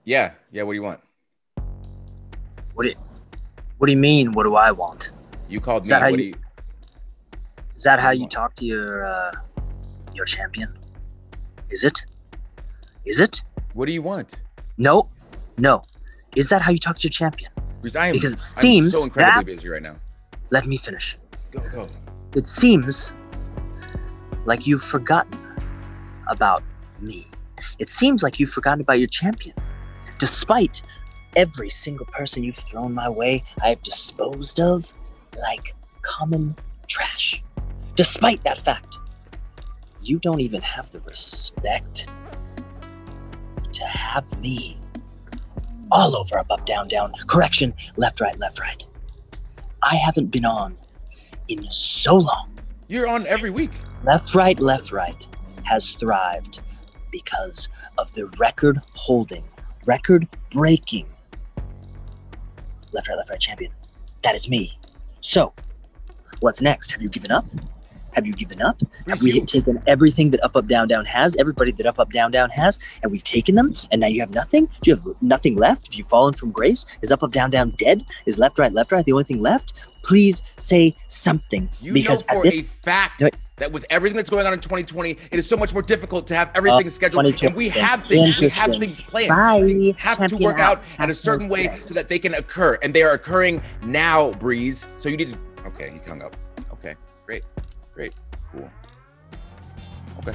Yeah. What do you want? What do you mean? What do I want? You called Is me. that how What do you- you? Is that how do you you want? talk to your champion? Is it? Is it? What do you want? No. Is that how you talk to your champion? Because Because it seems I'm so incredibly that- busy right now. Let me finish. Go. It seems like you've forgotten about me. It seems like you've forgotten about your champion. Despite every single person you've thrown my way, I have disposed of like common trash. Despite that fact, you don't even have the respect to have me all over up, down, down. Correction, left, right. I haven't been on in so long. You're on every week. Left, right has thrived because of the record-holding, record-breaking left, right champion. That is me. So, what's next? Have you given up? Have we taken everything that up, down, down has, everybody that up, down, down has, and we've taken them, and now you have nothing? Do you have nothing left? Have you fallen from grace? Is up, down, down dead? Is left, right the only thing left? Please say something. You because know for a fact that with everything that's going on in 2020, it is so much more difficult to have everything scheduled. And we have things. We have things planned. Bye. Things have to work out in a certain way so that they can occur. And they are occurring now, Breeze. So you need to. Okay, he hung up. Okay, great. Cool. Okay.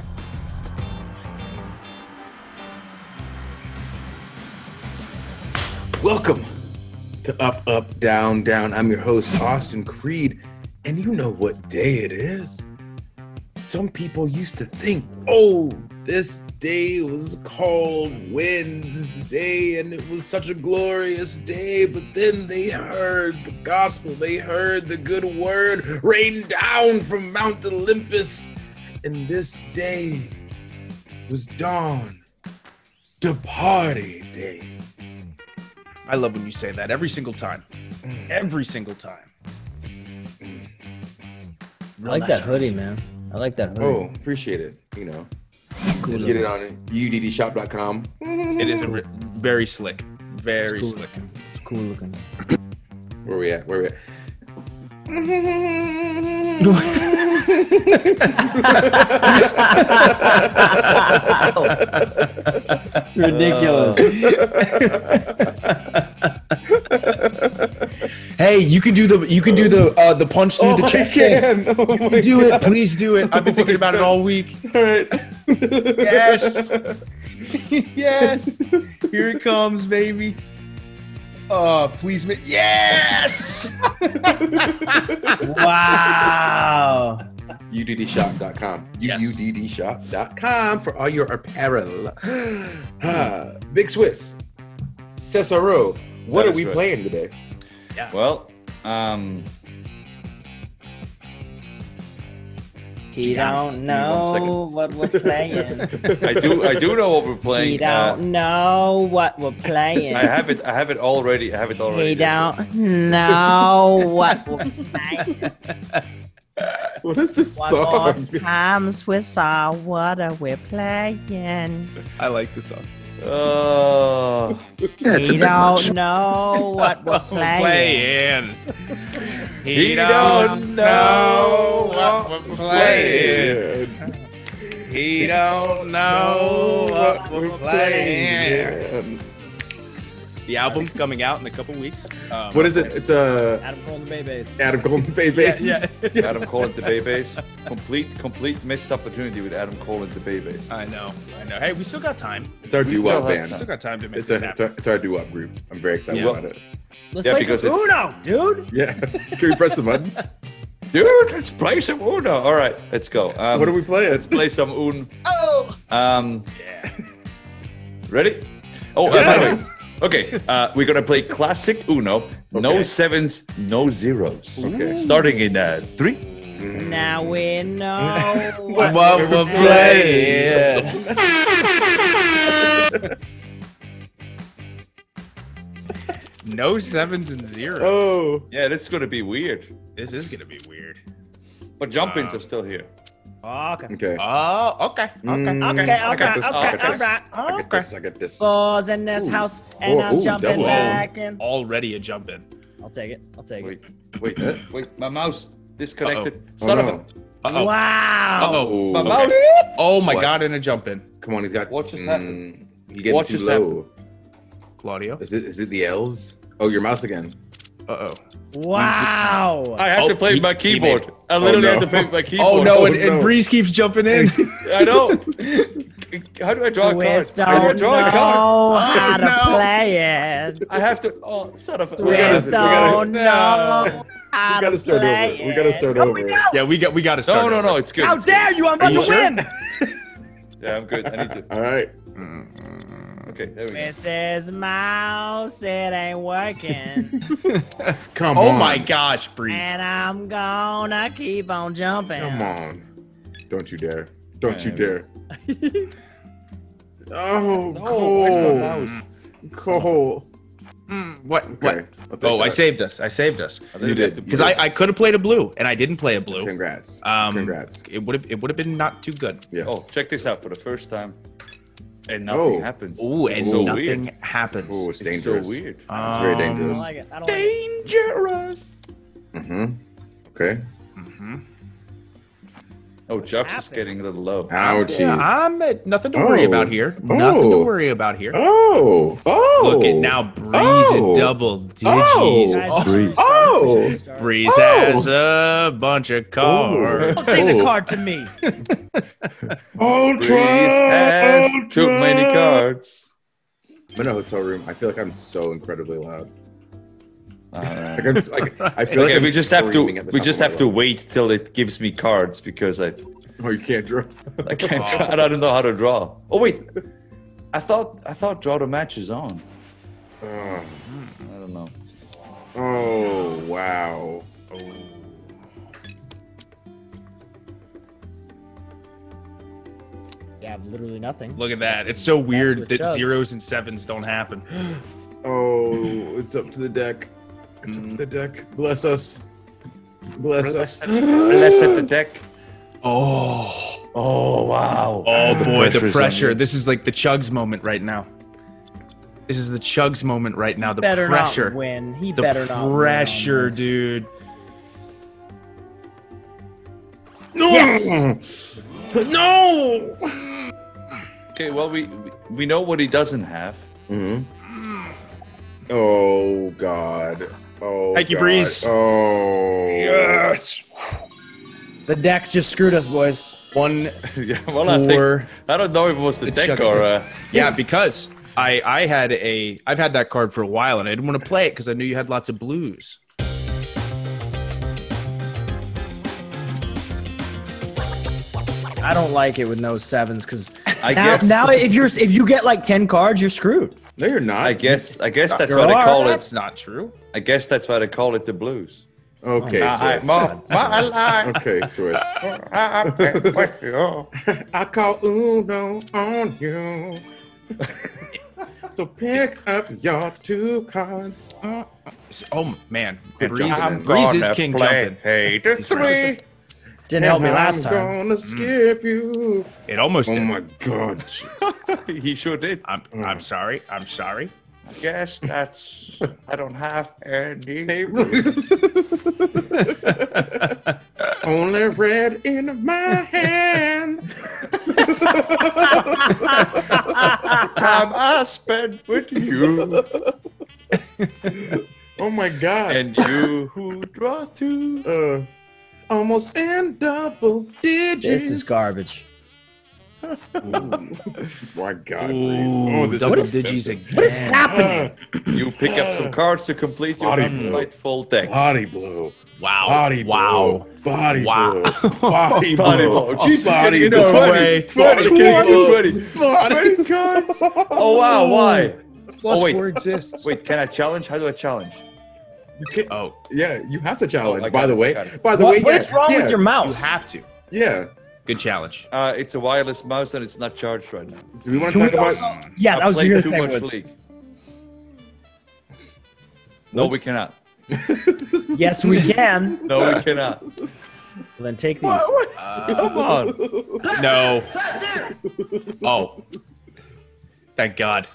Welcome to Up, Down, Down. I'm your host, Austin Creed, and you know what day it is. Some people used to think, oh, this day was called Wednesday, and it was such a glorious day, but then they heard the gospel, they heard the good word rain down from Mount Olympus, and this day was dawn, the party day. I love when you say that every single time. Every single time. I like that hoodie, man. I like that hoodie. Oh, appreciate it. You know, It's cool. get it on uddshop.com. It is very slick. Very cool. slick. It's cool looking. Where we at? It's ridiculous. Hey, you can do the punch through the chest thing. Do it, please do it. I've been thinking about it all week. All right. Yes. Yes. Here it comes, baby. Please make yes. Wow. uddshop.com. Yes. uddshop.com for all your apparel. Big Swiss, Cesaro, what That are is we right. playing today? Well, He don't know what we're playing. I do know what we're playing. He don't know what we're playing. I have it already. He don't know what we're playing. What is this One more song? time, Swiss, what are we playing? I like the song. Oh, He don't know what we're playing. He don't know what we're playing. He don't know what we're playing. The album coming out in a couple weeks. What is it? It's Adam Cole and the Bay Bass. Adam Golden Bay Bass. Yeah. Adam Cole at the Bay Bass. Complete missed opportunity with Adam Cole at the Bay Bass. I know. Hey, we still got time. It's our We doo-wop still have band. Still got time to make It's this our, happen. it's our doo-wop group. I'm very excited Yeah. about it. Let's Yeah, play because some it's- Uno, dude. Yeah. Can we press the button? Dude, let's play some Uno. All right, let's go. What are we playing? Let's play some Uno. Oh. Yeah. Ready? Oh, by the way. Okay, we're gonna play classic Uno. No Okay. sevens, no zeros. Okay. Starting in 3. Now we know What we're playing. No sevens and zeros. Oh. Yeah, that's gonna be weird. This is gonna be weird. But jump-ins are still here. Okay. Okay. Oh, okay. I got this. Okay. I got this. Alright. I got this. I got this. Fours in this Ooh. house, and I'm Ooh, jumping double. back in. Already a jump in. I'll take it. I'll take it. Wait, wait, my mouse disconnected. Oh, Son of no. a. Wow. Uh-oh. My Okay. mouse. Oh my What? God, in a jump in. Come on, he's got. What just happened? He getting What too just low. Claudio. Is it the elves? Oh, your mouse again. Uh-oh. Wow. I have to play with my he keyboard. made- I literally no. have to play with my Oh keyboard. no, Oh, and no. Breeze keeps jumping in. I know. How do I draw a card? Swiss How do I don't draw a know card? how to no. play it. I have to. Oh, son of a. Swiss don't know how We gotta to start play over. it. We gotta start over. Yeah, we got to start. No, over. it's good. How it's good. dare you? I'm about you to sure? win. Yeah, I'm good. I need to. All right. Okay, there we go. Mrs. Mouse, it ain't working. Come Oh on. my gosh, Breeze. And I'm gonna keep on jumping. Come on. Don't you dare. Don't you Man. dare. Oh, No, where's my Cole. mouse? Cole. What? Okay. What? I'll take Oh, I that. saved us. I saved us. I literally You did. have to Because play- I could have played a blue, and I didn't play a blue. Congrats. Congrats. It would have been not too good. Yes. Oh, check this out for the first time. And nothing Oh. happens. Ooh, and It's so nothing weird. happens. Oh, it's It's dangerous. so weird. It's very I dangerous. don't like it. I don't like it. Dangerous. Mm-hmm. Okay. Oh, Jux is happened? getting a little low. Ouchies. Yeah, I'm nothing to worry Oh. about here. Nothing to Oh. worry about here. Oh. Oh. Look at now, Breeze Oh. at double digits. Oh. Guys, Oh, Breeze. Oh. Breeze Oh. has a bunch of cards. Don't say the card to me. Ultra. Breeze has too many cards. I'm in a hotel room. I feel like I'm so incredibly loud. Alright. Like, I'm just, like, I feel like Okay, I'm we just have to screaming at the we top just of have my to lungs. wait till it gives me cards because I Oh, you can't draw. can't draw, I don't know how to draw. Oh wait. I thought draw the match is on. Oh, I don't know. oh wow. You have literally nothing. Look at that. It's so weird with that chugs. zeros and sevens don't happen. Oh, it's up to the deck. It's up to the deck. Bless us. Bless us. Let's set the deck. Oh. Oh wow. Oh boy, the pressure's on pressure. you. This is like the Chugs moment right now. This is the Chugs moment right now. The Better pressure. not win. He The better not win on pressure, this. dude. No. Yes! No. Okay, well we know what he doesn't have. Mm-hmm. Oh God. Oh. Thank you, God. Breeze. Oh. Yes. The deck just screwed us, boys. 1, Yeah, well, I 4. think I don't know if it was the deck Chug- or Yeah, because I've had that card for a while and I didn't want to play it because I knew you had lots of blues. I don't like it with no sevens because I now, guess now if you get like 10 cards, you're screwed. No, you're not. I guess that's You're why they right. call it. That's not true. I guess that's why they call it the blues. Okay, Swiss. Okay, Swiss. I call Uno on you. So pick up your 2 cards. Oh man, Quit Breeze, jumping in. Breeze is king jumping. Hey, the three. Didn't help me And last I'm time. gonna skip you. It almost Oh did. my God. He sure did. I'm sorry. I'm sorry. I guess that's. I don't have any. Only red in my hand. Time I spent with you Oh my God. and you who draw 2. Almost in double digits. This is garbage. My God. Ooh, Breeze. Oh, this double is digits again. What is happening? You pick up some cards to complete your Body blow. rightful deck. Body blow. Wow. Body wow. blow. Body Wow. blow. Body Body blow. blow. Jesus, Body getting blow. no way. Body blow. Body cards. Oh wow, why? Plus wait. 4 exists. Wait, can I challenge? How do I challenge? You can't- Oh, Yeah, you have to challenge. Oh, I by got the it, way, got it. by the way, What is wrong with your you mouse? have to. Yeah. Good challenge. It's a wireless mouse and it's not charged right now. Do we want to Can talk we about? Yeah, I was played going to too say much Woods. League. No, we cannot. Yes, we can. No, we cannot. Then take these. Come on. No. Oh. Thank God.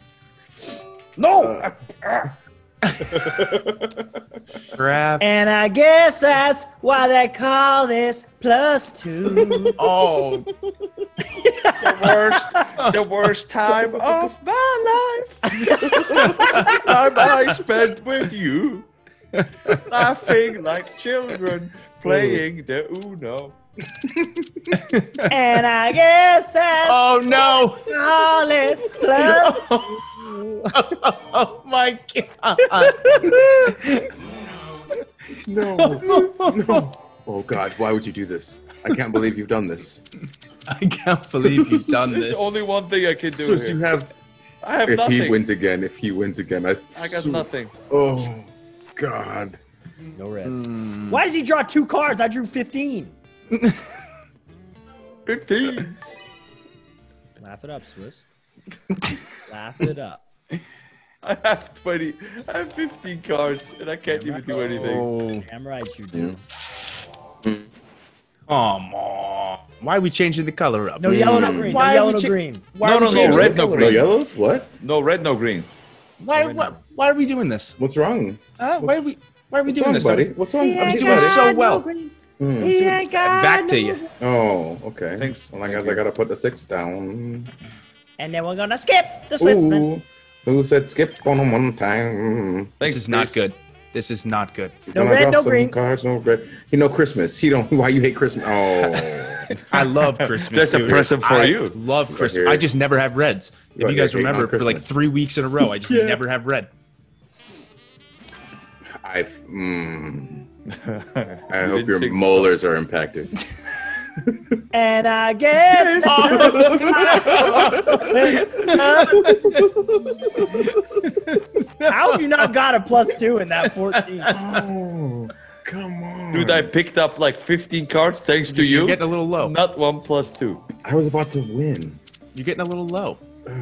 No. Crap. And I guess that's why they call this +2. Oh. The worst time of my life. Time I spent with you, laughing like children, playing the Uno. And I guess that's Oh no. call it +2. Oh my God. No. No. Oh God, why would you do this? I can't believe you've done this. I can't believe you've done There's this. only one thing I can do Sus, you here. have. I have If nothing. he wins again, I got nothing. Oh God. No reds. Why does he draw 2 cards? I drew 15. 15. Laugh it up, Swiss. Laugh it up. I have 20. I have 15 cards, and I can't even do anything. Oh. Damn right you do. Come on. Why are we changing the color up? No yellow, no green. Why No yellow, would no you- green. Why No, are no, we no, changing red, the no color No up? green. yellows? What? No red, no green. Why are we doing this? What's wrong? Why are we What's doing wrong, this? buddy? What's wrong? I was doing so well. Back to you. Oh, okay. Thanks. Well, I Thank gotta put the 6 down. And then we're gonna skip the Swissman. Ooh, who said skip on 'em one time? This is not good. This is not good. No Gonna red, draw no some green. Cards, no red. You know Christmas. You don't. Why you hate Christmas? Oh. I love Christmas. That's a dude. present for I you. love Christmas. here. I just never have reds. If Right you guys here, hate on remember, for like Christmas. 3 weeks in a row, I just never have red. I hope didn't your sing the molars are impacted. And I guess. How have you not got a +2 in that 14? Oh, come on. Dude, I picked up like 15 cards thanks to You're you. getting a little low. Not 1 plus 2. I was about to win. You're getting a little low.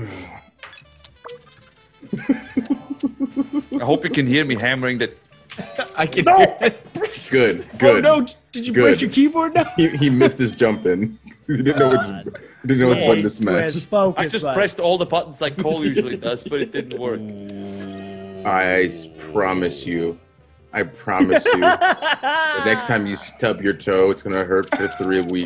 I hope you can hear me hammering that. I can hear it. Good, Oh good. no! Did you Good. break your keyboard now? He missed his jump in. He didn't know which button to smash. Swiss, focus, I just bud. pressed all the buttons like Cole usually does, but it didn't work. I promise you. I promise you. The next time you stub your toe, it's gonna hurt for 3 weeks.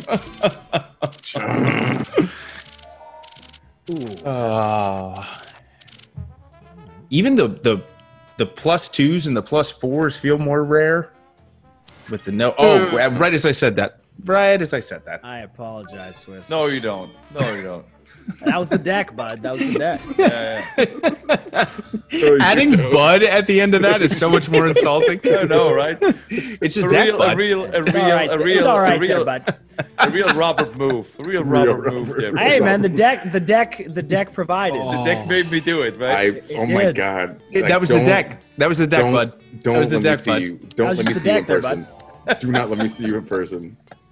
Even the +2s and the +4s feel more rare. With the no. Oh, right as I said that. Right as I said that. I apologize, Swiss. No, you don't. No, you don't. That was the deck, bud. That was the deck. Adding Bud at the end of that is so much more insulting. I know, right? It's A a deck, real, Bud. a real, a It's all right. real, It's all right a real, there, bud. a real Robert move. A real Robert move. Robert. There. Hey, man, the deck provided. The deck made me do it, right? Oh my did. god. That was the deck. That was the deck, Don't, Bud. don't That was the let deck, me see Bud. you. Don't was let me just see the you in deck there, person. Do not let me see you in person.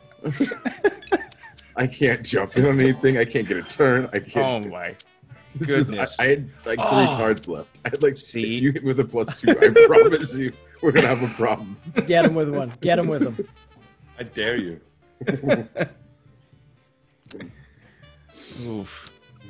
I can't jump in on anything. I can't get a turn. I Oh can't. my This is- goodness. I had like 3 cards left. I had like, See? if you hit with a +2, I promise you, we're gonna have a problem. Get him with one. Get him with him. I dare you. Oof.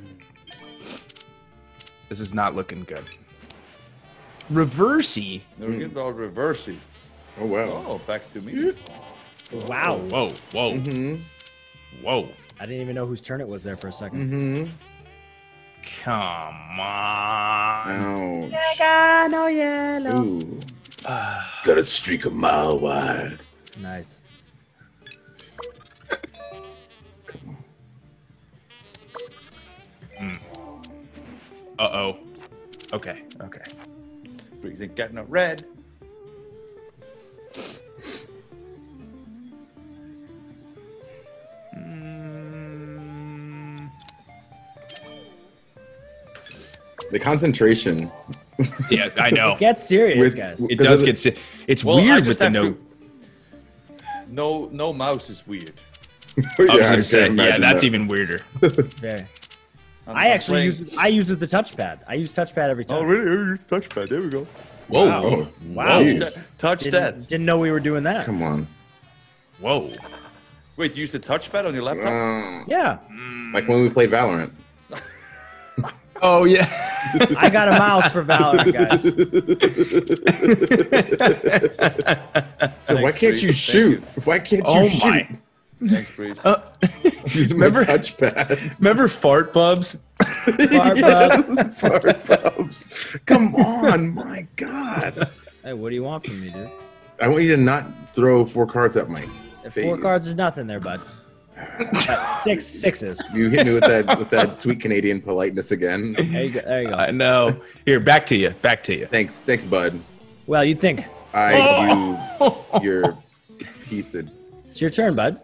This is not looking good. Reversey. Now we get all reversey. Oh wow. Oh, back to me. Wow. Whoa, whoa, Mm-hmm. whoa. I didn't even know whose turn it was there for a second. Mm-hmm. Come on. Ouch. got no yellow. Ooh. Got a streak a mile wide. Nice. Uh-oh. Okay, okay. Because ain't got no red. The concentration. Yeah, I know. Get serious, With- guys. It does get it's Well, I weird just with the have no. to- No mouse is weird. I was gonna say, can't yeah, imagine that's that. even weirder. Very. I actually playing- I use it with the touchpad. I use touchpad every time. Oh, really? Oh, use touchpad. There we go. Whoa. Wow. Oh, Wow. jeez. Touch that. Didn't know we were doing that. Come on. Whoa. Wait, you use the touchpad on your laptop? Yeah. Like when we played Valorant. Oh yeah. I got a mouse for Valorant, guys. So why can't you shoot? Why can't you Oh shoot? my. Thanks, Breeze. Use my Remember- touchpad. Remember fart bubs? Fart bubs. Come on, my God. Hey, what do you want from me, dude? I want you to not throw 4 cards at my face. 4 cards is nothing there, bud. 6 sixes. You hit me with that sweet Canadian politeness again. There you go. There you go. I know. Here, back to you. Back to you. Thanks, bud. Well, you'd think. You, your piece of. It's your turn, bud.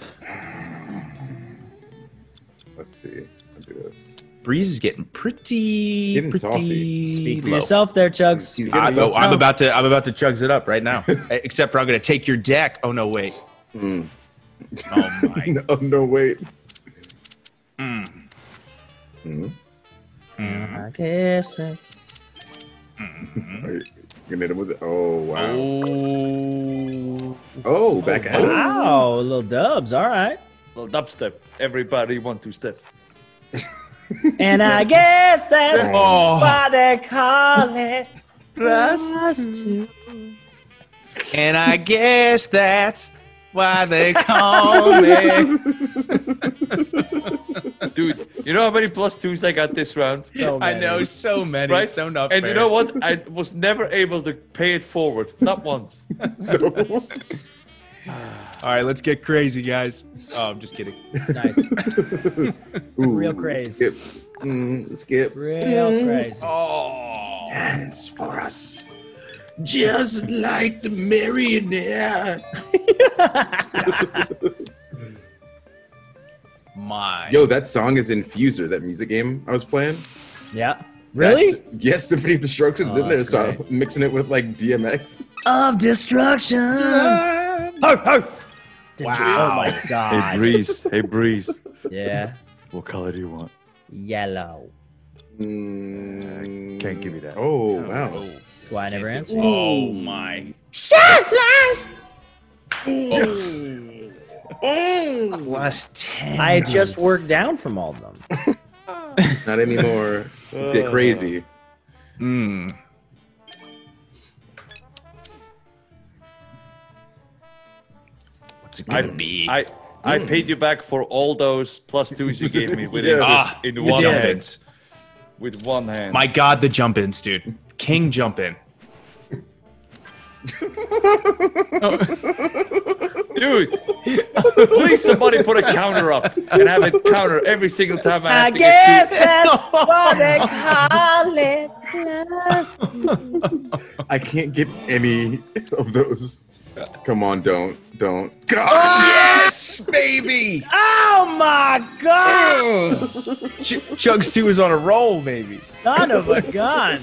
Let's see. I'll do this. Breeze is getting pretty saucy. Speak for low. yourself there, Chugs. He's getting I'm saucy. about to chugs it up right now. Except for I'm gonna take your deck. Oh no, wait. Mm. Oh my. No, wait. Mm. Mm. I guess. Are you gonna hit him with it? Oh wow. Oh, back at it. Wow, little dubs. All right. Little dubstep. Everybody want to step. And I guess that's Oh. why they call it +2. And I guess that's why they call me. Dude, you know how many +2s I got this round? So I many. know so many. Right? So not And fair. you know what? I was never able to pay it forward. Not once. All right, let's get crazy, guys. Oh, I'm just kidding. Nice. Ooh, Real craze. Skip. Skip. Real crazy. Oh. Dance for us. Just like the marionette. My. Yo, that song is in Fuser, that music game I was playing. Yeah. Really? That's- yes, Symphony of Destruction's Oh, in there, that's so great. I'm mixing it with like DMX. Of destruction. Wow. Oh my god. Breeze. Hey, Breeze. Yeah. What color do you want? Yellow. Can't give you that. Oh, wow. Oh, That's why I never answered. oh my. Plus 10. I had just worked down from all of them. Not anymore. Let's get crazy. Mm. What's it gonna be? I paid you back for all those +2s you gave me within Yeah. in the one jump hand. ins. With one hand. My God, the jump ins, dude. King jump in. Dude, please somebody put a counter up and have it counter every single time I have I to guess get that's why they call it +2. I can't get any of those. Come on, don't. God! Yes, baby. Oh my god! Chugs 2 is on a roll, baby. Son of a gun!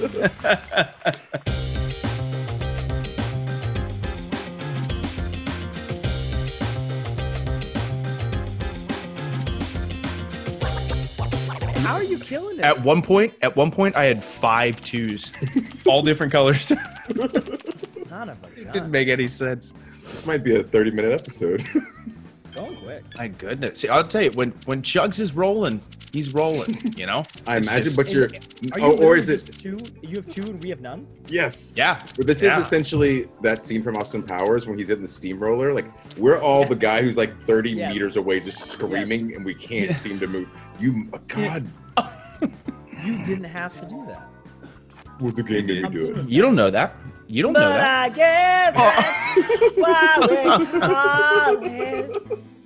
How are you killing it? At one point, I had 5 2s, all different colors. Son of a gun. Didn't make any sense. This might be a 30-minute episode. It's going quick. My goodness. See, I'll tell you, when Chugs is rolling, he's rolling. You know. I imagine, just- but you're. Are you Oh, or literally is it? just 2? You have 2 and we have none? Yes. Yeah. But this Yeah. is essentially that scene from Austin Powers when he's in the steamroller. Like, we're all the guy who's like 30 Yes. meters away just screaming and we can't seem to move. You, God, You didn't have to do that. what the game made me I'm do it. doing You don't know that. You don't know But that. I guess that's why we call it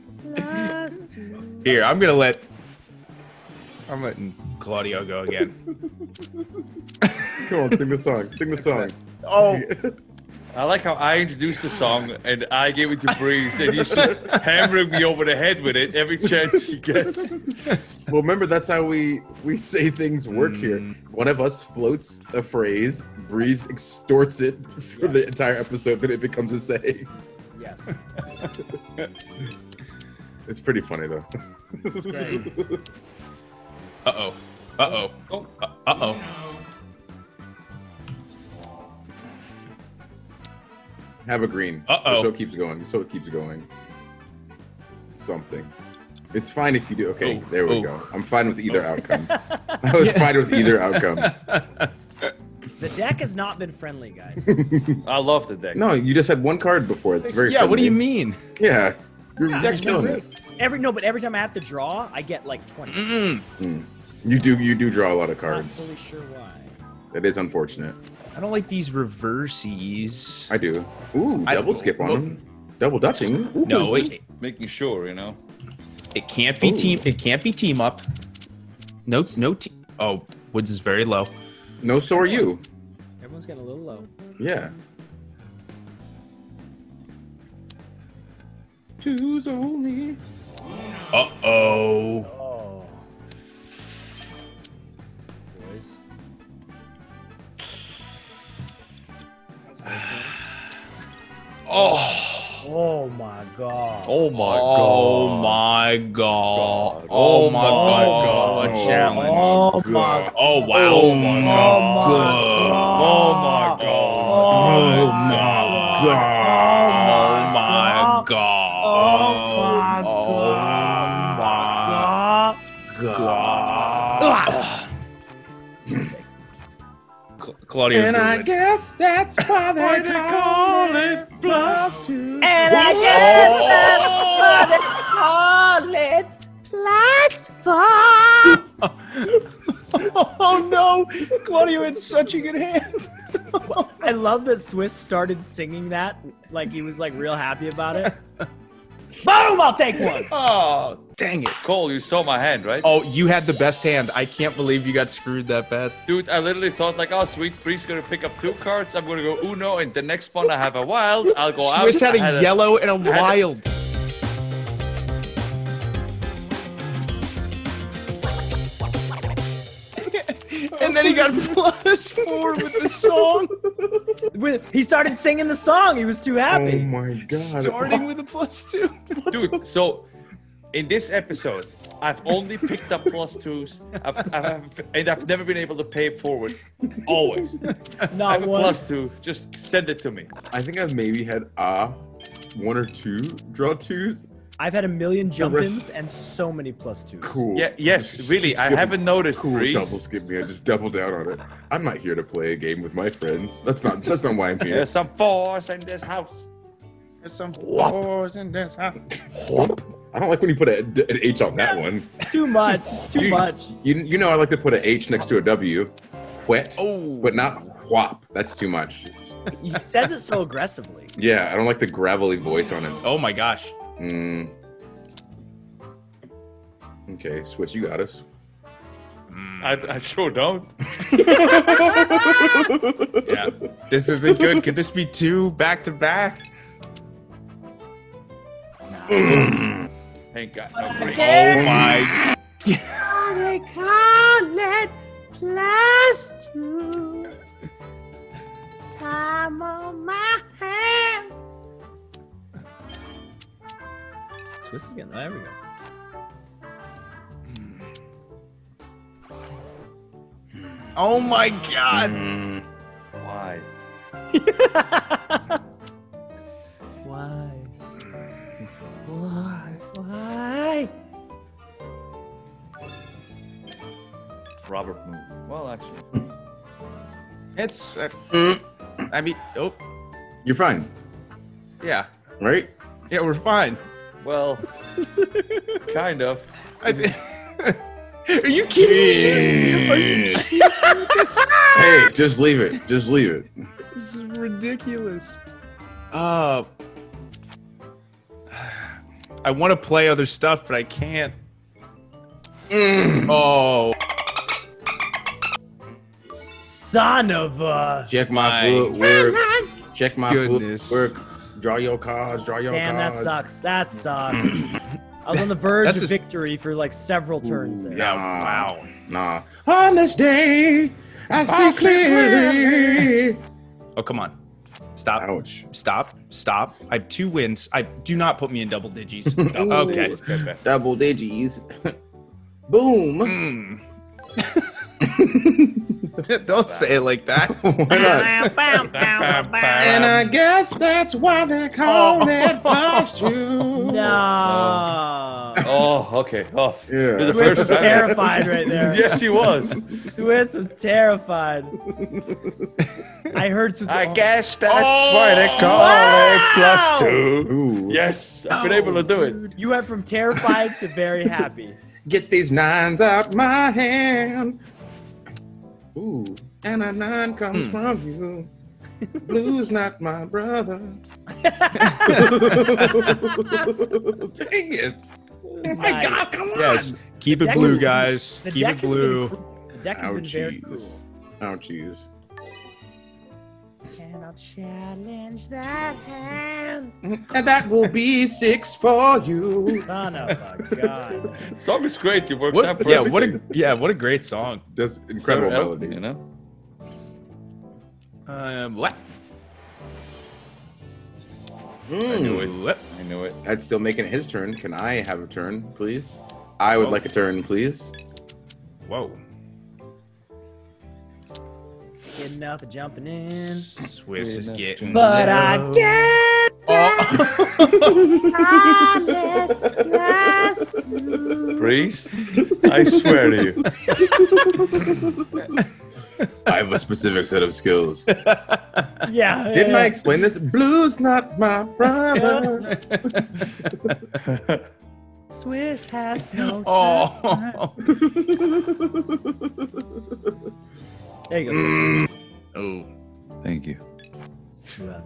+2. Here, I'm letting Claudio go again. Come on, sing the song. Sing the song. Oh, I like how I introduced the song and I gave it to Breeze and he's just hammering me over the head with it every chance he gets. Well, remember, that's how we say things work here. One of us floats a phrase, Breeze extorts it for the entire episode, then it becomes a saying. Yes. It's pretty funny, though. It's great. uh-oh. Uh-oh. Uh-oh. Have a green. Uh-oh. The show keeps going. So it keeps going. something. It's fine if you do. Okay, Oh, there we oh. go. I'm fine with either outcome. I was fine with either outcome. The deck has not been friendly, guys. I love the deck. No, you just had one card before. It's very Yeah, what do you friendly. mean? Yeah, your Yeah, deck's killing it. Every time I have to draw, I get like 20. You do draw a lot of Not cards. fully sure why. That is unfortunate. I don't like these reversies. I do. Ooh, I- double skip on well- them. Double dutching. Ooh. No, it Making sure, you know. can't be Ooh. team. It can't be team up. No. Oh, Woods is very low. No, so are you. Everyone's getting a little low. Yeah. Twos only. Oh. Oh. Boys. Oh. Oh my god. Oh my Oh my god. Oh my god. What a Oh challenge. Oh my Oh wow. Oh my Oh god. my Oh my god. Oh my Oh my god. Claudio. And I guess that's why they call it plus two. And I guess that's why they call it plus 4. Oh no, Claudio had such a good hand. I love that Swiss started singing that like he was like real happy about it. Boom! I'll take one. Oh, dang it. Cole, you saw my hand, right? Oh, you had the best hand. I can't believe you got screwed that bad. Dude, I literally thought like, oh, sweet, Bree's gonna pick up 2 cards. I'm gonna go Uno, and the next one I have a wild. I'll go out. Swiss had I a yellow and a wild. And then he got +4 with the song. He started singing the song. He was too Oh happy. my god. Starting with a +2. Dude, so in this episode, I've only picked up +2s. And I've never been able to pay it forward. Always. I Not have a once. +2. Just send it to me. I think I've maybe had 1 or 2 draw twos. I've had a million jump rest- ins and so many +2s. Cool. Yeah, yes, Just really. keep I skipping. haven't noticed, Cool, Breeze. double skip me. I just double down on it. I'm not here to play a game with my friends. That's not why I'm here. There's some 4s in this house. There's some Whop. 4s in this house. I don't like when you put an H on that one. Too much. It's too much. You know I like to put an H next to a W. Wet. Oh. But not whop. That's too much. He says it so aggressively. Yeah, I don't like the gravelly voice on it. Oh my gosh. Mm. Okay, Switch, you got us. I sure don't. Yeah. This isn't good. Could this be 2 back to back? Ain't got no break. Oh my. They call it +2. Time on my hands. Swiss is getting there. We go. Oh my god. Mm. Why? Why? Why? Why? Robert move. Well, actually. It's. I mean, oh, You're fine, yeah. right? Yeah, we're fine. Well, kind of. I thi- Are you kidding me? Are you Hey, just leave it. Just leave it. This is ridiculous. I want to play other stuff, but I can't. Oh. Son of a. Check my My footwork. Check my goodness. footwork. Draw your cards. Draw your Damn, that cards. sucks. That sucks. I was on the verge That's of just- victory for like several turns there. Yeah, Nah. wow. Nah. On this day, I see clearly. Oh, come on. Stop. Ouch. Stop. Stop. I have 2 wins. Do not put me in double digits. Okay. Double digits. Boom. Don't say it like that. Why not? And I guess that's why they call it plus 2. No. Oh, okay. Oh, Yeah. for the Swiss was first time. terrified right there. Yes, he was. Swiss was terrified. I heard Swiss. I go, guess that's why they call it +2. Ooh. Yes, I've been able to do it. Dude, you went from terrified to very happy. Get these nines out my hand. Ooh, and a nine comes from you. Blue's not my brother. Dang it. Oh my Nice. God, come on. Yes. Keep it deck blue, is- guys. The Keep deck it has blue. been the deck has been very cool. Ouchies. Ouchies. And I'll challenge that hand. And that will be 6 for you. Son of a gun. Song is great. It works out What, for yeah, everything. what a great song. That's incredible So, melody. you know. What? I knew it. What? I knew it. Ed's still making it his turn. Can I have a turn, please? I would Oh. like a turn, please. Whoa. Good enough for jumping in. Swiss is getting. But I low. guess Breeze, I swear to you. I have a specific set of skills. yeah. Didn't I explain this? Blue's not my brother. Swiss has no time. Oh. There you go, Swiss. Oh. Thank you. You're welcome.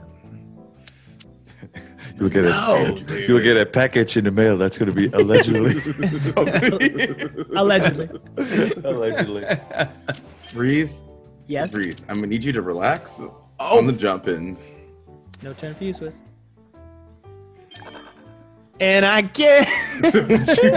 You'll get you'll get a package in the mail. That's going to be allegedly. Allegedly. allegedly. Breeze, Yes. Breeze, I'm gonna need you to relax on the jump ins. No turn for you, Swiss. And I get. God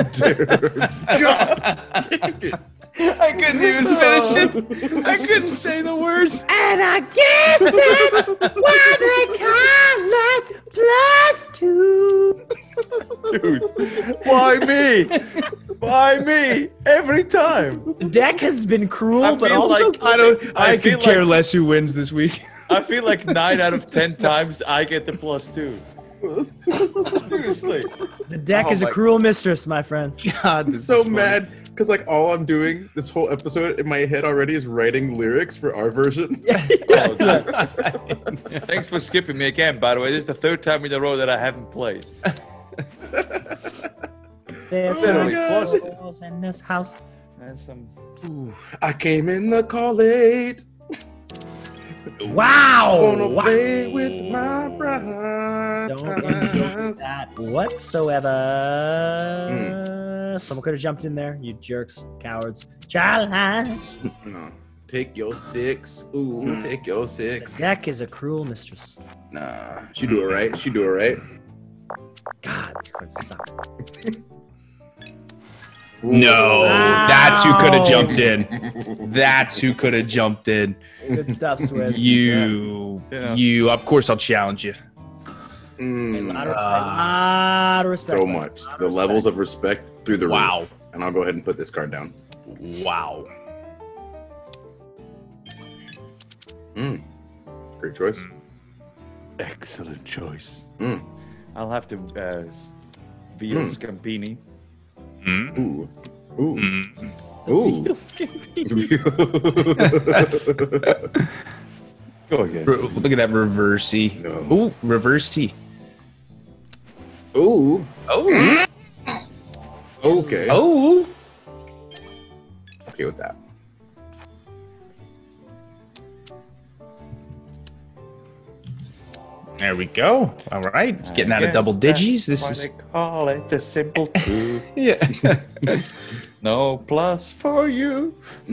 dang it. I couldn't even finish it. I couldn't say the words. And I guess that's why they call it +2. Dude, why me? Why me? Every time. The deck has been cruel, I but feel also like- I feel could care like- less who wins this week. I feel like 9 out of 10 times I get the +2. Seriously. the deck Oh is a my- cruel mistress, my friend. God, I'm so mad because like all I'm doing this whole episode in my head already is writing lyrics for our version. Oh, God. Thanks for skipping me again, by the way. This is the 3rd time in a row that I haven't played. There's Oh some my God. girls in this house. And some. I came in the call late. Wow! Wanna Wow. play with my bride. Don't engage that whatsoever. Someone could have jumped in there, you jerks, cowards. Challenge. No. Take your 6. Ooh, take your 6. Deck is a cruel mistress. Nah, she do it right. She do it right. God, these cards suck. No, Wow. that's who could have jumped in. That's who could have jumped in. Good stuff, Swiss. Yeah. You. Of course, I'll challenge you. A Mm, lot of respect. so much. The levels of respect through the Wow. roof. And I'll go ahead and put this card down. Wow. Great choice. Excellent choice. Mm. I'll have to veal Scampini. Ooh. Ooh. Mm. Ooh. Go again. Look at that reversey. No. Ooh, reversey. Ooh. Oh. Okay. Oh. Okay with that. There we go. All right. Getting out of double digits. This is. They call it the simple truth. Yeah. No plus for you.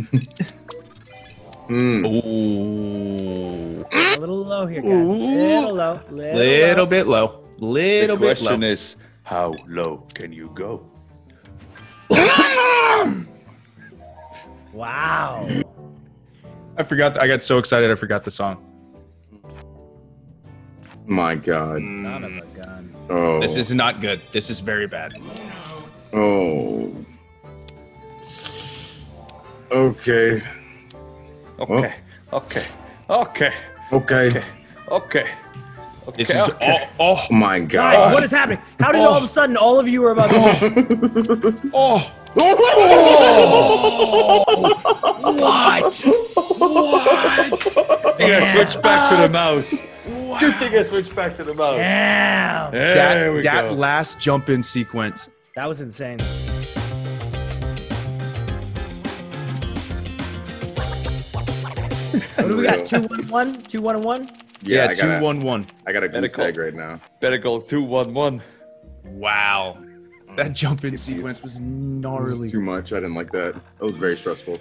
Mm. Ooh. A little low here, guys. Little low. Little bit low. Little The bit question low. is, how low can you go? Wow. I forgot. I got so excited. I forgot the song. My God. Son of a gun. Oh. This is not good. This is very bad. Oh. Okay. Okay, okay, okay, Okay. okay, Okay, This is okay. oh Oh my Guys, god. what is happening? How did all of a sudden all of you are about to? oh. What? I think I switched back to the mouse. Good thing I switched back to the mouse. Damn. There we That go. last jump in sequence. That was insane. What do we got? 2-1-1? 2-1-1? Yeah, I gotta, 2-1-1. I got a goose Medical. egg right now. Better go 2-1-1. Wow. That jump in Jeez. sequence was This gnarly. is too much. I didn't like that. That was very stressful.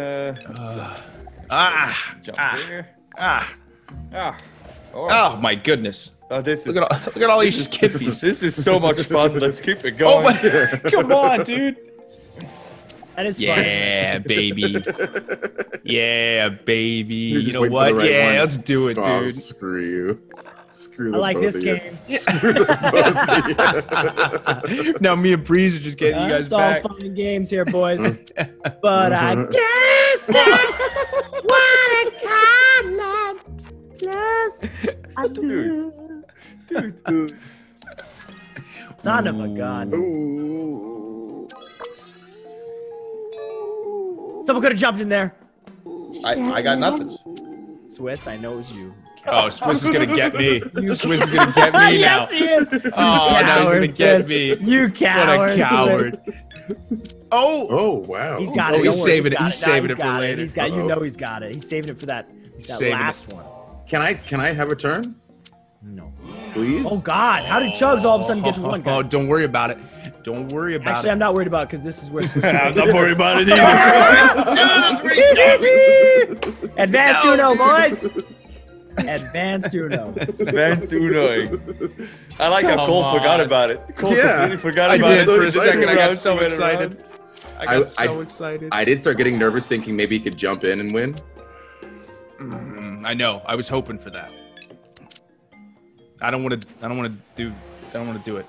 Jump Ah. here. Ah. Ah. Oh, Oh my goodness. this is Look at all these skippies. this is so much fun. Let's keep it Oh going. my, come on, dude. That is fun. Yeah, baby. Yeah, baby. You're You just know waiting for what? the right Yeah, one. let's do it, Oh, dude. screw you. Screw I the like both this of you. game. Screw the both of you. Now me and Breeze are just getting you guys It's all back. fun and games here, boys. But I guess that's what I call it. Plus, I do. Son of a gun. Ooh. Someone could have jumped in there. I got nothing. Swiss, I know it was you. Oh, Swiss is gonna get me. Swiss is gonna get me now. Yes, he is. Oh, now he's gonna get Swiss. me. You What coward. a coward. Swiss. Oh, Oh, wow. He's got Oh, it. he's Don't worry, saving it. got He's No, saving it for got later. He's got. You Uh-oh. know he's got it. He's saving it for that saving it. last one. Can I have a turn, No. please? Oh God! How did Chugs all of a sudden get to one? Oh, Guys? don't worry about it. Don't worry about Actually, it. I'm not worried about it because this is where Swiss. I'm not worried about it either. Advanced Uno, boys. Advanced Uno. Advanced Unoing. I like how Come Cole forgot on. about it. Cole Yeah. completely forgot I about did it. for a excited. second. I got so Round, two went excited. I got so excited. I did start getting nervous thinking maybe he could jump in and win. I know. I was hoping for that. I don't want to do it.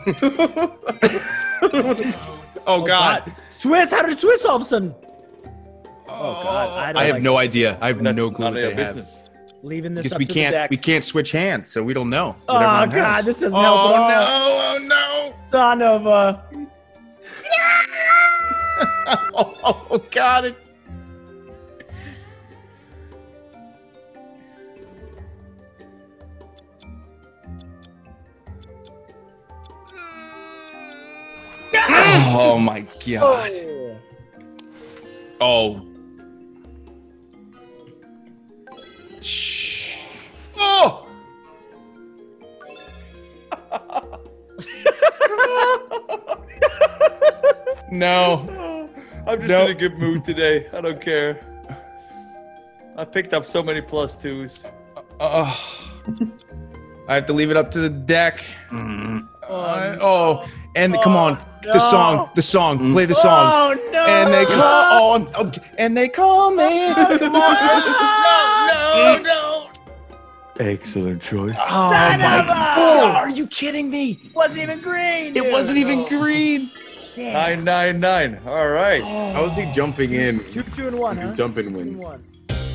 Oh God. Swiss, how did Swiss all of a sudden? Oh God, I have no idea. I have That's no clue none what of they your have. business. Leaving this Because up we to the deck. can't switch hands, so we don't know. what Oh everyone God, has. this doesn't help at all. Oh no! Son of a. Oh God! It. Oh my God! Oh. Shh. Oh. No. I'm just Nope. in a good mood today. I don't care. I picked up so many plus twos. Oh. I have to leave it up to the deck. Mm-hmm. And come on, no. the song, play the song. Oh no! And they call, and they call me. Come on, no. Excellent choice. Oh Son my of a- God! Are you kidding me? Wasn't even green. It dude. wasn't even green. Damn. 999. All right. How is he jumping in? 2 and 1, huh? Who's jumping 2 and wins? 1.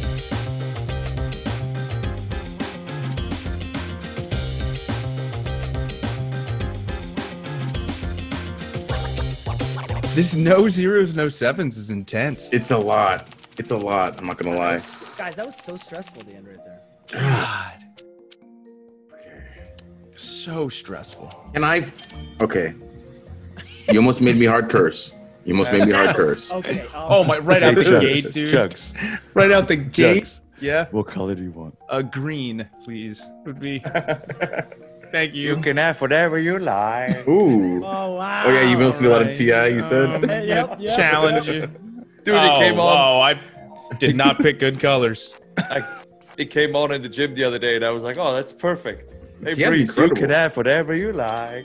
This no zeros, no sevens is intense. It's a lot. It's a lot. I'm not gonna lie. Guys, that was so stressful at the end right there. God, Okay. so stressful. And okay. You almost made me hard curse. You almost made me hard curse. Okay. Oh my! Right out the gate, dude. Chugs. Right out the gate. Chugs. Yeah. What color do you want? A green, please. Would be. Thank You you. can have whatever you like. Ooh. Oh wow. Oh yeah, you listened to a lot of Ti. You said. Yep. Challenge you. Dude, it came on. Oh, I did not pick good colors. It came on in the gym the other day, and I was like, "Oh, that's perfect." Hey, Tia's Breeze, you incredible. can have whatever you like.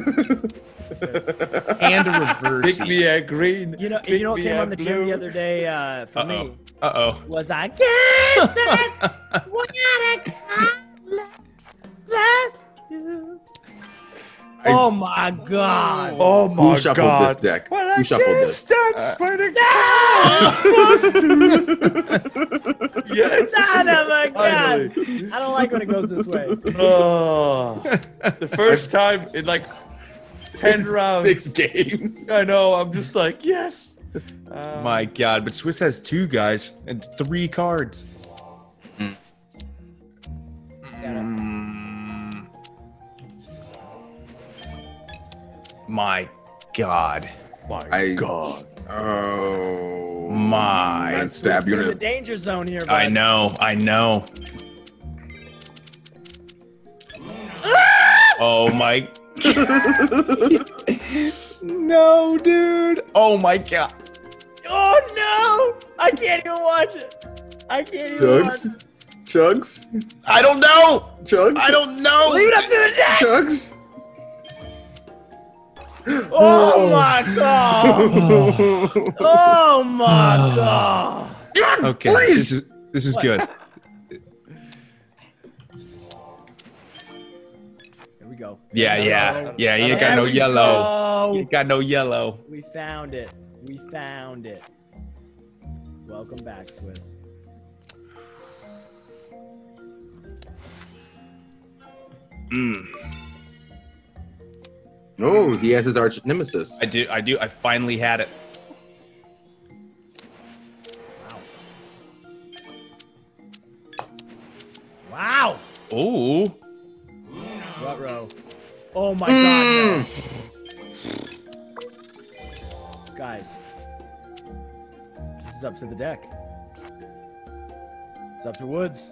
And a reverse. Pick me a green. You know pick what me came a on the gym blue. the other day for Uh me oh. was I guess that's what I last you. Oh my God. Oh my Who shuffled God. this deck? Well, I Who shuffled guess this? That's what it Yes. Son of a gun! Finally. I don't like when it goes this way. Oh, the first time in like 10 rounds. 6 games. I know. I'm just like, yes. My God, but Swiss has 2 guys and 3 cards. My God. My God. Oh. My. I'd stab you You're in in the the danger zone here, bud. I know. Oh my. No, dude. Oh my God. Oh no! I can't even watch it. I can't even watch Chugs? it. Chugs? I don't know. Chugs? I don't know. Lead up to the deck! Chugs? Oh my god! Oh my god! Okay, this is good. Here we go. Yeah. You ain't got There no we yellow. go. You ain't got no yellow. We found it. We found it. Welcome back, Swiss. Oh, he has his arch nemesis. I do. I finally had it. Wow! Ooh. What row? Oh my god, no. Guys. This is up to the deck. It's up to Woods.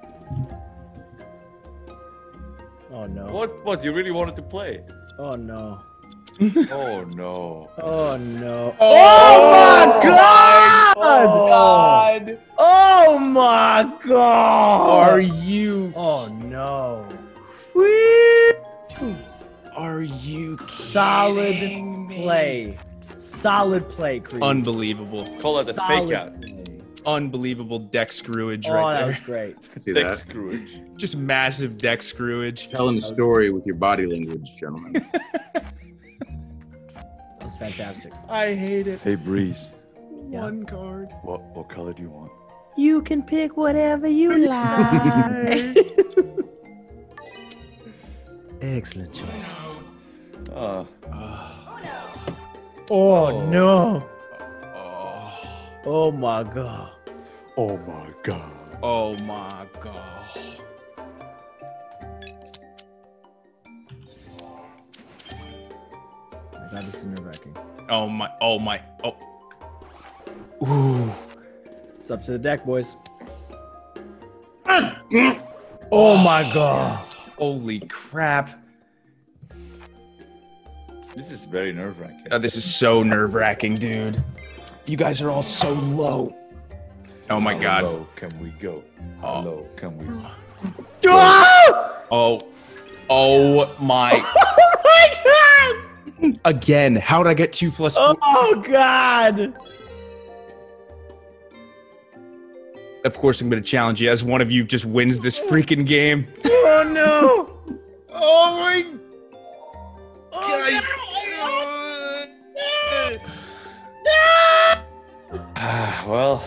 Oh no. What? You really wanted to play? Oh no. Oh no. Oh no. Oh my god! God. Oh my god! Are you? Oh no. Are you Solid kidding me? play. Solid play, Creed. Unbelievable. Call it a Solid fake out. play. Unbelievable deck screwage Oh, right that there. was great. See Dick that? Scrooge. Just massive deck screwage. Telling the story with your body language, gentlemen. That was fantastic. I hate it. Hey Breeze, Yeah. One card. what color do you want? You can pick whatever you like. Excellent choice. Uh, Oh no. Oh. Oh my god. oh my god. Oh my God. My god, this is nerve-wracking. Oh my. Oh my. Oh. Ooh. It's up to the deck, boys. Oh my god. Holy crap. This is very nerve-wracking. This is so nerve-wracking, dude. You guys are all so low. Oh my How God. low can we go? How Oh. low can we? Oh. Oh my. Oh my god! Again. How did I get 2 plus 4? Oh god! Of course, I'm going to challenge you as one of you just wins this freaking game. Oh no! Oh my. Well.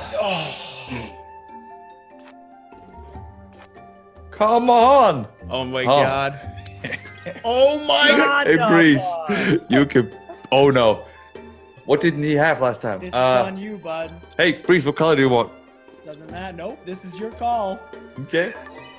Come on. Oh my Oh. God. Oh my God. Hey Breeze, you can. Oh no. What didn't he have last time? This is on you, bud. Hey Breeze, what color do you want? Doesn't matter. Nope, this is your call. Okay.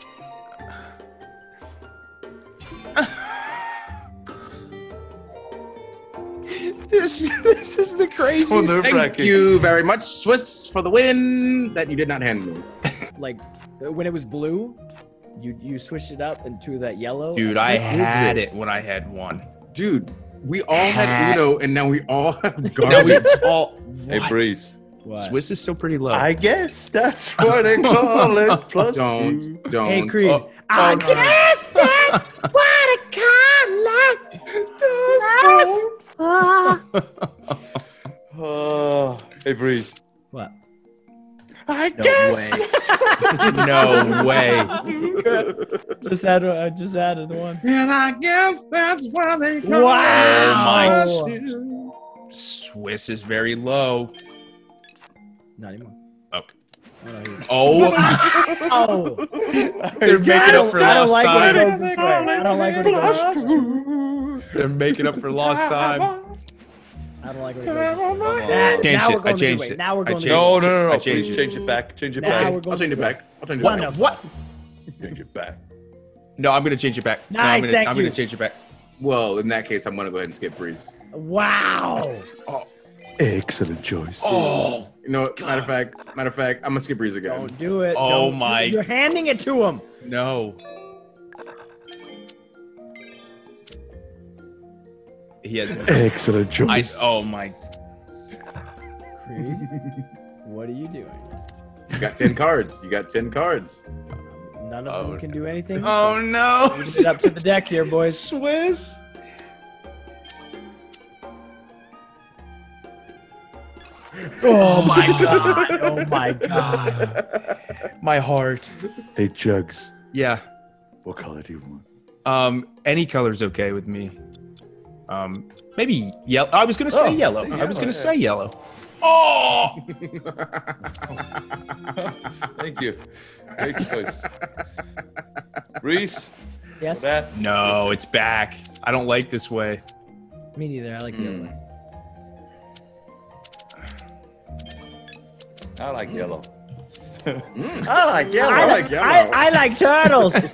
This is the craziest. So Thank nerve-wracking. you very much, Swiss, for the win that you did not hand me. Like when it was blue, you switched it up into that yellow. Dude, I What is had this? it when I had 1. Dude, we all had Uno, and now we all have No, we garbage. all. Hey What? Breeze. What? Swiss is still pretty low. I guess that's what they call it. Plus Don't, two. don't. Hey Creed. Oh, I oh, no. guess that's what a Hey Breeze. What? I No way. No way. Just added the one. And I guess that's why they call Wow. it. Swiss is very low. Not anymore. Okay. Oh, Oh, they're making up for I don't lost like when it time. goes this way. I don't like when it goes. They're making up for lost time. I don't like when it goes this way. Changed Now it. we're going I changed the it. Now we're I going changed the No, no, no, I no. changed Please it. change it back. Change it Now back. we're going I'll change it back. I'll change it What? back. What? Change it back. No, I'm gonna change it back. Nice, no, thank I'm you. gonna change it back. Well, in that case, I'm gonna go ahead and skip Breeze. Wow. Excellent choice. Oh, You know what? Matter of fact, I'm gonna skip Breeze again. Don't do it. Oh Don't. my- You're handing it to him. no. He has. Excellent choice. Oh my. Creed, what are you doing? You got 10 cards. You got 10 cards. None of them can do anything. Oh no. so leave it up to the deck here, boys. Swiss. Oh my god. Oh my god. My heart. Hey, Jugs. Yeah. What color do you want? Any color's okay with me. Maybe yellow. I was gonna say yellow. I was gonna say yellow. Oh! Thank you. Great choice. Reese, Yes. that. No, it's back. I don't like this way. Me neither. I like the other way. I like yellow. I like yellow. I like yellow. I like turtles.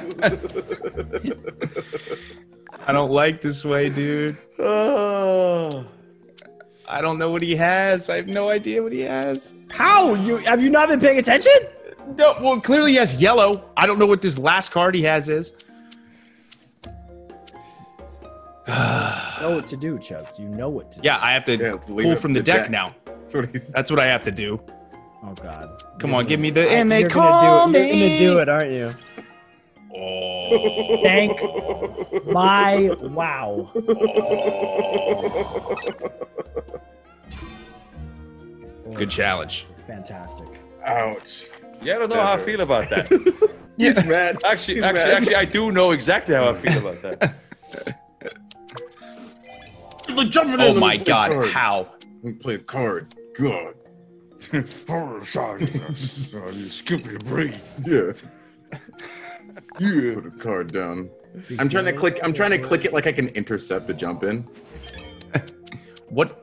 I don't like this way, dude. Oh. I don't know what he has. I have no idea what he has. How? Have you not been paying attention? No, well, clearly he has yellow. I don't know what this last card he has is. Know what to do, Chubbs. You know what to do. Yeah, I have to Yeah, leave pull it from the to deck deck. now. That's what he said. That's what I have to do. Oh god. Come on, give me the. And they You're call gonna me. You're gonna do it, aren't you? Oh. Thank my wow. Good challenge. Fantastic. Ouch. Yeah, I don't know how I feel about that. He's mad. Actually, He's actually, mad. I do know exactly how I feel about that. He's like, jumping in, Oh let me my play a god, card. how? Let me play a card. God. Stupid breathe. Yeah. Yeah. Put a card down. I'm trying to click it like I can intercept the jump in. What?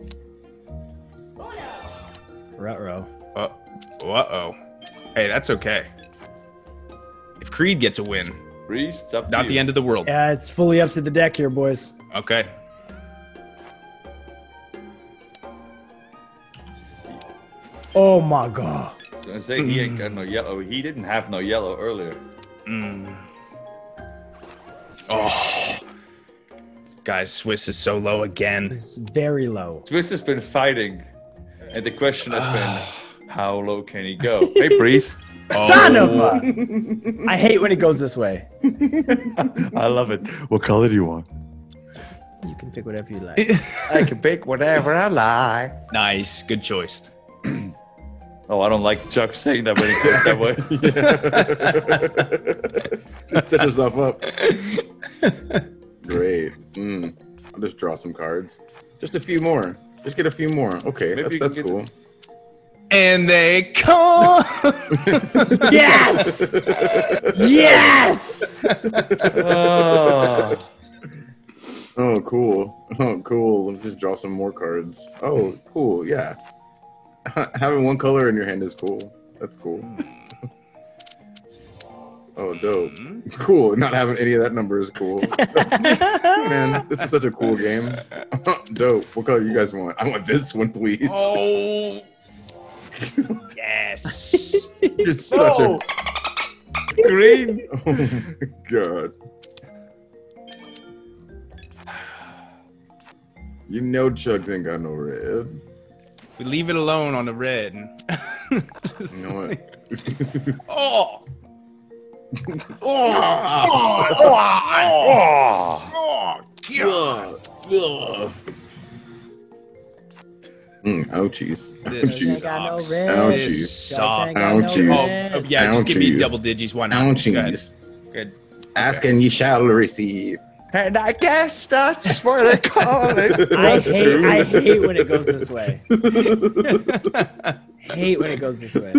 Ruh-roh. Uh-oh. Hey, that's okay. If Creed gets a win, Reese, it's up to not you. the end of the world. Yeah, it's fully up to the deck here, boys. Okay. Oh my god. I was gonna say he ain't got no yellow. He didn't have no yellow earlier. Mm. Oh. Guys, Swiss is so low again. It's very low. Swiss has been fighting, and the question has been, how low can he go? Hey, Breeze. Son of a! I hate when it goes this way. I love it. What color do you want? You can pick whatever you like. I can pick whatever I like. Nice. Good choice. Oh, I don't like Chuck saying that when he goes that way. Just set yourself up. Great. I'll just draw some cards. Just a few more. Just get a few more. Okay, Maybe you that's can get cool. And they come. Yes! Yes! Oh. Oh, cool. Oh, cool. Let's just draw some more cards. Oh, cool. Yeah. Having one color in your hand is cool. That's cool. Oh, dope. Cool. Not having any of that number is cool. Man, this is such a cool game. Dope. What color you guys want? I want this one, please. Oh. Yes. You're such a... Green. Oh, my God. You know Chugs ain't got no red. We leave it alone on the red. You know what? Oh. Oh! Oh. Ouchies. This Ouchies. got no sucks. red. Ouchies. This sucks. Ouchies. Oh, yeah, just give me Ouchies. double digits. Why not? Go ahead. Ouchies. Good. Ask and ye shall receive. And I guess that's what they call it. I hate when it goes this way. hate when it goes this way.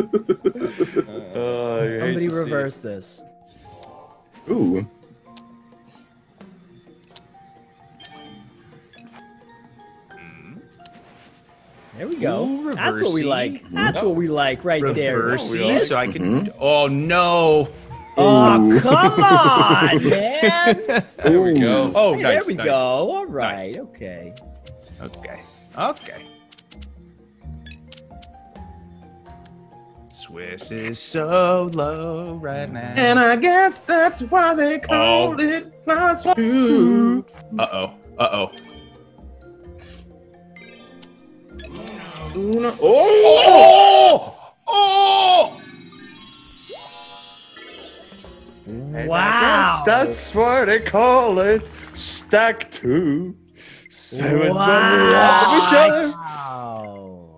Somebody reverse this. Ooh. There we go. Ooh, That's what we reversey. like. That's what we like right there. Reversey, so I can. Oh no! Oh, come on, man. There we go. Oh, Hey, nice. there we nice. go. All right. Nice. Okay. Okay. Swiss is so low right now. And I guess that's why they call it plus two. Uh-oh. Uno. Oh! Oh! And Wow. I guess that's why they call it stack 2. 7s on top of each other. Wow.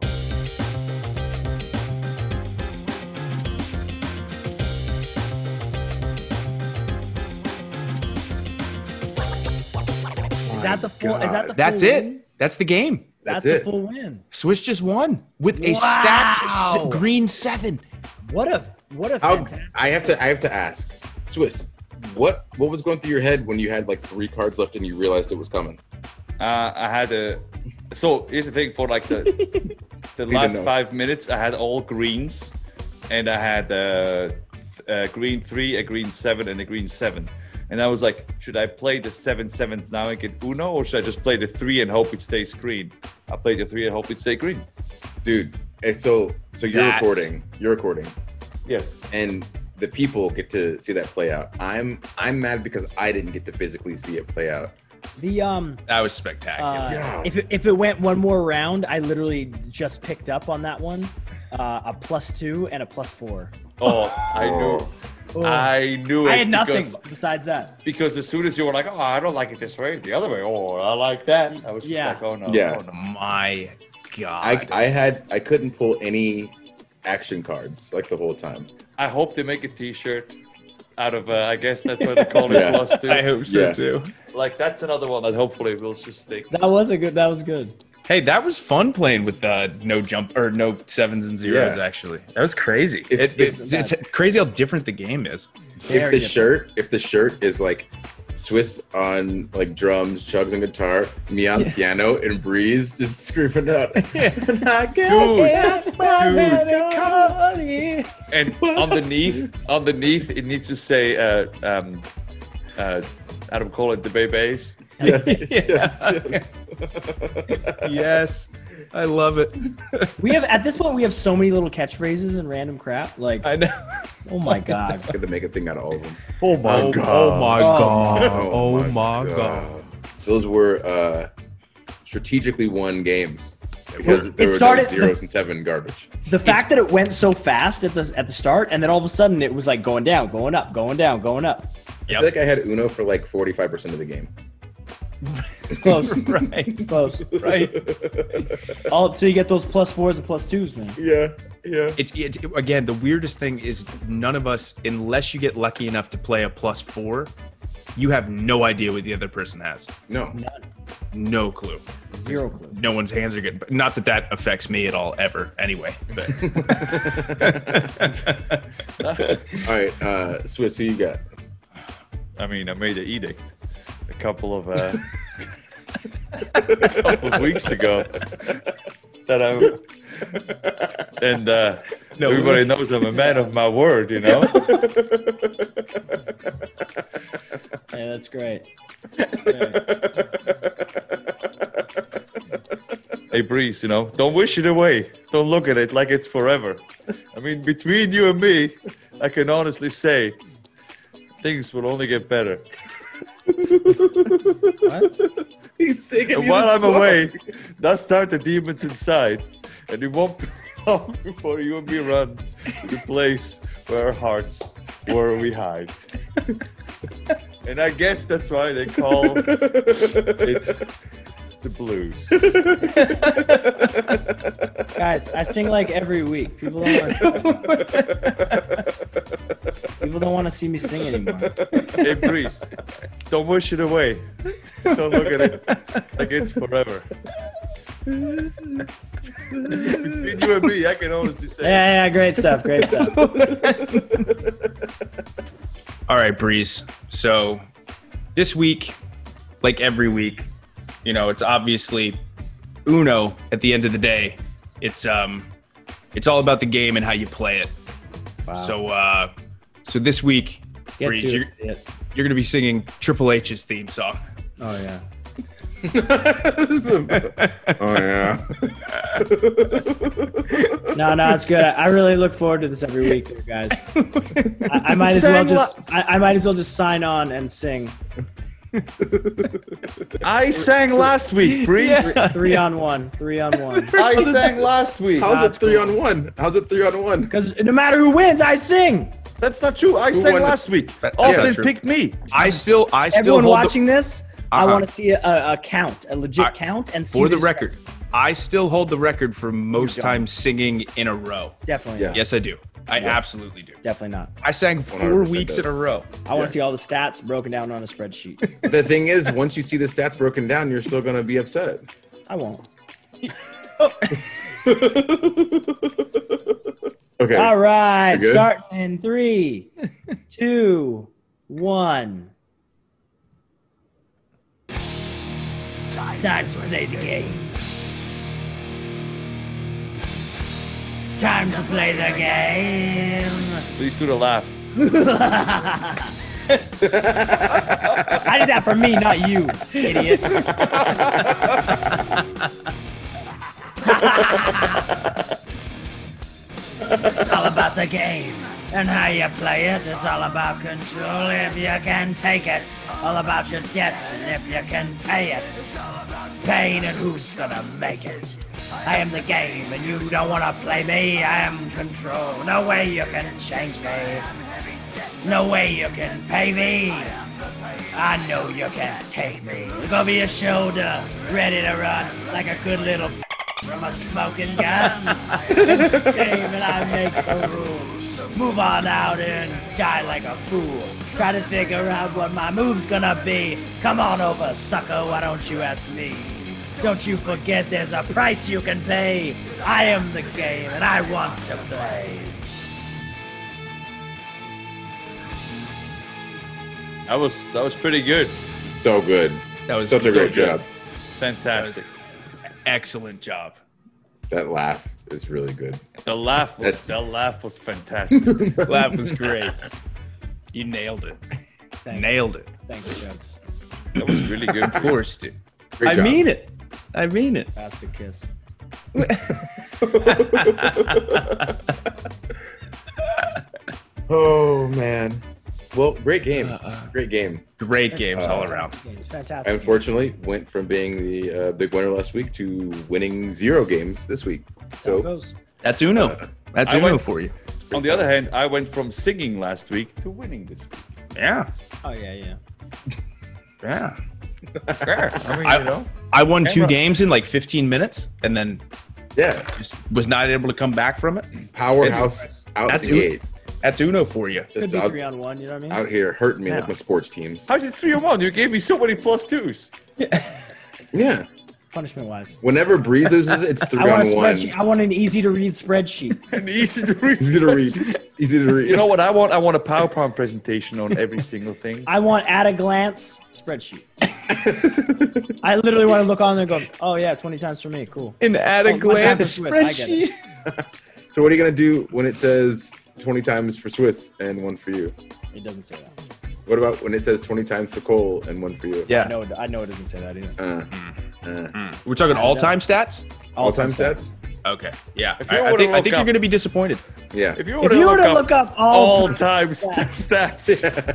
Is that the full? Is that the? That's full it. Win? That's the game. That's That's the it. full win. Swiss just won with a Wow. stacked green 7. What a How, fantastic. I have to ask, Swiss, what was going through your head when you had like 3 cards left and you realized it was coming? I had a. So here's the thing: for like the last know. 5 minutes, I had all greens, and I had a green 3, a green 7, and a green 7. And I was like, should I play the 7/7s now and get Uno, or should I just play the 3 and hope it stays green? I played the 3 and hope it stay green. Dude, so you're That's- recording, Yes. and the people get to see that play out. I'm mad because I didn't get to physically see it play out. The That was spectacular. Yeah. if it went one more round, I literally just picked up on that one, a +2 and a +4. Oh, I knew. Oh. I knew it. I had nothing because- besides that. Because as soon as you were like, oh, I don't like it this way, the other way, oh, I like that. I was just Yeah. like, oh no. Yeah. Oh, no. My God. I couldn't pull any action cards like the whole time. I hope they make a T-shirt out of. I guess that's what they call it. Yeah. +2. I hope so Yeah. too. Like that's another one that hopefully will just stick. That was good. Hey, that was fun playing with no jump or no 7s and 0s. Yeah. Actually, that was crazy. If- It's crazy how different the game is. Very If the shirt is like Swiss on like drums, Chugs on guitar, me on piano, and Breeze just screaming out. And I guess Dude, that's why dude. they call it. And underneath, it needs to say, Adam call it the babies. Yes, Yeah. yes. Yes, I love it. We have at this point we have so many little catchphrases and random crap. Like, I know. oh my god. Got to make a thing out of all of them. Oh my God. Oh my God. Oh my God. Those were strategically won games because there were started- no 0s and 7 garbage. The fact that it went so fast at the start, and then all of a sudden it was like going down, going up, going down, going up. I feel like I had Uno for like 45% of the game. It's close. Right. It's close. Right. All till you get those +4s and +2s, man. Yeah. It's again, the weirdest thing is none of us, unless you get lucky enough to play a +4, you have no idea what the other person has. No. None. No clue. Zero clue. No one's hands are getting. Not that affects me at all, ever. Anyway. But. All right, Swiss, who you got? I mean, I made an edict a couple of weeks ago that everybody knows I'm a man of my word, you know. Yeah, that's great. Hey, Breeze, you know, don't wish it away. Don't look at it like it's forever. I mean, between you and me, I can honestly say things will only get better. He's singing. And while I'm away, thus start the demons inside. And it won't be long before you and me run to the place where our hearts where we hide. And I guess that's why they call it the blues. Guys, I sing like every week. People don't want to see me sing anymore. Hey, Breeze, don't wish it away. Don't look at it like it's forever. Between you and me, I can honestly say. Yeah, great stuff. Great stuff. All right, Breeze. So this week, like every week, you know, it's obviously Uno at the end of the day. It's all about the game and how you play it. Wow. So this week, Get Breeze, to you're it. going to be singing Triple H's theme song. Oh yeah. Oh yeah. No, it's good. I really look forward to this every week, here, guys. I might as well just sign on and sing. I sang last week, Breeze. 3 on 1. 3 on 1. I sang last week. How's it 3-on-1? How's it 3-on-1? Because no matter who wins, I sing. That's not true. I sang won last week. That's Austin true. picked me. I still Everyone hold watching this, I Uh-huh. want to see a count, a legit count, and see for the this record. I still hold the record for most times singing in a row. Definitely, Yeah. not. Yes, I do. I absolutely do. Definitely not. I sang 4 100% weeks in a row. I want to see all the stats broken down on a spreadsheet. The thing is, once you see the stats broken down, you're still gonna be upset. I won't. Okay. All right, You good? starting in 3, 2, 1. Time to play the game. Time to play the game. Please do the laugh. I did that for me, not you, idiot. It's all about the game and how you play it. It's all about control if you can take it. All about your debt and if you can pay it. Pain and who's gonna make it. I am the game and you don't wanna play me. I am control. No way you can change me. No way you can pay me. I know you can't take me. Look over your shoulder, ready to run like a good little from a smoking gun. Game and I make the rules. Move on out and die like a fool. Try to figure out what my move's gonna be. Come on over, sucker, why don't you ask me? Don't you forget there's a price you can pay. I am the game and I want to play. That was pretty good. So good. That was Such a great job. Fantastic. Excellent job. That laugh is really good. The laugh That's- was fantastic. Laugh was great. You nailed it. Thanks. Nailed it. Thanks, Chugs. That was really good. Of course, dude. Great I job. mean it. I mean it. Bastard kiss. Oh man. Well, great game. Great game. Great games all around. Fantastic. I unfortunately went from being the big winner last week to winning 0 games this week. How it So goes. That's Uno. That's I Uno went- for you. On the other hand, I went from singing last week to winning this week. Yeah. Oh yeah. Yeah. Yeah, I mean, I- you know. I won 2 Camera. games in like 15 minutes and then yeah, just was not able to come back from it. powerhouse out that's the gate. That's Uno for you. Could Just be out, 3 on 1. You know what I mean? out here hurting me Yeah. with my sports teams. How's it 3-1? You gave me so many plus 2s. Yeah. Punishment wise. Whenever Breeze loses, it's 3 I want a on 1. spreadsheet. I want an easy to read spreadsheet. And easy to read. Easy to read. Easy to read. You know what I want? I want a PowerPoint presentation on every single thing. I want at a glance spreadsheet. I literally want to look on there and go, oh yeah, 20 times for me. Cool. An at Oh, a one time glance for Swiss, I get it. spreadsheet. So what are you gonna do when it says 20 times for Swiss and 1 for you? It doesn't say that. What about when it says 20 times for Cole and 1 for you? I Yeah. know it doesn't say that either. We're talking all-time stats? All-time stats? Okay. Yeah. If you I wanna think look you're up- going to be disappointed. Yeah. If you If were you were to to look up all all-time stats,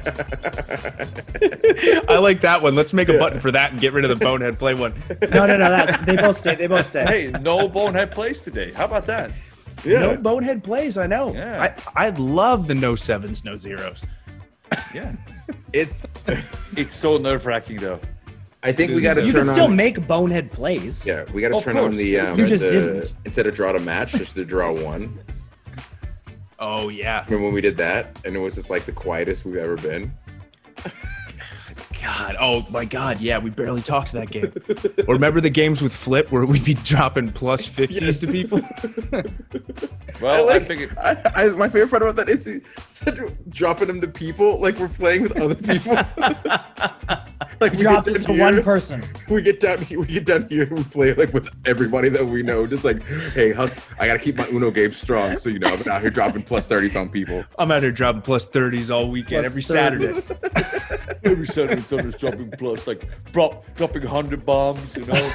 I like that one. Let's make a button for that and get rid of the bonehead play one. no, that's they both stay. They both stay. hey, no bonehead plays today. How about that? Yeah. No bonehead plays, I know. Yeah. I love the no 7s, no 0s. Yeah, It's. it's so nerve-wracking though. I think we got to You turn can still on. make bonehead plays. Yeah, we got to Of turn on course. the. You just the- didn't. Instead of draw to match, just to draw 1. Oh, yeah. Remember when we did that, and it was just like the quietest we've ever been. God, God. Oh my God. Yeah, we barely talked that game. Or remember the games with Flip where we'd be dropping plus 50s to people? Well, I I like, figured. my favorite part about that is he said dropping them to people like we're playing with other people. Like we Dropped get it down to one here, person. We get down here. We play like with everybody that we know. Just like, hey, I gotta keep my Uno game strong. So I've been out here dropping plus 30s on people. I'm out here dropping plus 30s all weekend, Plus every 30s. Saturday. Every Saturday, Sunday's dropping plus, like dropping 100 bombs,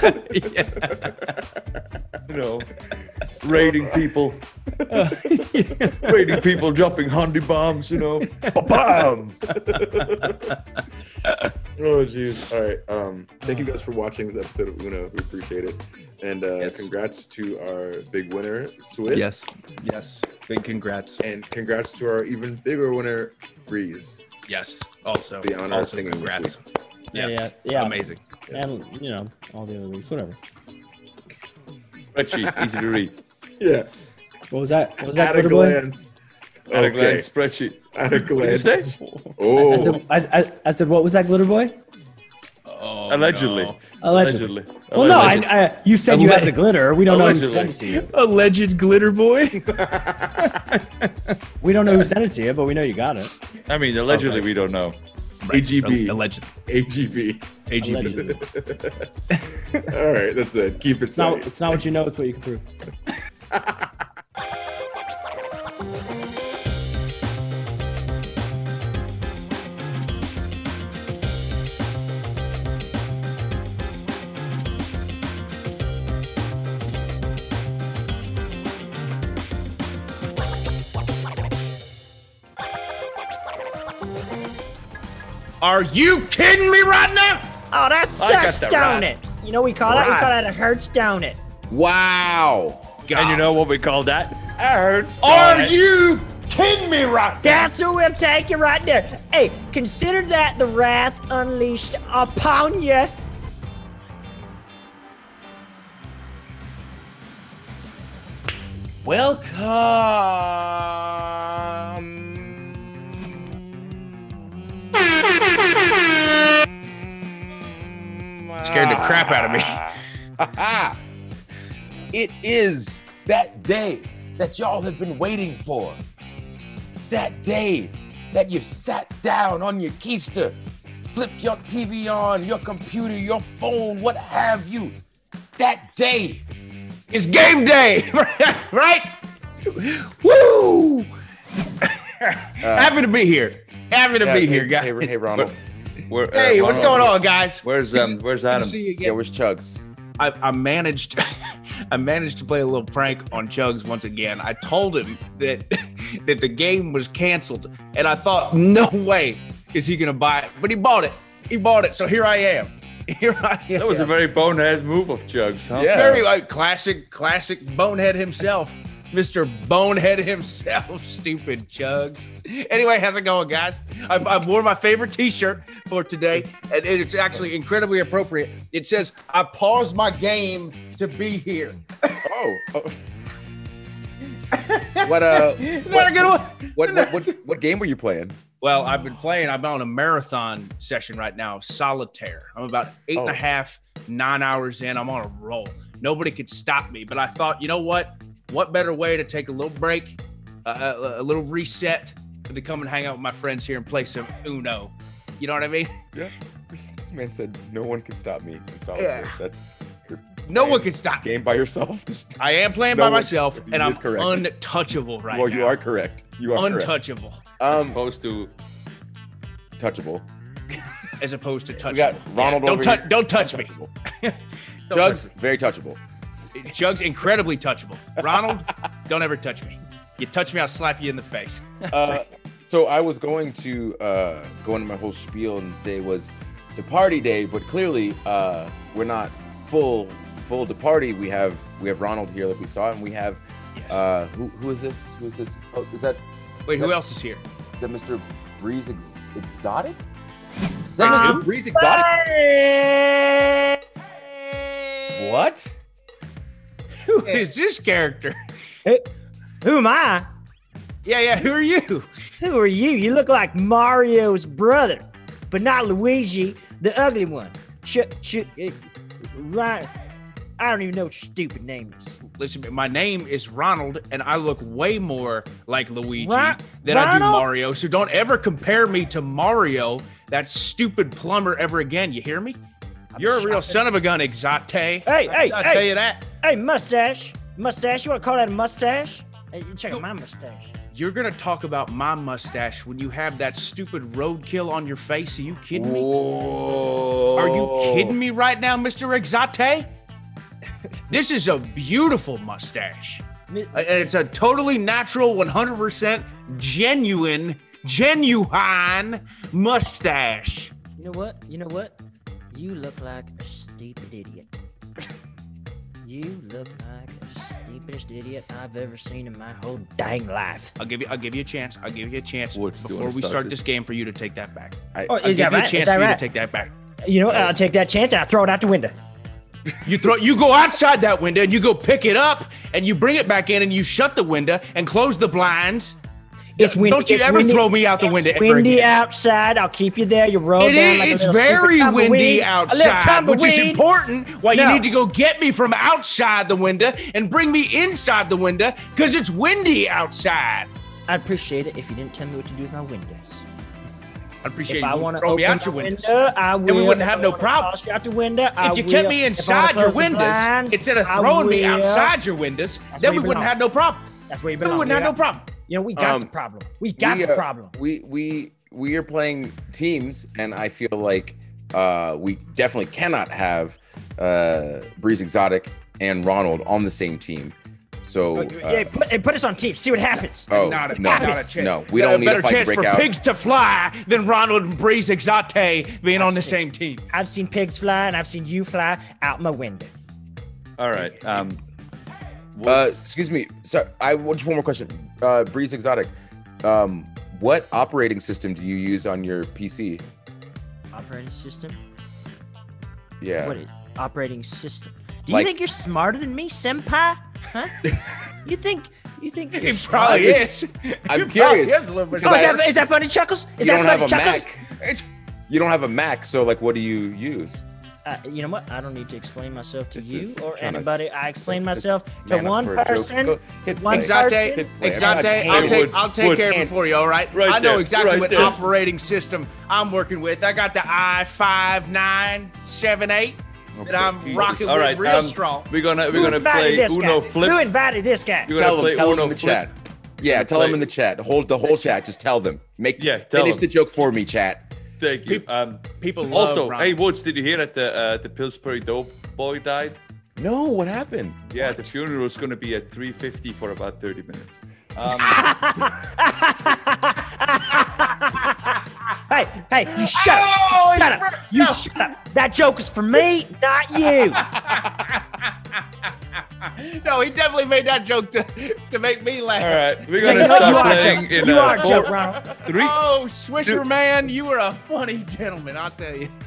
raiding people. Raiding people, dropping 100 bombs, Ba-bam! Oh jeez. All right. Thank you guys for watching this episode of Uno. We appreciate it. And congrats to our big winner, Swiss. Yes. Big congrats. And congrats to our even bigger winner, Breeze. Yes. Also. The honor of singing this congrats. week. Yes. Yeah. Amazing. And, all the other weeks, whatever. Spreadsheet, easy to read. Yeah. What was that? What was At that, a Glitter Boy? glance. At a Okay. glance spreadsheet. At a What did you glance. say? Oh. I said, what was that, Glitter Boy? Oh, Allegedly. no. Allegedly. Allegedly. Well, no, you said you had the glitter. We don't know who Allegedly. sent it to you. Alleged glitter boy. We don't know who sent it to you, but we know you got it. I mean, allegedly, Okay. we don't know. AGB. Alleged. AGB. AGB. Allegedly. All right, that's it. Keep it It's not, tight. it's not what you know, it's what you can prove. Are you kidding me right now? Oh, that I got sucks, that don't right. it? You know what we call that? We Right. call that a hurts, don't it? Wow. And you know what we call that? Hurts. Are you kidding me right now? That's who we'll take you right there. Hey, consider that the wrath unleashed upon you. Scared the crap out of me. It is that day that y'all have been waiting for. That day that you've sat down on your keister, flipped your TV on, your computer, your phone, what have you. That day It's game day, right? Woo! Happy to be here. Happy to be here, guys. Hey, Ronald. Hey, what's going on, guys? Where's Adam? See you again. Yeah, where's Chugs? I managed I managed to play a little prank on Chugs once again. I told him that that the game was canceled, and I thought, no way is he gonna buy it. But he bought it. He bought it. So here I am. Here I am. That was a very bonehead move of Chugs, huh? Yeah. very classic Bonehead himself. Mr. Bonehead himself, stupid Chugs. Anyway, how's it going, guys? I wore my favorite t-shirt for today, and it's actually incredibly appropriate. It says, I paused my game to be here. Oh. What Isn't that a good one? what game were you playing? Well, I'm on a marathon session right now, solitaire. I'm about 8.5, 9 hours in. I'm on a roll. Nobody could stop me, but I thought, you know what? What better way to take a little break, a little reset, than to come and hang out with my friends here and play some Uno. You know what I mean? Yeah. This man said no one can stop me in solitaire. Yeah. That's your No one can stop me. game by yourself. I am playing No by one- myself, he and I'm is correct. untouchable right Well, now. you are correct. You are correct. untouchable, Opposed to Touchable. as opposed to touchable. We got Ronald Yeah, over here. Don't touch me. Chugs, very touchable. Chugs, incredibly touchable. Ronald, don't ever touch me. You touch me, I'll slap you in the face. So I was going to go into my whole spiel and say it was the party day, but clearly we're not full to party. We have Ronald here that we saw, and we have who is this? Who is this? Oh, is that Wait, who else is here? Mr. Breeze Exotic? Is that Mr. Breeze Exotic? What? Who is this character? Who am I? Yeah, who are you? Who are you? You look like Mario's brother, but not Luigi, The ugly one. Right. I don't even know what your stupid name is. Listen, my name is Ronald, and I look way more like Luigi than I do Ronald? Mario. So don't ever compare me to Mario, that stupid plumber, ever again. You hear me? You're a real son of a gun, Exate. Hey, I'll tell you that. Hey, mustache. Mustache, you want to call that a mustache? Hey, check out my mustache. You're gonna talk about my mustache when you have that stupid roadkill on your face. Are you kidding me? Whoa. Are you kidding me right now, Mr. Exate? This is a beautiful mustache. And it's a totally natural, 100% genuine mustache. You know what? You look like a stupid idiot. You look like the stupidest idiot I've ever seen in my whole dang life. I'll give you a chance. I'll give you a chance Woods, do you before wanna we start start this? this game for you to take that back. Oh, I'll is give that you a right? chance Is that for you right? to take that back. You know what? I'll take that chance and I'll throw it out the window. You go outside that window and you go pick it up and you bring it back in and you shut the window and close the blinds. It's windy. Don't you it's ever windy, throw me out the window It's ever windy again. outside. I'll keep you there. You roll down like a It's little very stupid windy tumbleweed. A outside, little which is tumbleweed. important. Why you No. need to go get me from outside the window and bring me inside the window because it's windy outside. I'd appreciate it if you didn't tell me what to do with my windows. I appreciate If you I want to throw open me out the your windows. window, I will. Then we wouldn't If have I no wanna problem. toss you out the window, I If you will. kept me If I wanna inside your close the windows blinds, instead of I throwing me will. outside your windows, That's then where we you wouldn't belong. have no problem. That's where you Then we belong. wouldn't have no Leroy. problem. You know, we got a problem. We got a problem. We are playing teams, and I feel like we definitely cannot have Breeze Exotic and Ronald on the same team. So Put us on teams. See what happens. Not a chance. no, we don't need better to fight to chance break for out. pigs to fly than Ronald and Breeze Exate being on the same team. I've seen pigs fly, and I've seen you fly out my window. All right. Woods, Excuse me. So I just one more question. Breeze Exotic, what operating system do you use on your PC? Operating system? Yeah. What is operating system? Do you Like- think you're smarter than me, senpai? Huh? you think you're It smart? probably is. I'm It curious. probably is a little bit. Oh, I- is that funny, Chuckles? Is You that don't funny, have a Chuckles? Mac. You don't have a Mac, so like, what do you use? You know what? I don't need to explain myself to This you is or trying to anybody. I explain myself to man up one for a joke. person. Go- hit One play. person. Exate, Hit play. Exate, I'll take Woods, care of it Woods. for you, all right? Right I know there, exactly right what there. operating system I'm working with. I got the i5-978 that I'm rocking all with right. real strong. We're gonna Who play invited this Uno guy? Flip. Who invited this guy? We're gonna play Tell them Uno in the Flip. chat. Yeah, tell them in the chat. Hold the whole chat. Just tell them. Yeah, tell finish them. the joke for me, chat. Thank you. People love Also, Ronald. hey Woods, did you hear that the Pillsbury Dope boy died? No, what happened? Yeah, the funeral was gonna be at 3:50 for about 30 minutes. Hey, you shut up. Shut up. You shut up. That joke is for me, not you. No, he definitely made that joke to make me laugh. All right, we're Yeah, gonna you start are a playing joke. in You are a 4, joke, Ronald. 3. Oh, Swisher man, you were a funny gentleman, I'll tell you.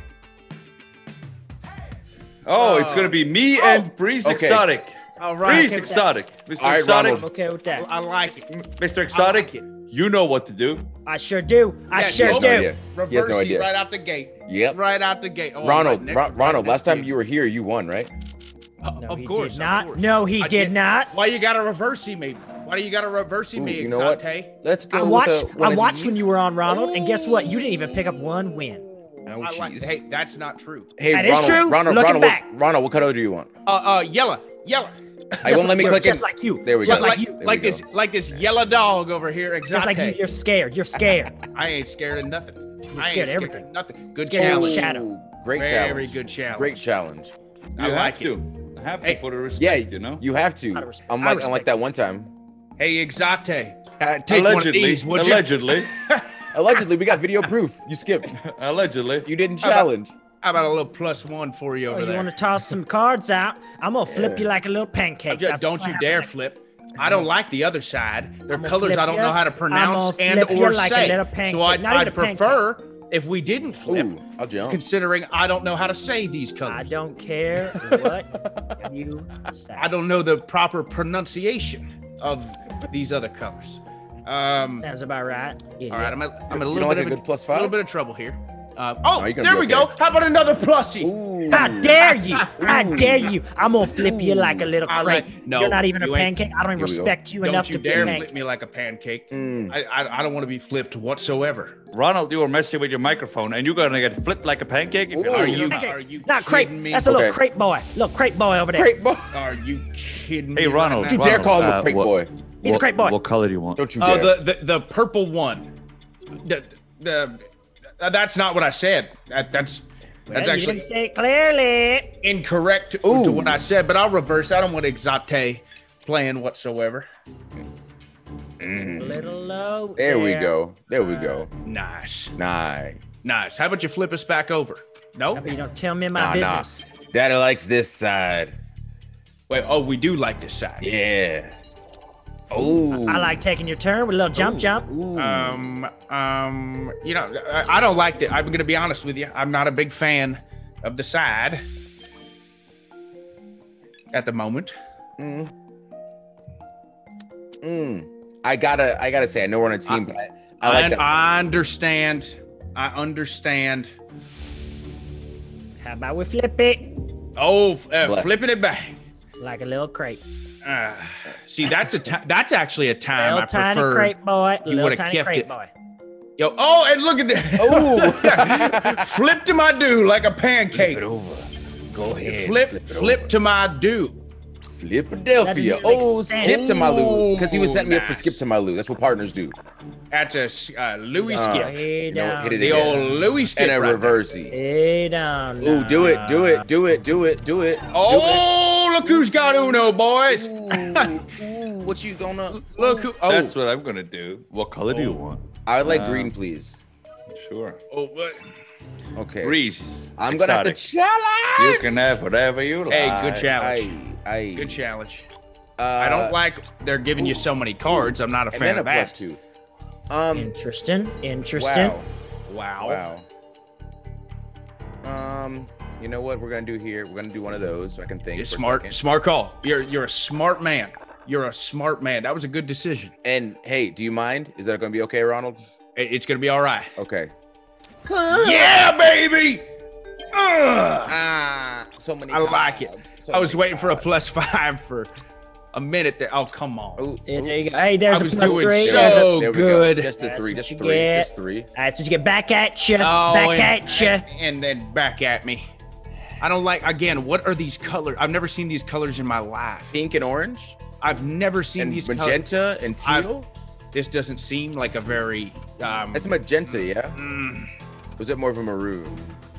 Oh, it's gonna be me and Breeze Okay. Exotic. All right. Breeze Exotic, Mr. All right, Exotic, Ronald. I'm okay with that. I like it. Mr. Exotic. like it. You know what to do. I sure do. I Yeah, sure no do. idea. He has Reverse no idea. right out the gate. Yep. Right out the gate. Oh, Ronald, right next- Ronald, right last time next you were here, you won, right? to No, of he course. did not. Of course. No, he I did not. Why you gotta reverse me? Why do you gotta reverse Ooh, me, you know what? Exate? Let's go. I with watched. one I of watched when these. you were on, Ronald, and guess what? You didn't even pick up one win. Oh, I like, jeez. hey, that's not true. Hey, That is Ronald, true. Ronald, Looking Ronald, back. Ronald, what color do you want? Yellow. I won't let me click just it. like you. There we Just go. like you. There we like go. this yellow dog over here, Exate. Just like you. You're scared. You're scared. I ain't scared of nothing. I ain't scared of everything. Nothing. Good Scared of challenge. shadow. Great Very challenge. good challenge. Great challenge. I You like have it. to. I have to Hey. for the Yeah, respect, you know. you have to. Out of respect. Unlike that one time. Hey, Exate. Take one of Allegedly, these, would you? allegedly, Allegedly, we got video proof. You skipped. allegedly. You didn't How about- challenge. How about a little +1 for you Oh, over you there? want to toss some cards out? I'm gonna flip you like a little pancake. That's Don't what you happened dare next flip. I don't like the other side. They're I'm gonna colors flip I don't ya. know how to I'm pronounce gonna and flip or you like a say. little So pancake. I'd Not even a prefer if we didn't flip, Ooh, I'll jump. considering I don't know how to say these colors. I don't care what you say. I don't know the proper pronunciation of these other colors. Sounds about right. All right, I'm in a You little don't like bit a of good +5? little bit of trouble here. you're gonna there be we okay. go. How about another plushie? Ooh. How dare you? How dare you? I'm gonna flip you like a little I crate. like- no, You're not even a you ain't- pancake. I don't even Here we go. respect you Don't enough you to be a dare pancake. flip me like a pancake. Mm. I don't want to be flipped whatsoever. Ronald, you were messing with your microphone, and you're gonna get flipped like a pancake. If Ooh. Are Ooh. you Pancake. are you Not crate. kidding me? That's a little Okay. crate boy. Little crate boy over there. Great boy. Are you kidding me? Hey, Ronald. right Don't now? you dare call him a crate what- boy. He's a crate boy. What color do you want? Don't you Oh, dare. the purple one. That's not what I said. That's Well, you actually didn't say it clearly. incorrect to Ooh. what I said, but I'll reverse. I don't want Exate playing whatsoever. A little low. There we go. There we go. Nice. Nice. How about you flip us back over? No? But you don't tell me my Nah, nah. business. Daddy likes this side. Wait, oh, we do like this side. Yeah. Oh. I like taking your turn with a little jump. You know, I don't like it. I'm going to be honest with you. I'm not a big fan of the side at the moment. I gotta say, I know we're on a team, but I like that. I understand. How about we flip it Oh, Bless. flipping it back. like a little crate? See, that's actually a time Little I tiny prefer. crate boy. you Little would've tiny kept crate it. boy. Yo, oh, and look at that. Oh. Flip to my do like a pancake. Flip it over. Go ahead. Flip to my do. Philadelphia. That doesn't Oh, make sense. skip to my Lou. Because he was setting me up for Nice. skip to my Lou. That's what partners do. That's a Louis skip. Hey You know, down. hit it The again. old Louis skip. And a right there. reversey. Hey down. Ooh, do it. Oh, look who's got Uno, boys. Ooh, what you gonna? Look who. Oh, That's what I'm gonna do. What color do you want? I would like green, please. Sure. oh, what? Okay. Grease. I'm gonna have to Exotic. challenge. You can have whatever you like. Hey, good challenge. I Good challenge. I don't like they're giving you so many cards. I'm not a and fan then a of plus that. 2. Interesting. Wow. Wow. You know what we're gonna do here? We're gonna do one of those so I can think. You're for a smart. second. Smart call. You're a smart man. You're a smart man. That was a good decision. And hey, do you mind? Is that gonna be okay, Ronald? It's gonna be all right. Okay. Yeah, baby. Ugh. So many. I like it. cards, so I was many waiting for a cards. +5 for a minute there. Oh, come on. Ooh, Yeah, ooh. there you go. Hey, there's I was a plus doing 3. so There we go. good. Just a That's 3. what Just you 3. get. Just 3. That's what you get back at you. Oh, Back at you. and then back at me. I don't like. Again, what are these colors? I've never seen these colors in my life. Pink and orange. I've never seen And these colors. magenta and teal. This doesn't seem like a very. That's a magenta, yeah. mm, Was it more of a maroon?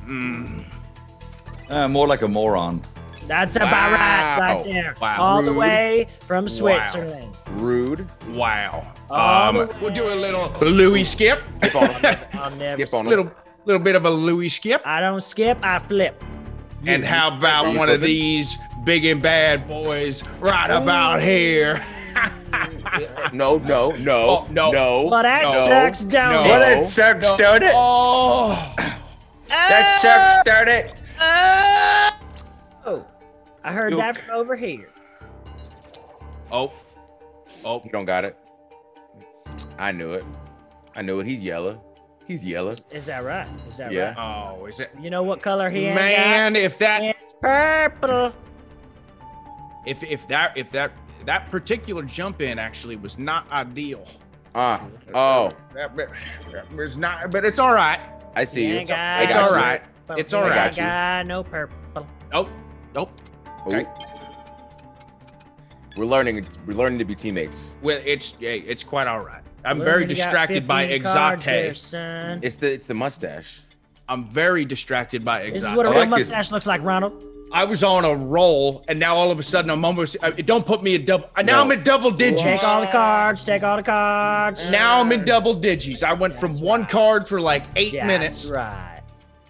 More like a moron. That's about right there. Wow. All the Rude. way from Switzerland. Rude. wow. All the We'll do a little Louis skip. Skip on them. I'll never Skip on little bit of a Louis skip. I don't skip, I flip. And how about You one of flipping? these big and bad boys right about here? No. Oh, no. Well, that No. sucks, don't No. it? Well, that sucks, don't it? Oh, That sucks, don't it? Oh, I heard that from over here. oh, You don't got it. I knew it. He's yellow. He's yellow. Is that right? Is that Yeah. right? oh! Is it? You know what color he ain't Man, if got? that It's purple. if that particular jump in actually was not ideal. Oh, That was not, but it's all right. I see you. You ain't I It's got all you. right. It's all You right. ain't got no purple. Oh, nope. Ooh. Okay. We're learning to be teammates. Well, it's quite all right. I'm Well, very you got distracted by 15 cards there, Exate. son. It's the mustache. I'm very distracted by This is what a Exate. real like his- mustache looks like, Ronald. I was on a roll, and now all of a sudden I'm almost. Don't put me in double. Now No. I'm in double digits. Take all the cards. Take all the cards. Now I'm in double digits. I went from That's one right. card for like 8 That's minutes. right.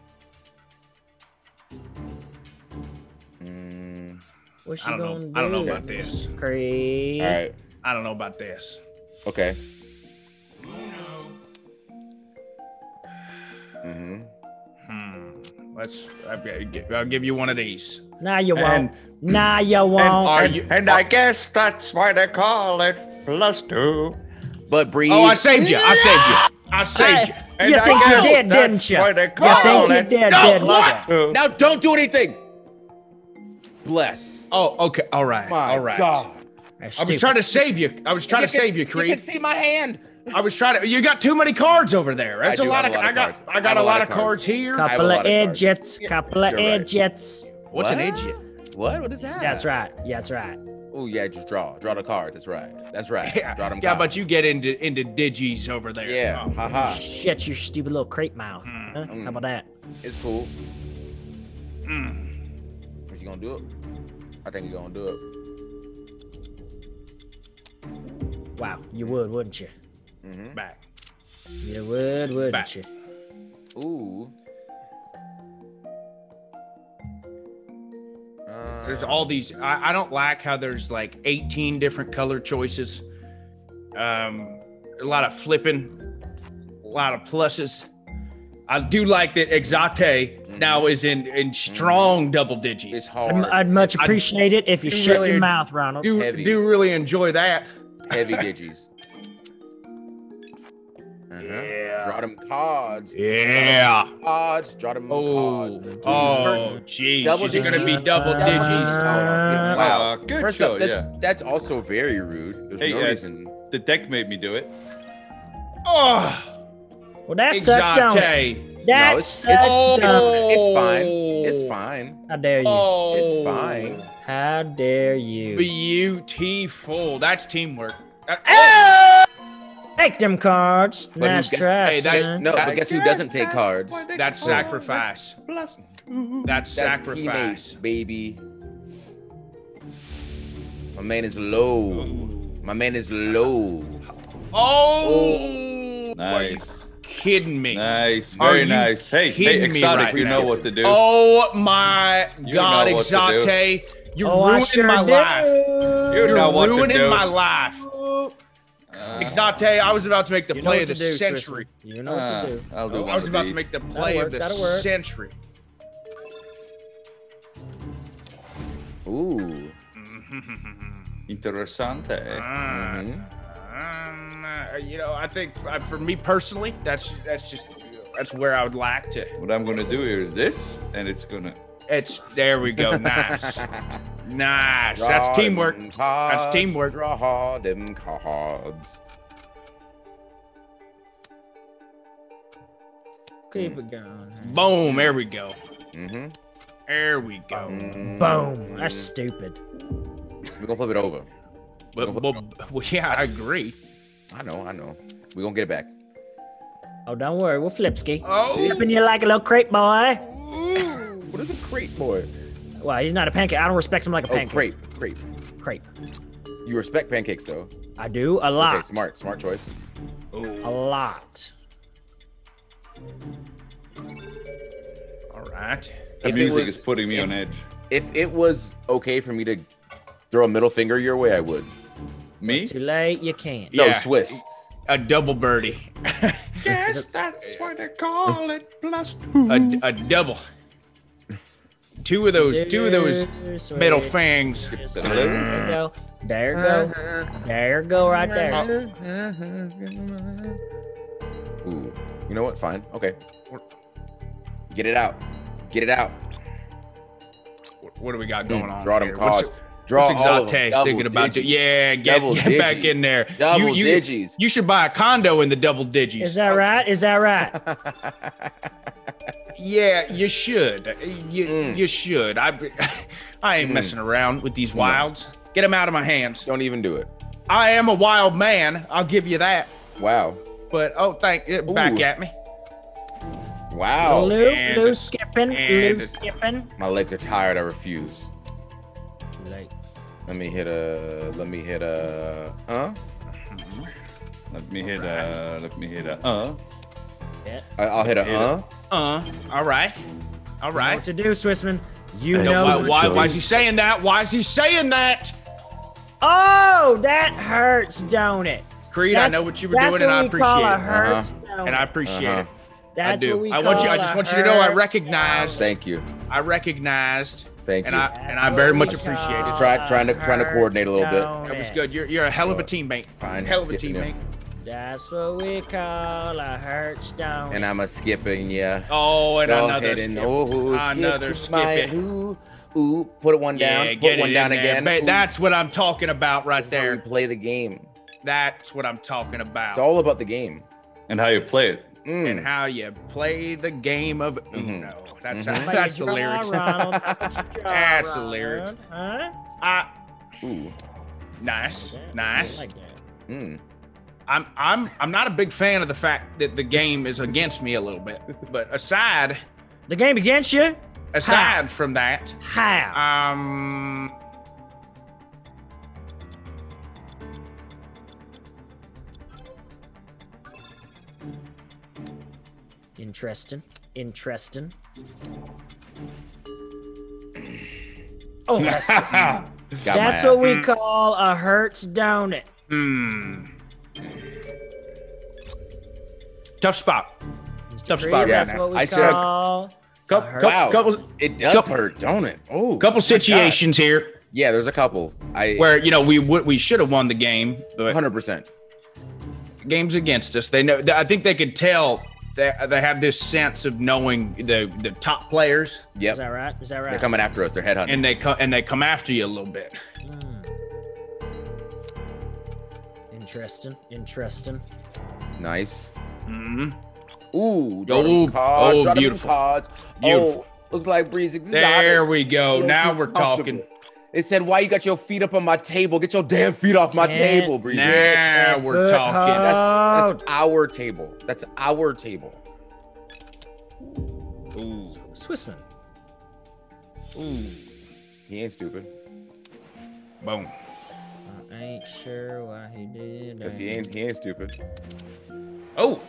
What I you don't gonna know. do? I don't know about this. Creed. All right. I don't know about this. Okay. Mm-hmm. I'll give you one of these. Nah, you And- won't. Nah, you won't. Are you? And I guess that's why they call it +2. But Breeze. Oh, I saved you. I saved you. I saved you. And You I think you guess did, didn't that's you? why they You call think you it did, No, didn't what? you? Now don't do anything. Bless. Oh, okay. All right. My all right. God. I was trying to save you. I was trying to save you, You Creed. can see my hand. I was trying to. You got too many cards over there. That's I a do lot have of. a lot of cards. I got a lot of cards here. have a Couple lot of of cards. idiots. Couple of You're right. idiots. What's an What? idiot? What is that? That's right. Yeah, that's right. Oh yeah, just draw the card. That's right. That's right. Yeah. Draw them Yeah, cards. but you get into digis over there. Yeah. Oh. Haha. Shut your stupid little crepe mouth. Huh? Mm. How about that? It's cool. Mm. Is you gonna do it? I think you're gonna do it. Wow, you would, wouldn't you? Mm-hmm. Back. You would, wouldn't Back. you? Ooh. There's all these. I don't like how there's like 18 different color choices. A lot of flipping, a lot of pluses. I do like that Exate now is in strong double digits. It's hard. I'd much appreciate it if you do shut really- your mouth, Ronald. Heavy. Do really enjoy that. Heavy digis. Yeah. Draw them cards. Yeah. Cards. Draw them Oh, cards. oh, geez. Double Is it gonna be digits. double Double digits? digits. Wow. Wow, good First show, up, that's also very rude. There's Hey, no yeah. reason. The deck made me do it. Oh, Well, that sucks, don't it? Exate. That No, it's- sucks, it's- don't it? It's fine. It's fine. How dare you? Oh, It's fine. How dare you? Beautiful. That's teamwork. Take them cards. But who Nice gets- try, Hey, that's- son. No, but guess who doesn't take cards? That's sacrifice. That's That's sacrifice. teammates, baby. My man is low. My man is low. Oh, Nice. kidding me? Nice. Are Very you nice. Hey, kidding me Exotic, right you know now? what to do. Oh my You God, know what to do. Exate, you're Oh, I ruining sure my do. life. You You're know what to ruining do. my life. Exate, I was about to make the You know play what of to the do, century. Swissman. You know what to do. I'll do I one was of about to these. make the play of the That'll work. century. Ooh. Interessante. Mhm. You know, I think for me personally, that's where I would like to. What I'm gonna do here is this, and it's gonna. It's there we go. Nice, nice. Draw That's teamwork. them cards, That's teamwork. Draw them cards. Keep it going. Boom. There we go. Mm-hmm. There we go. Boom. That's stupid. We're gonna flip it over. Well, yeah, I agree. I know. We're gonna get it back. Oh, don't worry. We'll flipski. Oh. Flipping you like a little crepe boy. What is a crate boy? Well, he's not a pancake. I don't respect him like a Oh, pancake. crepe. Crepe. You respect pancakes though. I do a lot. Okay, smart choice. A lot. All right. The If it music was- is putting me if- on edge. If it was okay for me to throw a middle finger your way, I would. Me? It's too late. You can't. No, Yeah. Swiss. A double birdie. Yes, that's what they call it. Plus a double. Two of those Sweet. middle fangs. There you go. There you go. There you go right there. Ooh. You know what? Fine. Okay. Get it out. Get it out. What do we got going on? Draw them here? cards. Draw What's all of them. Exate Double thinking about? digits. Yeah, Double get back digits. in there. Double you, digits. You should buy a condo in the double digits. Is that right? Is that right? Yeah, you should. You should. I ain't messing around with these wilds. Get them out of my hands. Don't even do it. I am a wild man. I'll give you that. Wow. But back Ooh. at me. Wow. And- Loose skipping. and- Loose skipping. My legs are tired. I refuse. Too late. Let me hit a. Let me hit a. I'll hit a. All right. All Know right. what to do, Swissman. You No, know. Why is he saying that? Why is he saying that? Oh, that hurts, don't it? Creed, I know what you were doing, and I appreciate Call a it. hurts, And I appreciate Uh-huh. it. That's I do. What we I want you. I call just a want you to know I hurt. recognized. Thank you. I recognized, Thank and you. I very much appreciate it. Trying to coordinate a little bit. That was good. You're a hell of a teammate. Fine. Hell of a Skipping teammate. you. That's what we call a Hearthstone. And I'm a skipping, yeah. Oh, and Go another ahead and skip. Another skip skip my it. Lou. Ooh, put it one down. Yeah, Put get one it down in there. again. But Ooh, that's what I'm talking about right this is how we there. play the game. That's what I'm talking about. It's all about the game. And how you play it. And how you play the game of Uno. That's Mhm. that's the lyrics. That's the lyrics. Huh? Ooh. Nice, Yeah, nice. I like that. Mm. I'm not a big fan of the fact that the game is against me a little bit. But aside The game against you? from that, How? Interesting. Oh, that's Got that's my what we call a Hertz donut. Tough spot. Tough Creed, spot right that's now. what we I should've- call Couple, Wow. couple, It does couple- hurt, don't it? Oh, couple situations here Yeah, there's a couple. where we should have won the game, but 100%. game's against us. They know. I think they could tell. They have this sense of knowing the top players, Is Yep. that right? Is that right? They're coming after us. They're headhunting. and they come after you a little bit. Interesting. Nice. Mm-hmm. Ooh, draw them cards. oh, draw them beautiful. cards. Beautiful. Oh, looks like Breeze exotic. There we go. Feel Now too we're talking. comfortable. It said, "Why you got your feet up on my table? Get your damn feet off my Can't table, Breeze." Now we're foot talking. That's our table. That's our table. Ooh, Swissman. ooh, He ain't stupid. boom. I ain't sure why he did. Cause he ain't stupid. Oh.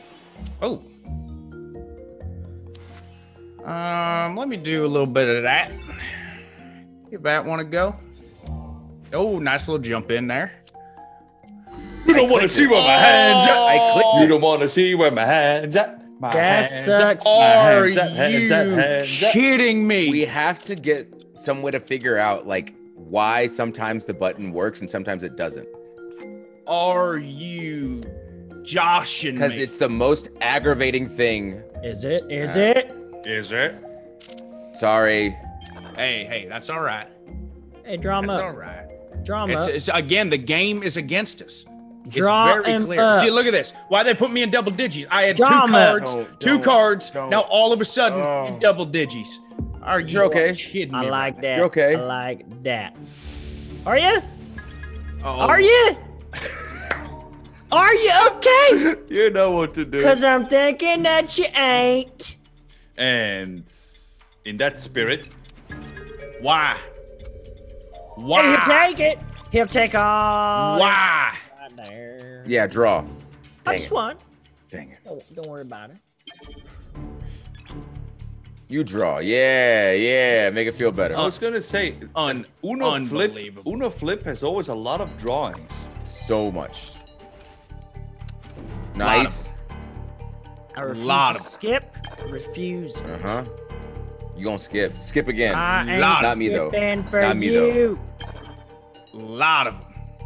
Let me do a little bit of that. Give that one a go. Oh, nice little jump in there. You don't want to see where my hands at. I clicked You it. don't want to see where my hands at. My That hands sucks. At. My Are hands at, hands at, you hands at. kidding me? We have to get some way to figure out like why sometimes the button works and sometimes it doesn't. Are you joshing Because me? it's the most aggravating thing. Is it? Is it? Is it? Sorry. Hey, that's all right. Hey, That's drama. all right. Drama. It's again, the game is against us. Draw it's very him clear. up. See, look at this. Why they put me in double digits? I had Drama. two cards, Don't, cards. don't. Now all of a sudden, Oh. in double digits. Are you You're okay. kidding I me? like right that. You're okay. I like that. Are you? now? Oh. Are you? Are you okay? You know what to do. Because I'm thinking that you ain't. And in that spirit, Why? And he'll Why? take it. He'll take all. Why? Right there. Yeah, draw. I Dang just it. won. Dang it. Don't worry about it. You draw. Yeah. Make it feel better. I was gonna say, Uno Flip. Unbelievable. Uno Flip has always a lot of drawings. So much. Nice. I refuse lot to of- skip. Refuse. Uh-huh. You gonna skip. Skip again. I ain't Lot. Not me, though. skipping for Not me, though. you. Lot of them.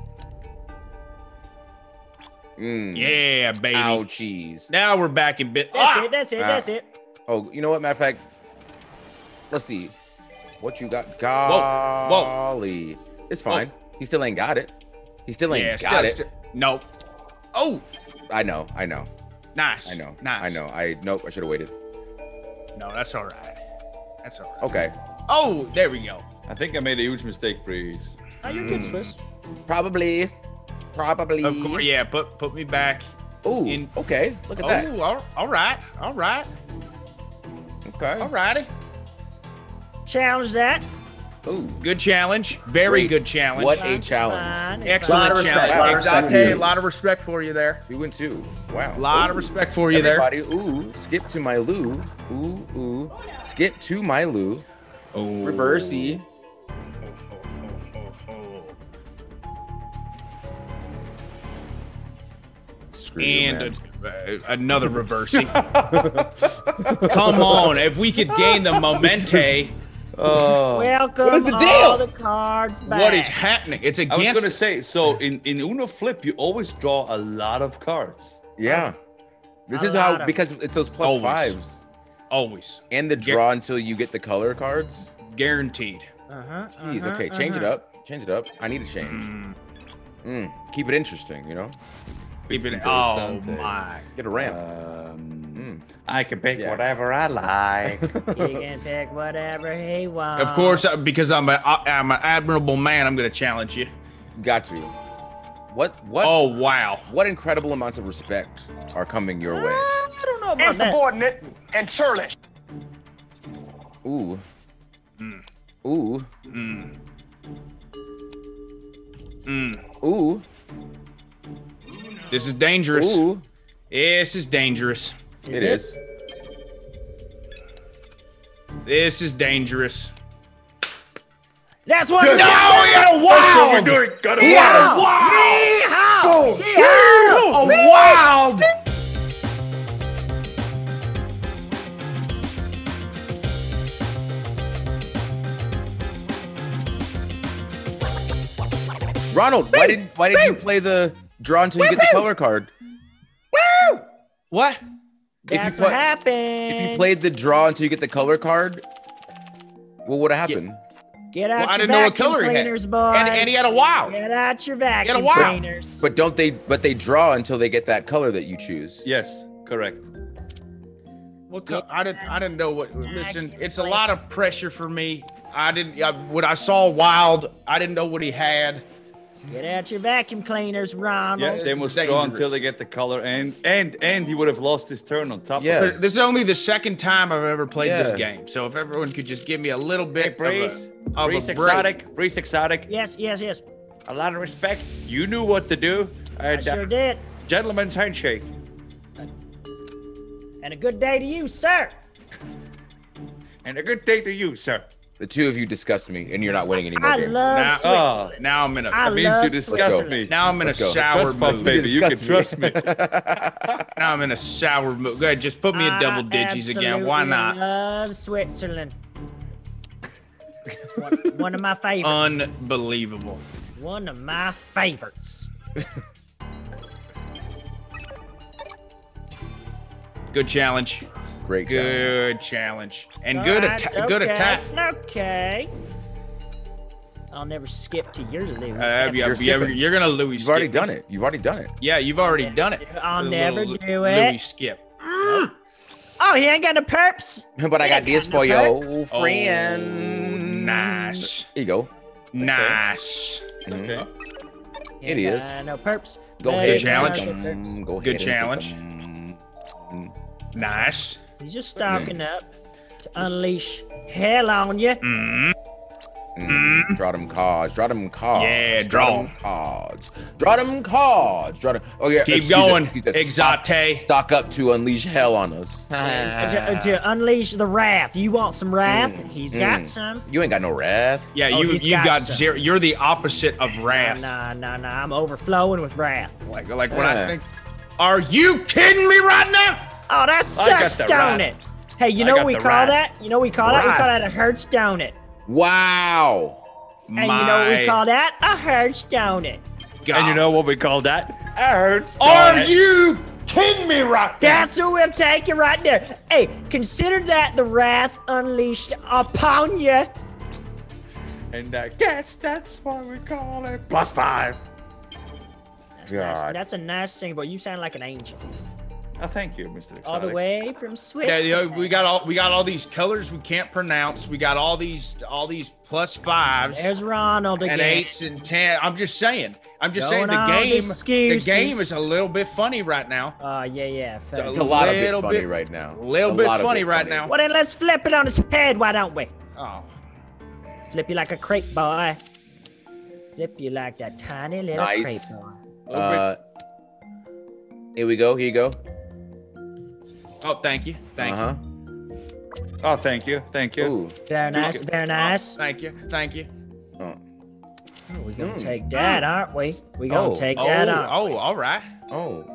Mm. Yeah, baby. Ouchies. Now we're back in bit. That's it. That's it. Ah. That's it. Oh, you know what? Matter of fact, let's see. What you got? whoa. Golly. It's fine. He still ain't got it. He still ain't Yeah, got it. No. Oh, I know. nice. Nice. Nope, I should have waited. No, that's all right. That's all right. Okay. Oh, there we go. I think I made a huge mistake, Breeze. Oh, you're good, Swiss. Probably. Of course, yeah. Put me back. Ooh, in- okay. Look at that. Oh, all right. Okay. All righty. Challenge that. Ooh. Good challenge. Very Great. good challenge. What a Fine, challenge. fine, it's Excellent fine. Lot of respect, challenge. lot of I'll respect tell for you, you. a lot of respect for you there. We went two. Wow. A lot of Ooh. respect for you there. Everybody, ooh, skip to my Lou. Ooh. Skip to my Lou. Oh. Reversey. Screw you, And man. another reversing. Come on, if we could gain the momente, Welcome What is the all deal? the cards back. What is happening? It's I was against. gonna say, so in Uno Flip, you always draw a lot of cards. Yeah. This A is lot how, of- because it's those plus Always. fives. Always And the draw until you get the color cards. guaranteed. Jeez, okay, change it up. Change it up. I need a change. Keep it interesting, you know? Keep it. Oh Interessante. my. Get a ramp. I can pick Yeah. whatever I like. He can pick whatever he wants. Of course, because I'm an admirable man, I'm gonna challenge you. Got to. What Oh wow. what incredible amounts of respect are coming your way? I don't know about that. Insubordinate and churlish. Ooh. Ooh. Ooh. This is dangerous. Ooh. This is dangerous. It is. This is dangerous. That's what. No, we got a wild. Got We got a wild. A wild. Ronald, why didn't you play the draw until you get the color card? What? That's you what put- happens. If you played the draw until you get the color card, what would have happened? Get out Well, I your didn't know what vacuum color he had. cleaners, boys. And he had a wild. Get out your vacuum wild. cleaners. But don't they? But they draw until they get that color that you choose. Yes, correct. What I didn't know what. Listen, it's a lot of pressure for me. When I saw wild, I didn't know what he had. Get out your vacuum cleaners, Ronald. Yeah, they must draw dangerous. until they get the color, and he would have lost his turn on top Yeah. of it. This is only the second time I've ever played Yeah. this game. So if everyone could just give me a little Hey, bit Breeze, of Breeze a break. Exotic, Breeze Exotic. Yes, yes, yes. A lot of respect. You knew what to do. I And, sure did. Gentleman's handshake. And a good day to you, sir. And a good day to you, sir. The two of you disgust me, and you're not winning any more I games. love Now- Switzerland. Now I'm in a. I That means love you disgust Switzerland. me. Now I'm in a Let's go. sour Trust fund, mood. baby. You can disgust me. trust me. Now I'm in a sour mood. Go ahead, just put me in double digits again. Why absolutely not? love Switzerland. one of my favorites. Unbelievable. One of my favorites. Good challenge. Great job. Good challenge. And All good right, attack. Good okay, attack. It's okay. I'll never skip to your Louis. You're gonna Louis. You've already done it. You've already done it. Yeah, you've already done it. I'll The never little do Louis it. skip. Oh, he ain't got no perps. But I got Yeah, this no for you, perks. old Oh, friend. nice. Here you go. Nice. Okay. He It ain't is. got no perps. Go But ahead. he and challenge. take got no 'em. perps. Go Good ahead and take challenge. 'em. Nice. He's just stalking up to unleash hell on you. Draw them cards. Draw them cards. Yeah, draw 'em. them cards. Draw them cards. Draw them. Oh yeah. Keep excuse going, it, excuse it. Exote. Stock up to unleash hell on us. To unleash the wrath. You want some wrath? He's got some. You ain't got no wrath. Yeah, Oh, you he's you got got some. zero. You're the opposite of wrath. Nah. I'm overflowing with wrath. Like when I Yeah. think. Are you kidding me right now? Oh, that I got sucks, the don't wrath. it? Hey, you I know got what we the call wrath. that? You know what we call that? We call that a hurts, don't it? Wow. And you know what we call that? A hurts, don't it? God. And you know what we call that? Hurts. Are you kidding me right now? That's what we'll take you right there. Hey, consider that the wrath unleashed upon you. And I guess that's why we call it +5. God. That's a nice singer, but you sound like an angel. Oh, thank you, Mr. Exotic. All the way from Yeah, Switzerland. we got all these colors we can't pronounce. We got all these +5s There's Ronald again. and 8s and 10. I'm just saying. Going the on game. The excuses. game is a little bit funny right now. Yeah. fair. It's a lot of it little funny bit- right now. Little A bit lot of funny it right now. Well, then let's flip it on his head, why don't we? Oh, Flip you like a crepe, boy. Flip you like that tiny little Nice. crepe, boy. Here we go. Here you go. oh, thank you, thank Uh-huh. Oh, thank you. Thank you. Ooh. Very nice, very nice. thank you, thank you. Oh. Oh, we gonna take that, aren't we? We gonna Oh. take that on. All right. Oh.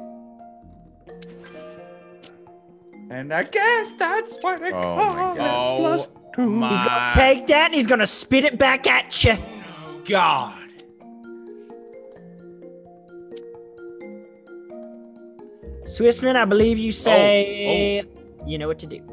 And I guess that's why they Oh, my call God. it Oh, He's gonna take that and he's gonna spit it back at you. God. Swissman, I believe you say you know what to do.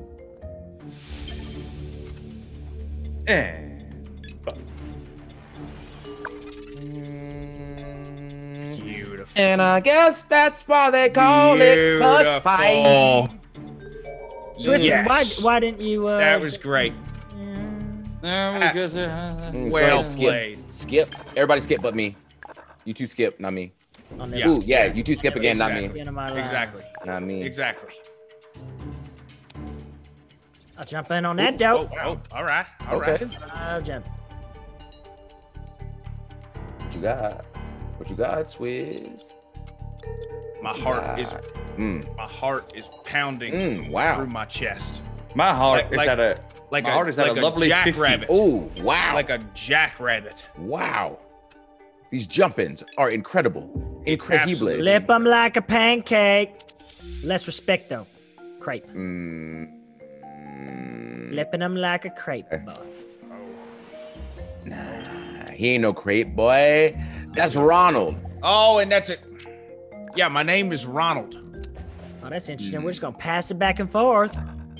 Beautiful. And I guess that's why they call it plus fight. Swissman, Yes. why didn't you? That was great. Well played. Skip. Everybody skip but me. You two skip, not me. Yeah. Ooh, yeah, you two skip again, not me. Exactly. Not me. Exactly. I'll jump in on that dope. Oh, all right. All Okay. right. I'll jump. What you got? What you got, Swizz? My heart is Mm. my heart is pounding Wow. through my chest. My heart Like- is at a Like my a heart is at like a lovely 50. jackrabbit. Oh, wow. Like a jackrabbit. Wow. These jump-ins are incredible. Incredible. Absolutely. Flip 'em like a pancake. Less respect though. Crepe. Flipping them like a crepe, boy. He ain't no crepe, boy. That's Ronald. Oh, and that's it. Yeah, my name is Ronald. Oh, that's interesting. We're just gonna pass it back and forth.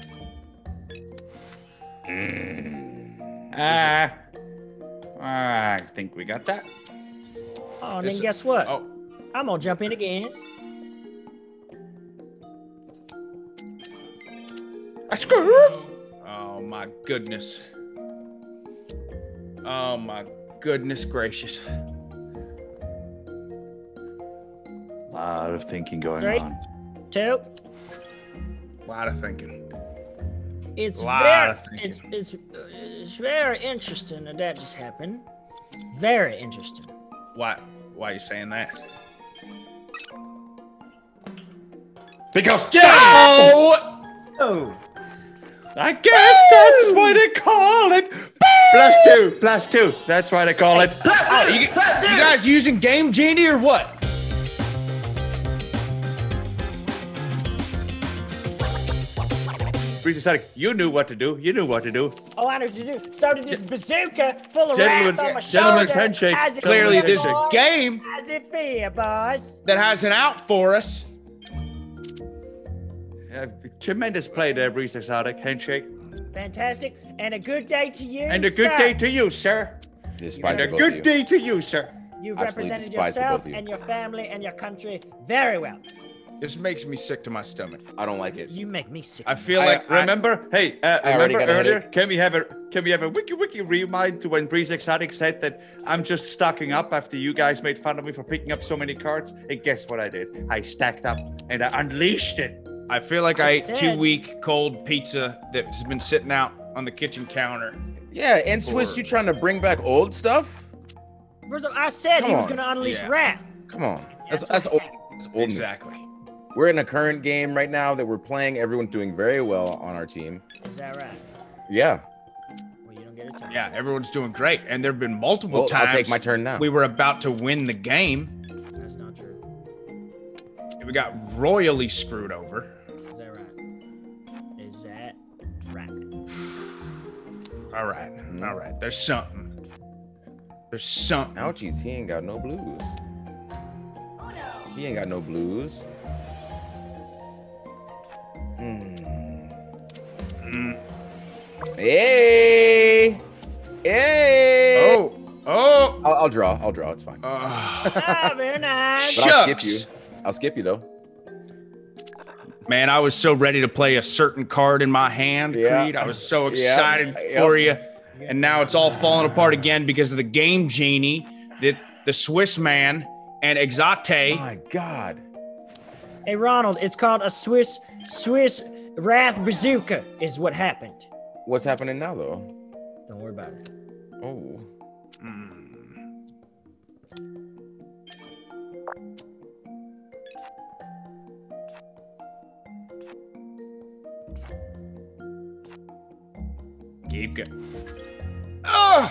I think we got that. Oh, and This- then guess what? Oh, I'm gonna jump in again. oh my goodness. Oh my goodness gracious. A lot of thinking going Three. on. 2. A lot of thinking. It's Lot very, of thinking. it's very interesting that just happened. Very interesting. Why are you saying that? Because Oh, I guess that's why they call it +2. That's why they call it. Oh, you guys using Game Genie or what? Breezy Static, you knew what to do. You knew what to do. oh, I know what to do. So did this bazooka full of Gentlemen- wrath on my gentlemen's shoulder. handshake. How's it Clearly, feel, there's a boys? game How's it feel, boys? that has an out for us. Tremendous play there, Breezy Static. Handshake. Fantastic. And a good day to you, And a good sir. day to you, sir. Despise And a both of you. good day to you, sir. You Absolutely represented despise the both yourself of you. and your family and your country very well. This makes me sick to my stomach. I don't like it. You make me sick. I feel like Remember, already remember got a earlier? headache. Can we have a wiki remind to when Breeze Exotic said that I'm just stocking up after you guys made fun of me for picking up so many cards? And guess what I did? I stacked up and I unleashed it. I feel like I ate said- 2 week cold pizza that's been sitting out on the kitchen counter. Yeah, and Swiss, you trying to bring back old stuff? First of all, I said Come he was on. going to unleash Yeah. wrath. Come on. That's That's old. That's old. Exactly. We're in a current game right now that we're playing. Everyone's doing very well on our team. Is that right? Yeah. Well, you don't get a turn. Yeah, everyone's doing great. And there have been multiple Well, times I'll take my turn now. we were about to win the game. That's not true. We got royally screwed over. Is that right? Is that right? All right. Mm-hmm. All right. There's something. There's something. Ouchies, he ain't got no blues. He ain't got no blues. Hey! Hey! Oh. I'll draw. I'll draw. It's fine. Ah, very nice. But I'll skip you. Shucks. I'll skip you though. Man, I was so ready to play a certain card in my hand, Yeah. Creed. I was so Yeah. excited Yep. for you. And now it's all falling apart again because of the Game Genie, the Swiss man, and Exate. My God. Hey, Ronald, it's called a Swiss wrath bazooka is what happened. What's happening now though? Don't worry about it. Oh. Keep going. Oh!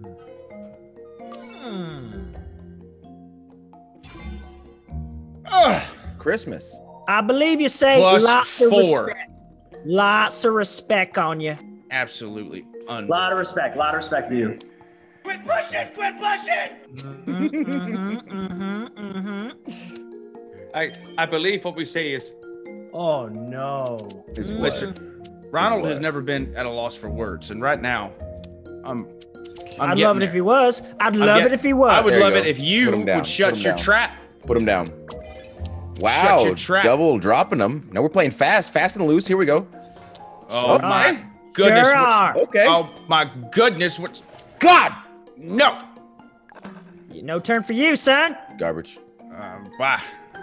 Christmas. I believe you say Plus lots of 4. respect. Lots of respect on you. Absolutely Lot of respect for you. Quit pushing! Quit pushing! I believe what we say is. Oh no. Listen, Ronald has never been at a loss for words, and right now, I'd love it if he was. I'd love it if he was. I would There you love go. it if you Put him down. would shut Put him your down. trap. Put him down. Wow, your trap. double dropping them. Now we're playing fast and loose. Here we go. Oh Okay. my goodness! Sure what's- are. Okay. Oh my goodness! What's God? No! No turn for you, son. Garbage. Wow.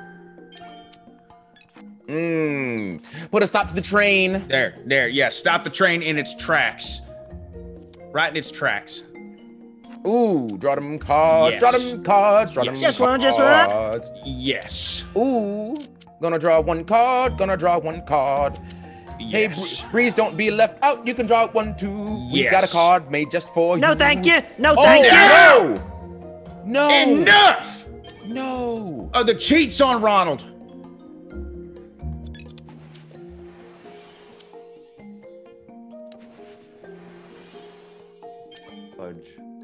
Put a stop to the train. There. Yeah, stop the train in its tracks. Right in its tracks. Ooh, draw them cards. Yes. Draw them cards. Draw them Yes. Just one. cards. Yes. Ooh, gonna draw one card. Gonna draw one card. Hey, Yes. Breeze, don't be left out. You can draw one too. We got a Yes. card made just for you. No, thank you. No, Oh, thank you. no. Enough No. of the cheats on Ronald. Fudge.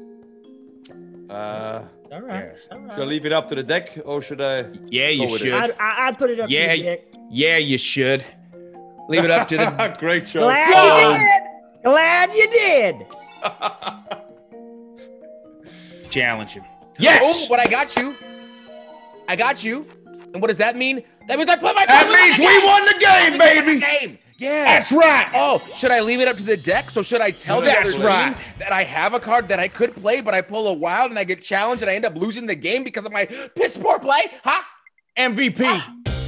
All right. Should I leave it up to the deck or should I? Yeah, you Go with it. should. I'd put it up Yeah, to you, Dick. Yeah, you should. Leave it up to the. Great show. Glad you did. Glad you did. Challenge him. Yes. Yes. Oh, but I got you. I got you. And what does that mean? That means I play my. That means we won the game, baby. Game. Yeah. That's right. Oh, should I leave it up to the deck? So should I tell the That's other team right. that I have a card that I could play, but I pull a wild and I get challenged and I end up losing the game because of my piss poor play? Huh? MVP.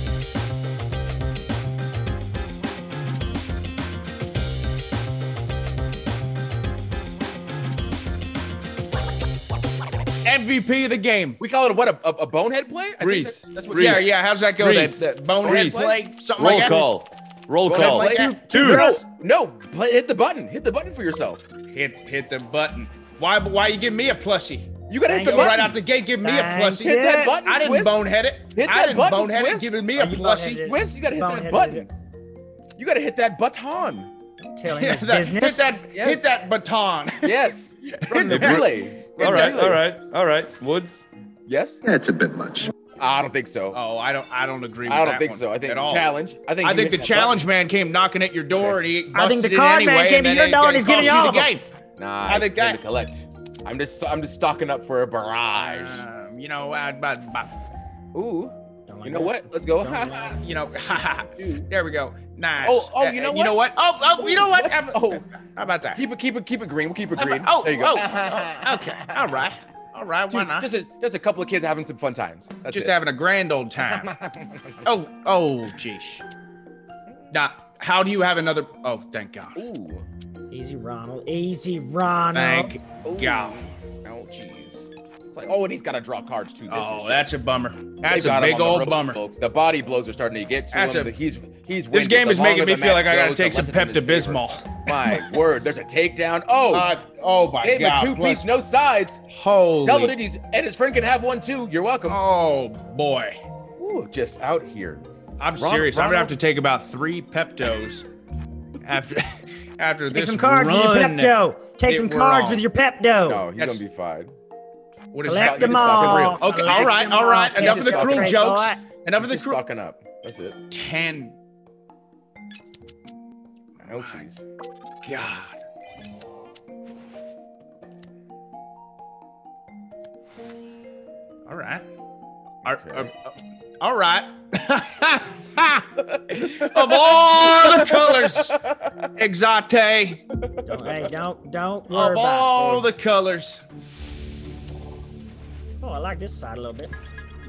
MVP of the game. We call it what? A bonehead play? I think Breeze. that's what. Breeze. Yeah. How's that go? Breeze. That bonehead Breeze. play? Something Roll like that? call. Roll Bonehead call. play? Like Dude. No. Play, hit the button. Hit the button for yourself. Hit the button. Why you give me a plussy? You gotta hit the Thank Go button. right out the gate, give me a Thank plussy. you. Hit that button, I didn't Swiss. bonehead it. Hit I that didn't button, bonehead Swiss. it, giving me a you plussy. boneheaded it. Swiss, you gotta hit that Boneheaded button. it. You gotta hit that button. Telling Hit his that, business. Yes. hit that baton. Yes. From the relay. All right. Woods. Yes. Yeah, it's a bit much. I don't think so. Oh, I don't agree with I don't that think one so. I think at all. challenge. I you think hit the that challenge button. man came knocking at your door and he busted I think the it card man anyway, came and to then your door and he's cost giving you you all the of them. game. Nah, I think came that- to collect. I'm just stocking up for a barrage. You know, Ooh. Don't like You know that. what? Let's go. you know, there we go. Nice. Oh, you know You know what? Oh, you know what? What? Oh. How about that? Keep it green. We'll keep it green. Oh, there you go. okay. All right. Why not? Just a couple of kids having some fun times. That's Just it. having a grand old time. oh, jeez. Now, how do you have another? Oh, thank God. Ooh. Easy, Ronald. Easy, Ronald. Thank Ooh. God. Oh, jeez. It's like, and he's got to draw cards too. That's a bummer. That's They a got him big on the old ropes, bummer. folks. The body blows are starting to get to That's him. a- He's This winded. game The is making longer me the feel like match I gotta goes, take the some less it's in his favor. Pepto-Bismol. My word, there's a takedown. Oh, Oh my game God. of two-piece, no sides. Holy. Double digits, and his friend can have one too. You're welcome. Oh boy. Ooh, just out here. I'm Ron- serious. I'm gonna have Ronald? to take about 3 Peptos after Take this some cards with your run. Pepto. Take that some we're cards on. with your Pepto. No, he's That's- gonna be fine. What is Collect happening? them all. Real. Okay, Collect all right. them all. Enough of the Just cruel stop it. jokes. Enough of He's the just cruel. stocking up. That's it. 10. Ouchies. God. All right. Okay. All right. Of all the colors, Exate, Don't worry of about all it. the colors, Oh, I like this side a little bit.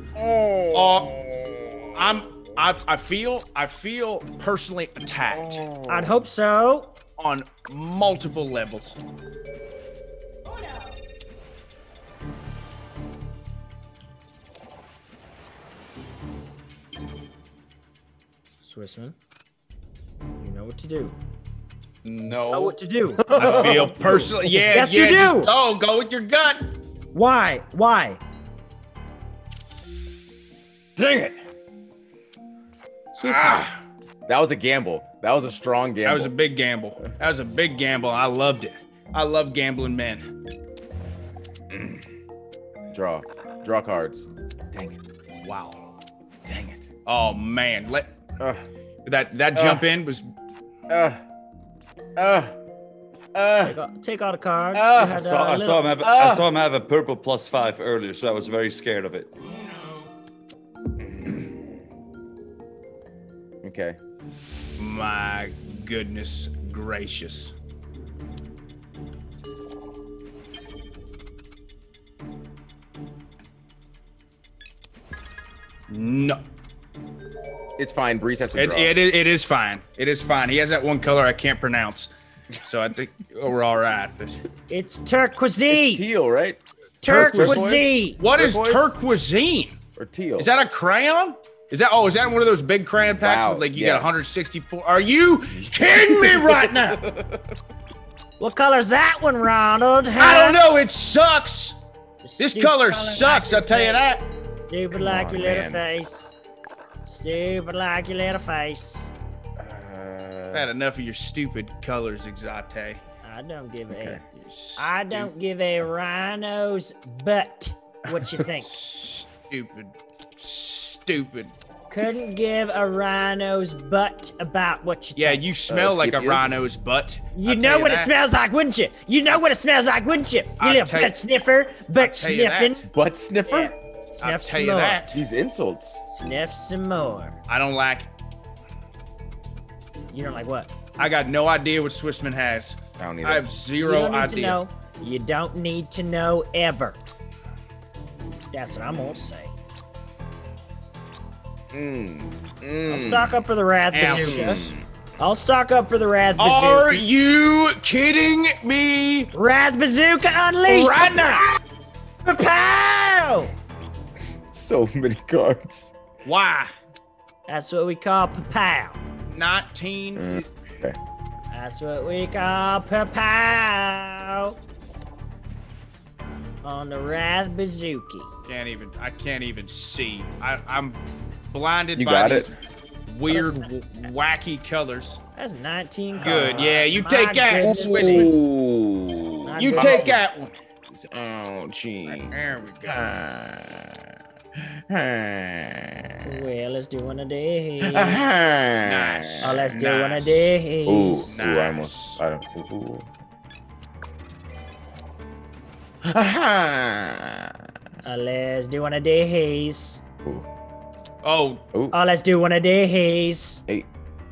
I feel personally attacked I'd hope so. on multiple levels. Swissman, you know what to do. No. Know what to do. I feel personally, yeah. Yes, yeah, you just do. go with your gut. Why? Dang it. Swissman. That was a gamble. That was a strong gamble. That was a big gamble. I loved it. I love gambling men. Draw cards. Dang it. Wow. Dang it. Oh man, Uh, that jump in was. Take all the cards. Ah. You had, I little- saw him have. I saw him have a purple +5 earlier, so I was very scared of it. Okay. My goodness gracious. No. It's fine. Breeze has to draw. It is fine. It is fine. He has that one color I can't pronounce. So I think we're all right. It's turquoise. It's teal, right? Turquoise. What is Turquoise? turquoisine? Or teal? Is that a crayon? Is that one of those big crayon packs Wow, with like you yeah. got 164? Are you kidding me right now? What color's that one, Ronald? Huh? I don't know. It sucks. This Stupid color like sucks. your I'll tell you face. that. Stupid like on, your little man. face. Stupid like your little face. I've had enough of your stupid colors, Exate. I don't give Okay. I don't give a rhino's butt. What you think? Stupid. Couldn't give a rhino's butt about what you Yeah, think. you smell like a Scipius? rhino's butt. You I'll know tell what it that. smells like, wouldn't you? You know what it smells like, wouldn't you? You I'll little tell you- butt sniffer, butt tell you that. sniffing. Butt sniffer? Yeah. I'll Sniff tell some you more. that. These insults. Sniff some more. I don't like. You don't like what? I got no idea what Swissman has. I don't need I have it. You zero don't need idea. to know. You don't need to know ever. That's what I'm gonna say. I'll stock up for the Wrath Bazooka. I'll stock up for the Wrath Bazooka. Are you kidding me? Wrath Bazooka unleashed! Right now. Pow! So many cards. Why? That's what we call pow. 19. Okay. That's what we call pow. On the Wrath Bazooka. I can't even see. I'm blinded You by got these it. weird, wacky colors. That's 19 cards. Good. Yeah, you My take that, goodness. Swissman. Ooh. My You goodness. take that one. Oh, gee. There we go. Well, let's do one of these. Nice. Oh, let's do one of Ooh, these. ooh, I Nice. almost. I don't. Ooh. Aha! Let's do one of these. Ooh. Oh, Ooh. Oh, let's do one of these. Hey.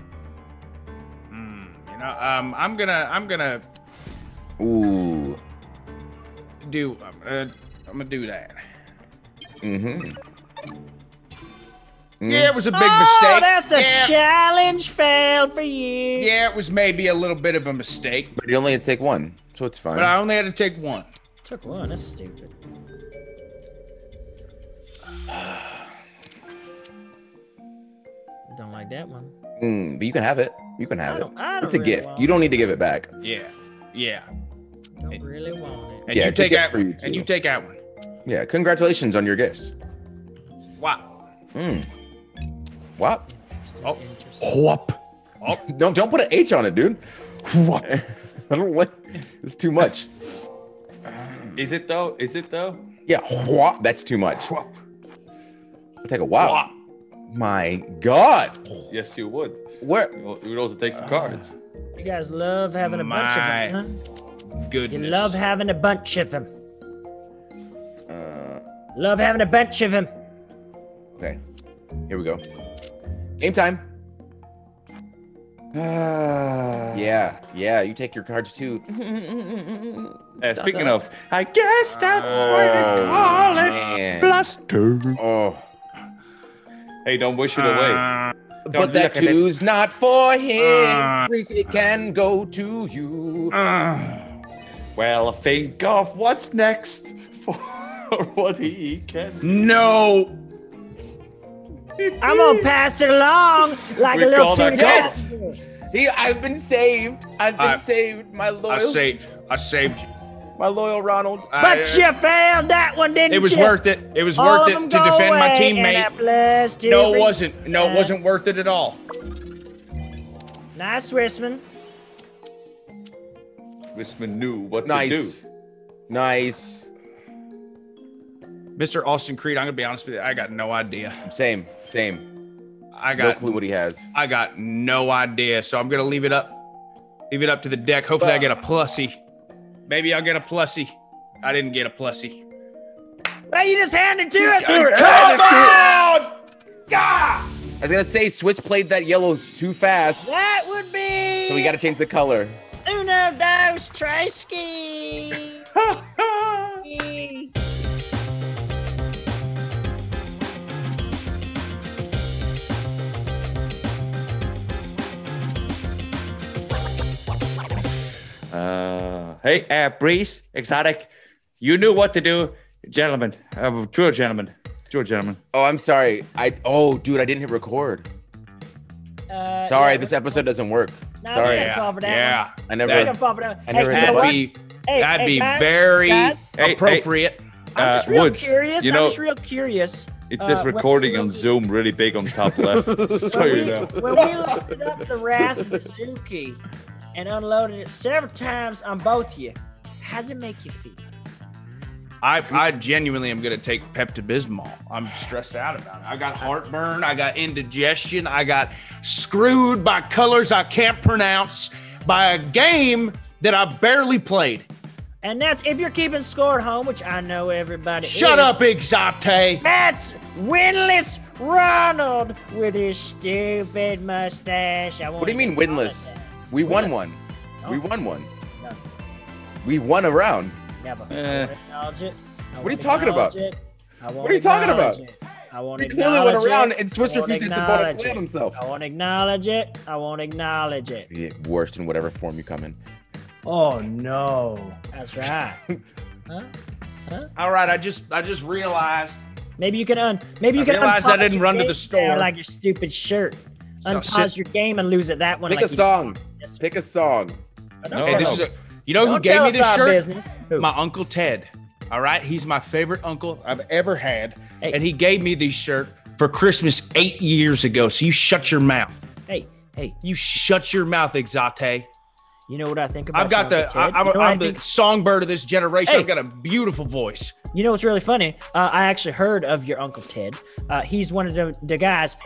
I'm gonna Ooh. do. I'm gonna do that. Mm-hmm. Yeah, it was a big Oh, mistake. that's a yeah. challenge fail for you. Yeah, it was maybe a little bit of a mistake, But you only had to take one, so it's fine. but I only had to take one. Took one. That's stupid. Don't like that one. But you can have it. You can have I it. don't- I It's a don't really gift. want You don't need to give it back. Yeah, yeah. Don't really want it. And Yeah, you it's a take gift that for you one. And too. you take that one. Yeah. Congratulations on your gifts. Wow. What? Oh, Whoop. oh. Don't put an H on it, dude. Whoop. I don't like. It's too much. Is it though? Is it though? Yeah. Whoop. That's too much. I'll take a wow. Wow. My God. Yes, you would. Where? You would also take some cards. You guys love having a bunch of My them, huh? Goodness. You love having a bunch of them. Love having a bunch of them. Okay. Here we go. Game time. Yeah. Yeah. You take your cards too. Speaking of, I guess that's what they call it. Man. Bluster. Oh. Hey, don't wish it away. But Don't that look at it. two's not for him. It can go to you. Well, think of what's next for what he can. No. I'm gonna pass it along like We a little call that tuna. Yes! Yes. I've been saved. I've been I- saved. My I loyal, saved you. my loyal Ronald. But you failed that one, didn't you? It was worth it. It was All worth of them it to go defend my away, and teammate. a plus two No, it for- wasn't. No, it wasn't worth it at all. Nice, Swissman. Wisman knew what to do. Nice. Mr. Austin Creed, I'm gonna be honest with you. I got no idea. Same. I No got clue what he has. I got no idea. So I'm gonna leave it up to the deck. Hopefully I get a plussy. Maybe I'll get a plussy. I didn't get a plussy. Well, you just handed it to us. Come on! God! I was gonna say Swiss played that yellow too fast, That would be so we gotta change the color. Uno, dos, tres, ski. Hey, Breeze, Exotic, you knew what to do, gentlemen. True gentlemen. Oh, I'm sorry. Dude, I didn't hit record. Sorry, this episode doesn't work. No, Sorry. we gotta fall for that Yeah. I never. one. We gotta fall for that one. I never Hey, hit you know that what? That'd be guys, very guys, appropriate. I'm just real Woods, curious. you know- I'm just real curious. It says when recording we on looked- Zoom really big on top left. So When you we, know. when we loaded up the Wrath Mizuki and unloaded it several times on both of you, how's it make you feel? I genuinely am gonna take Pepto-Bismol. I'm stressed out about it. I got heartburn. I got indigestion. I got screwed by colors I can't pronounce by a game that I barely played. And that's if you're keeping score at home, which I know everybody Shut is. up, Exote. That's winless Ronald with his stupid mustache. What do you mean winless? We won one. We won one. No. We won a round. Never. I Eh. won't acknowledge it. I What are you won't talking about? acknowledge it. I won't What are you talking acknowledge about? it. I won't We clearly went acknowledge around, it. and Swiss I won't refuses to vote acknowledge and play it. himself. I won't acknowledge it. I won't acknowledge it. Yeah, worst in whatever form you come in. Oh no. That's right. All right, I just realized. Maybe you can I realized I didn't run to the store. like your stupid shirt. So Unpause sit- your game and lose at that one. Pick like a song. Yes. Pick a song. No, Hey, this no. is a, you know who Don't gave tell me us this our shirt? business. Who? My Uncle Ted. All right, he's my favorite uncle I've ever had, Hey. and he gave me this shirt for Christmas 8 years ago. So you shut your mouth. Hey, You shut your mouth, Exote. you know what I think about I've got your the Uncle Ted? I'm, You know what I I'm the think- songbird of this generation. Hey. I've got a beautiful voice. You know what's really funny? I actually heard of your Uncle Ted. He's one of the guys.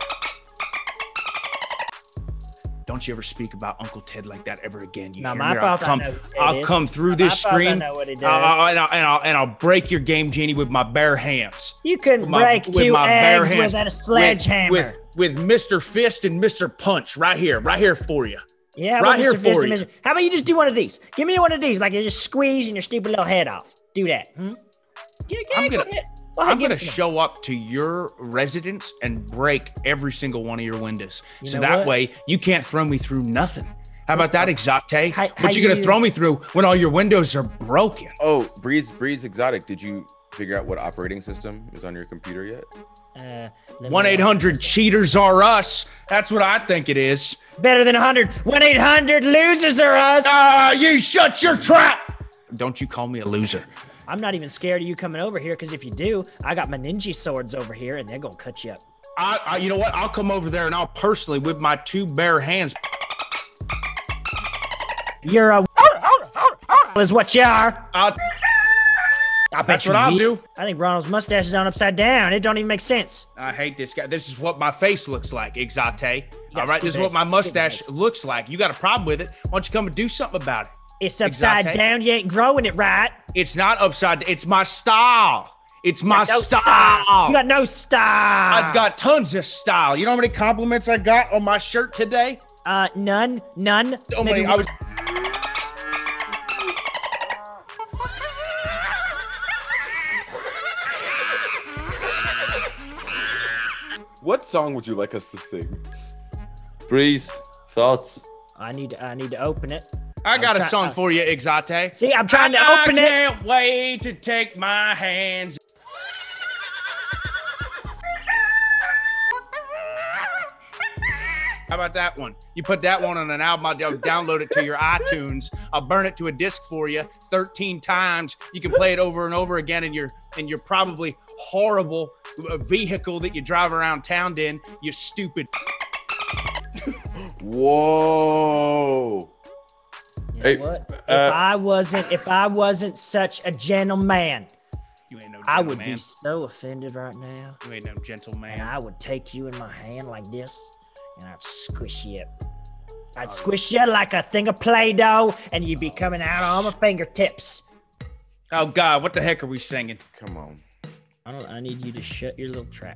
Don't you ever speak about Uncle Ted like that ever again. You Not hear my me? fault I know who Ted I'll is. come through Not this my fault I screen. know what he does. I'll break your game genie with my bare hands. You couldn't break with two my bare eggs hands. with a sledgehammer. With Mr. Fist and Mr. Punch right here for you. Yeah, right with here Mr. Fist for and you. Mr. How about you just do one of these? Give me one of these, like you're just squeezing your stupid little head off. Do that. I'm gonna- Go ahead, I'm give gonna it to me. show up to your residence and break every single one of your windows, You so know that what? way you can't throw me through nothing. How about that, Exote? How What you you gonna use- throw me through when all your windows are broken? Oh, Breeze Exotic. Did you figure out what operating system is on your computer yet? Let me- 1-800-cheaters are us. That's what I think it is. Better than 100. 1-800 losers are us. You shut your trap. Don't you call me a loser. I'm not even scared of you coming over here, because if you do, I got my ninja swords over here, and they're gonna cut you up. You know what? I'll come over there and I'll personally, with my two bare hands. You're a is what you are. I bet That's you what I'll be. do. I think Ronald's mustache is on upside down. It don't even make sense. I hate this guy. This is what my face looks like, Exote. got All right, this is stupid what my face. mustache Stupid looks like. You got a problem with it? Why don't you come and do something about it? It's upside Exote. down. You ain't growing it right. It's not upside down. It's my style. It's my No style. You got no style. I've got tons of style. You know how many compliments I got on my shirt today? None. So Maybe many. I was. What song would you like us to sing? Breeze, thoughts? I need to open it. I got a try- song for you, Exote. See, I'm trying to open I it. can't wait to take my hands. How about that one? You put that one on an album, I'll download it to your iTunes. I'll burn it to a disc for you 13 times. You can play it over and over again in your probably horrible vehicle that you drive around town in, you stupid. Whoa. Hey, What? If I wasn't such a gentleman, You ain't no I would be gentleman. so offended right now. You ain't no gentleman. And I would take you in my hand like this, and I'd squish you. I'd squish you like a thing of Play-Doh, and you'd be coming out on my fingertips. Oh God, what the heck are we singing? Come on. I need you to shut your little trap.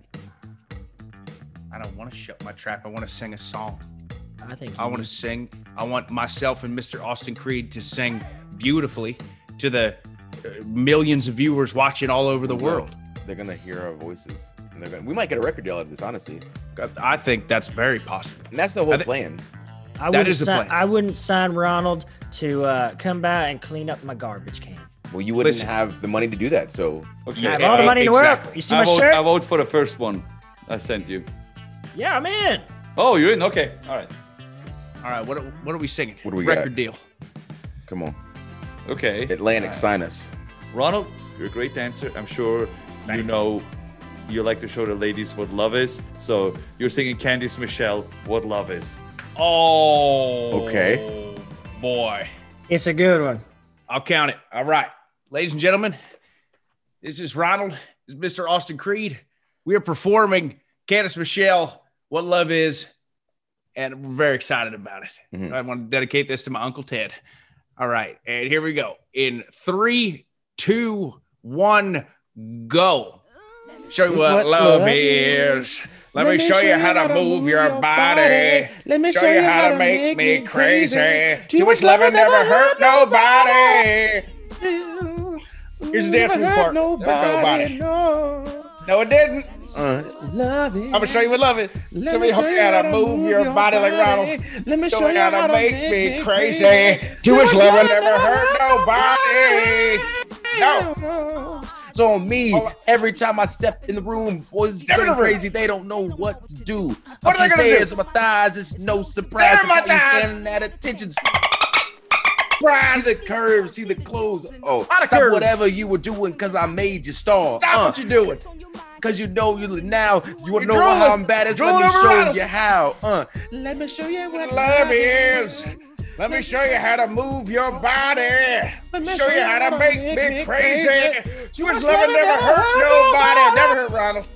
I don't want to shut my trap. I want to sing a song. I think I want to sing. I want myself and Mr. Austin Creed to sing beautifully to the millions of viewers watching all over the world. They're gonna hear our voices, and we might get a record deal out of this, honestly. I think that's very possible. And that's the whole plan. That is the plan. I wouldn't sign Ronald to come by and clean up my garbage can. Well, you wouldn't Listen. have the money to do that, so Okay. I have all the money to work. exactly. You see my I shirt? vote for the first one I sent you. Yeah, I'm in. Oh, you're in? Okay. All right. All right, what are we singing? What do we Record got? deal. come on. Okay. Atlantic, sign us. Ronald, you're a great dancer. I'm sure you know you like to show the ladies what love is. So you're singing Candice Michelle, What Love Is. Oh. Okay. Boy. It's a good one. I'll count it. All right. Ladies and gentlemen, this is Ronald. This is Mr. Austin Creed. We are performing Candice Michelle, What Love Is, and we're very excited about it. Mhm. I want to dedicate this to my Uncle Ted. All right. And here we go. In 3, 2, 1, go. Show you what love is. Let me show you how to move your body. Let me Show you how to make me crazy. Too much loving never hurt nobody. Here's the dance move part. Nobody. No, it didn't. Love it. I'm gonna show you what love is. Show me how to move your body like Ronald. Let me Show you how to make me crazy. Too much loving never hurt nobody. No. It's on me. Every time I step in the room, boys Step in going the room. crazy. They don't know what to do. What are they gonna do? It's my thighs. It's no surprise. There are my If I ain't thighs. standing at attention. Brian, See the curves, see the clothes. Oh, Lot of stop curves. whatever you were doing because I made you star. stop what you're doing. Because you know you now you want to You're know how drooling. I'm bad. Let Drooling me over show Ronald. you how. Let me show you what Love is. Let me show you how to move your body. Show you how to make me crazy. Too much loving never hurt nobody. Never hurt Ronald.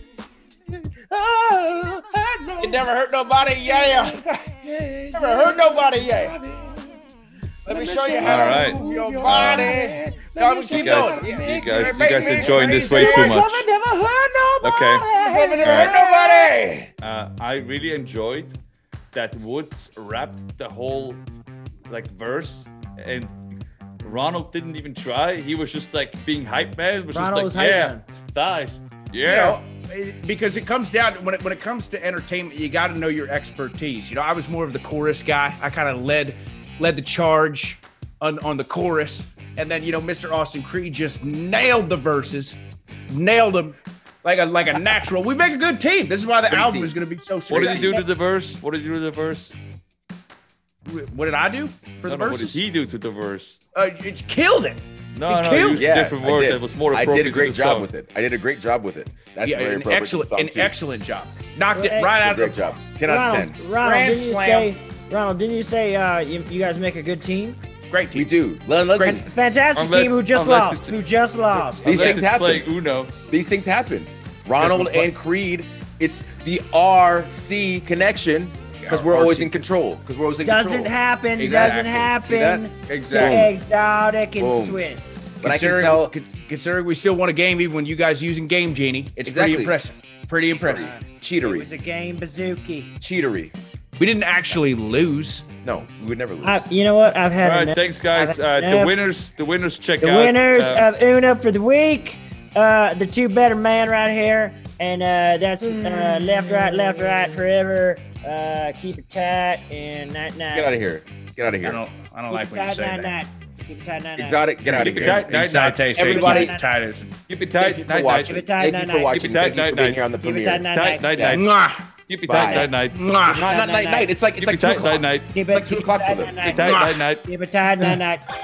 It never hurt nobody. Yeah. Never hurt nobody. Yeah. Let me show you how All to right. move your body. No, we keep going. You guys enjoying this way too much. Okay. Loving never hurt nobody. I really enjoyed that Woods rapped the whole verse, and Ronald didn't even try. He was just being hype man. It was Ronald was just hype yeah, man. thighs, You yeah. know, because it comes down when it comes to entertainment, you got to know your expertise. You know, I was more of the chorus guy. I kind of led the charge on the chorus, and then Mr. Austin Creed just nailed the verses, nailed them like a natural. We make a good team. This is why the album is going to be so What successful. did he do to the verse? What did you do to the verse? What did I do for the No, what did verses? he do to the verse? It killed it. No, He he killed used it. a different word that was more I appropriate. did a great to the job song. with it. I did a great job with it. That's Yeah, very an appropriate to the song, too. excellent job. Knocked it Well, right out of Great the job. 10 out of 10. Ronald, Grand didn't you say you guys make a good team? Great team. We do. Listen, Fantastic Unless- team who just unless lost. it's- Who just lost. These Unless things it's happen. playing Uno. These things happen. Ronald and Creed, it's the RC connection because we're always RC. in control. Because we're always in Doesn't control. happen. Exactly. Doesn't See happen. Exactly. The exotic and Boom. Swiss. But I can tell. Considering we still won a game even when you guys using Game Genie, it's Exactly. pretty impressive. Pretty impressive. It Cheatery. was a game bazooki. Cheatery. We didn't actually lose. No, we would never lose. You know what? I've had All right, enough. thanks, guys. I've had The enough. winners check The out. winners of Uno for the week. The two better man right here, and that's left, right, forever. Keep it tight and night. Get out of here. Get out of I here. don't like when you say that. Keep it tight, night. Exotic, get out of Keep it here. tight. Night, Exotic, night. say Everybody- keep it tight as- Keep it Thank tight. you for Night, watching. night. tight, Thank night, you night. for watching. Keep it tight, Thank you for night, being night. here on the Keep it premiere. tight, night, Tight, night, Yeah. night. Mwah. Keep it Bye. tight, night, night. Mwah. Not Night, night, night. It's like Keep it 2 tight, night, o'clock. night. Keep like 2 it o'clock for tight, them. night, Tight, night. night, night. Keep it tight, night, night.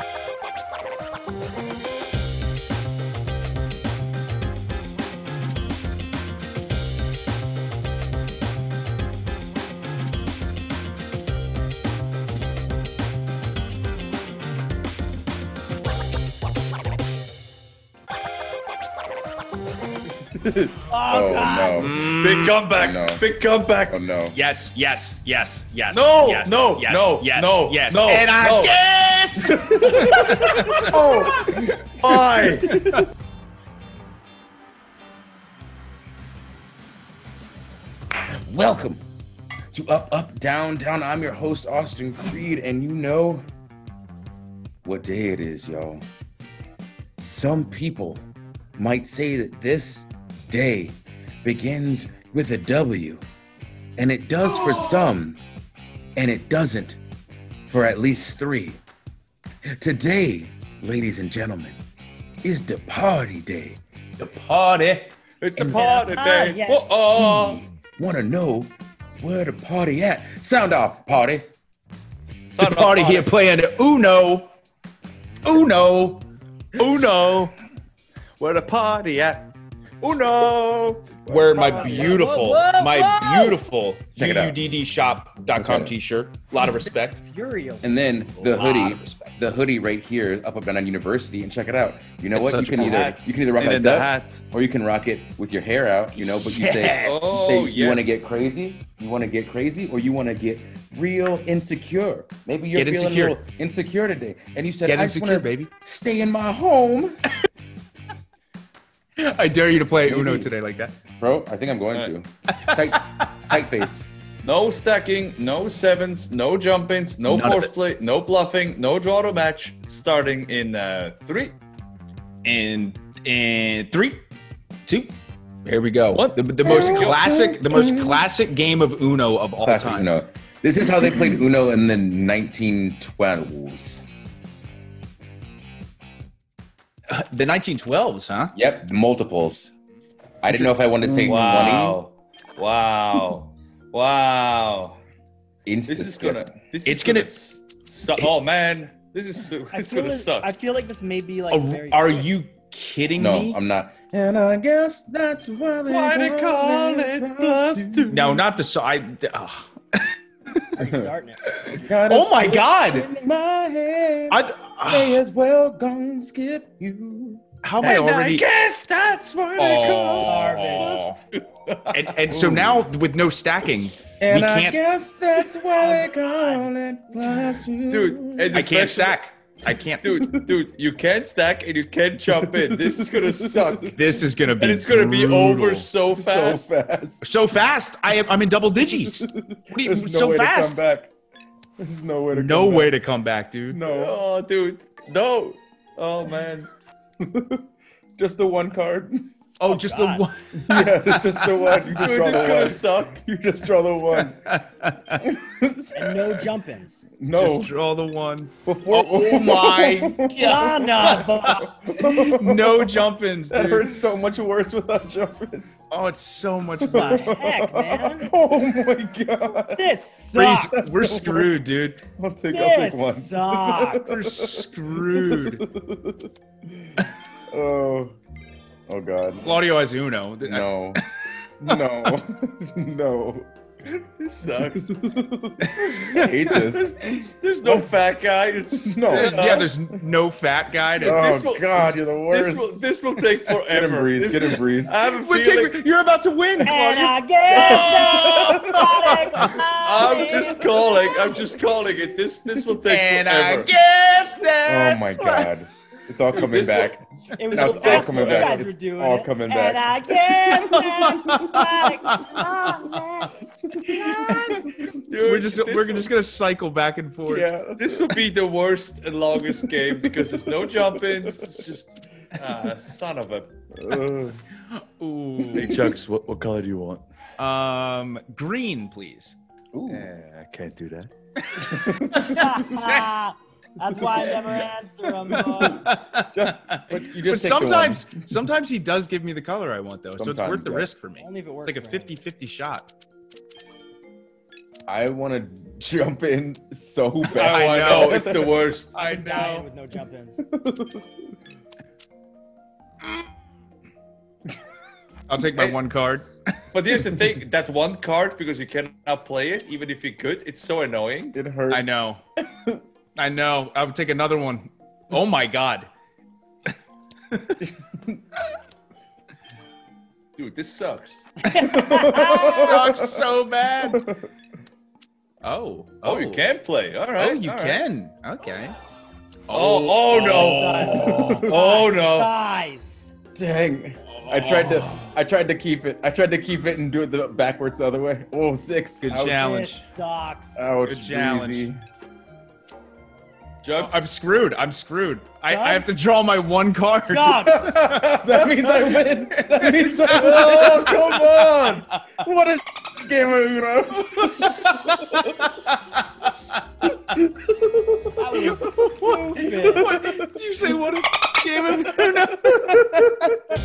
Oh, God. no. Big comeback. Oh, no. Big comeback. Oh no. Yes. No, Yes, no, yes, no, yes, no, yes. no, And I no. guess. Oh, why? Welcome to Up, Up, Down, Down. I'm your host, Austin Creed, and you know what day it is, y'all. Some people might say that this day begins with a W, and it does for some, and it doesn't for at least three. Today, ladies and gentlemen, is the party day. The party. It's the And- party day. yeah. Oh, We want to know where the party at. Sound off, party. The party here playing Uno. Uno. Uno. Where the party at? Uno. Where my party beautiful, Check it out. UDDshop.com Okay. t-shirt. A lot of respect. Furious. And then the Lot hoodie, of respect. the hoodie right here is Up, Up, Down, Down University. And check it out. You know It's what? such You can a cool either hat. you can either rock And like then the that, hat. or you can rock it with your hair out. You know, but you say, Yes. Oh, you want to yes. get crazy. You want to get crazy, or you want to get real insecure. Maybe you're Get feeling insecure. a little insecure today, and you said, Get "I just insecure, want to baby. stay in my home." I dare you to play Uno Maybe. today like that. Bro, I think I'm going to. Tight face. No stacking, no sevens, no jump-ins, no None of force it. play, no bluffing, no draw to match. Starting in 3. And 3, 2. Here we go. What? The most classic game of Uno of all Classic time. Uno. This is how they played Uno in the 1912s. The 1912s, huh? Yep, multiples. I didn't know if I wanted to say Wow. Wow. Wow. 20s. This is gonna. It's gonna- Suck. Oh man, this is it's gonna suck. I feel like this may be like very. Are you kidding No, me? I'm not. And I guess that's why they, Why they call it +2? No, not the side. Oh. starting it. Oh my God! In my head, I, may as well go skip you. how am I already? guess that's why they Oh. it. And so now with no stacking, And we I can't. guess that's why they call it +2. Dude, and I can't especially- stack. I can't. Dude, you can't stack and you can't jump in. This is gonna suck. This is gonna be. And it's gonna be brutal. over so so fast. fast. So fast. I'm in double digits. What do you, There's no so way to come fast. back. There's no way to No come way back. to come back, dude. No. Oh, dude, no. Oh man. Just the one card. Oh, just God. the one. Yeah, it's just the one. You just Dude, draw this is the gonna one. suck. You just draw the one. And no jump-ins. No. Just draw the one. Before. Oh my Son of a- No jump-ins, That dude. hurts so much worse without jumping. Oh, it's so much What worse. the heck, man? Oh my god. This Breeze, sucks. we're screwed, dude. I'll take This one. sucks. We're screwed. Oh. Oh god. Claudio has Uno. No. No. No. This sucks. I hate this. There's no fat guy. It's No. Yeah, there's no fat guy to. Oh This will- god, you're the this worst. this will take forever. Get him, Breeze. This- Get him, Breeze. I have a We're feeling. you're about to win, And Claudio. I guess nobody I'm just calling it. This will take And I forever. guess that. Oh my god. It's all coming This will- back. It was Now the it's all best coming when you back. guys were It's doing all it. coming And back. I guess Dude, We're this just gonna cycle back and forth. Yeah. This will be the worst and longest game because there's no jump-ins. It's just son of a. Ooh. Hey Chucks, what color do you want? Green, please. Ooh. I can't do that. That's why I never answer them. But you But just take the one. sometimes he does give me the color I want, though, so it's Sometimes, worth the yeah. risk for me. Only if it It's works. like a for him. 50-50 shot. I want to jump in so I bad. know it's the worst. I I'm dying know. with no jump-ins. I'll take my Hey. one card. But here's the thing: that one card, because you cannot play it, even if you could, it's so annoying. It hurts. I know. I know. I would take another one. Oh my god. Dude, this sucks. Sucks so bad. Oh, Oh, you can play. All right. Oh, you all right. can. Okay. Oh no. Oh no. Guys. Dang. I tried to keep it. I tried to keep it and do it the backwards the other way. Oh, 6. Good Ouch. challenge. This sucks. Ouch. Good challenge. Breezy. Jugs. I'm screwed. I have to Jugs? draw my one card. Jugs. That means I win. That means I win. Oh, come on. What a game of Uno. That was stupid. What did you say? What a game of Uno.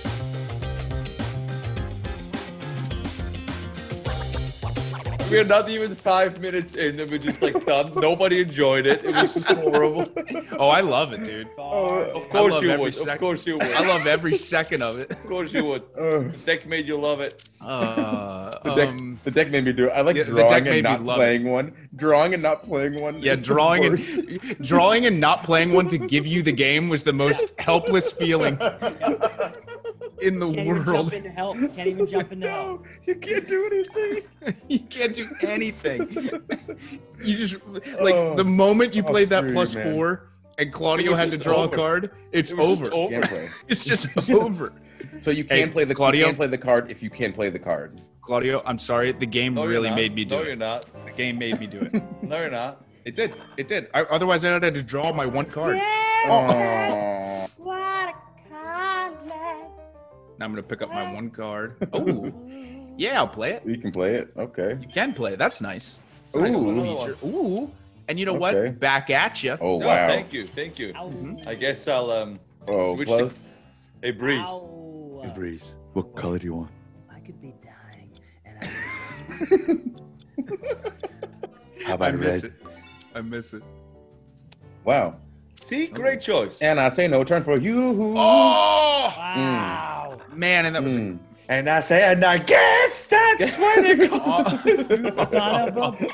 We're not even 5 minutes in, and we're just like done. Nobody enjoyed it. It was just horrible. Oh, I love it, dude. Of course love you every would. second. Of course you would. I love every second of it. Of course you would. The deck made you love it. The deck made me do it. I like yeah, the drawing deck and made me not love playing one. Drawing and not playing one. Yeah, is the drawing worst. and not playing one to give you the game was the most helpless feeling in the Can't even jump world. into help. Can't even jump into help. You can't do anything. You can't do anything. You just like Oh, the moment you I'll played that screw you, plus man. 4 and Claudio It was had to just draw over. a card, it's It was just over. over. Can't play. It's just Yes. over. So you Hey, can play the Claudio? You can play the card if you can play the card. Claudio, I'm sorry. The game No, you're really not. made me do No, it. you're not. The game made me do it. No, you're not. It did. It did. Otherwise, I had to draw my one card. Oh. What a conflict. Now I'm gonna pick up my one card. Oh, yeah, I'll play it. You can play it. Okay. You can play it. That's nice. It's a nice Ooh. little feature. Ooh, and you know Okay. what? Back at you. Oh No, wow. thank you. Thank you. Ow. I guess I'll Oh switch plus. to... Hey, Breeze. Ow. Breeze. What color do you want? I could be dying, and How I about miss red? it. I miss it. Wow. See, great choice. And I say no turn for you. Oh wow. man, and that was. Mm. And I say, and I guess that's what it calls. Son of a.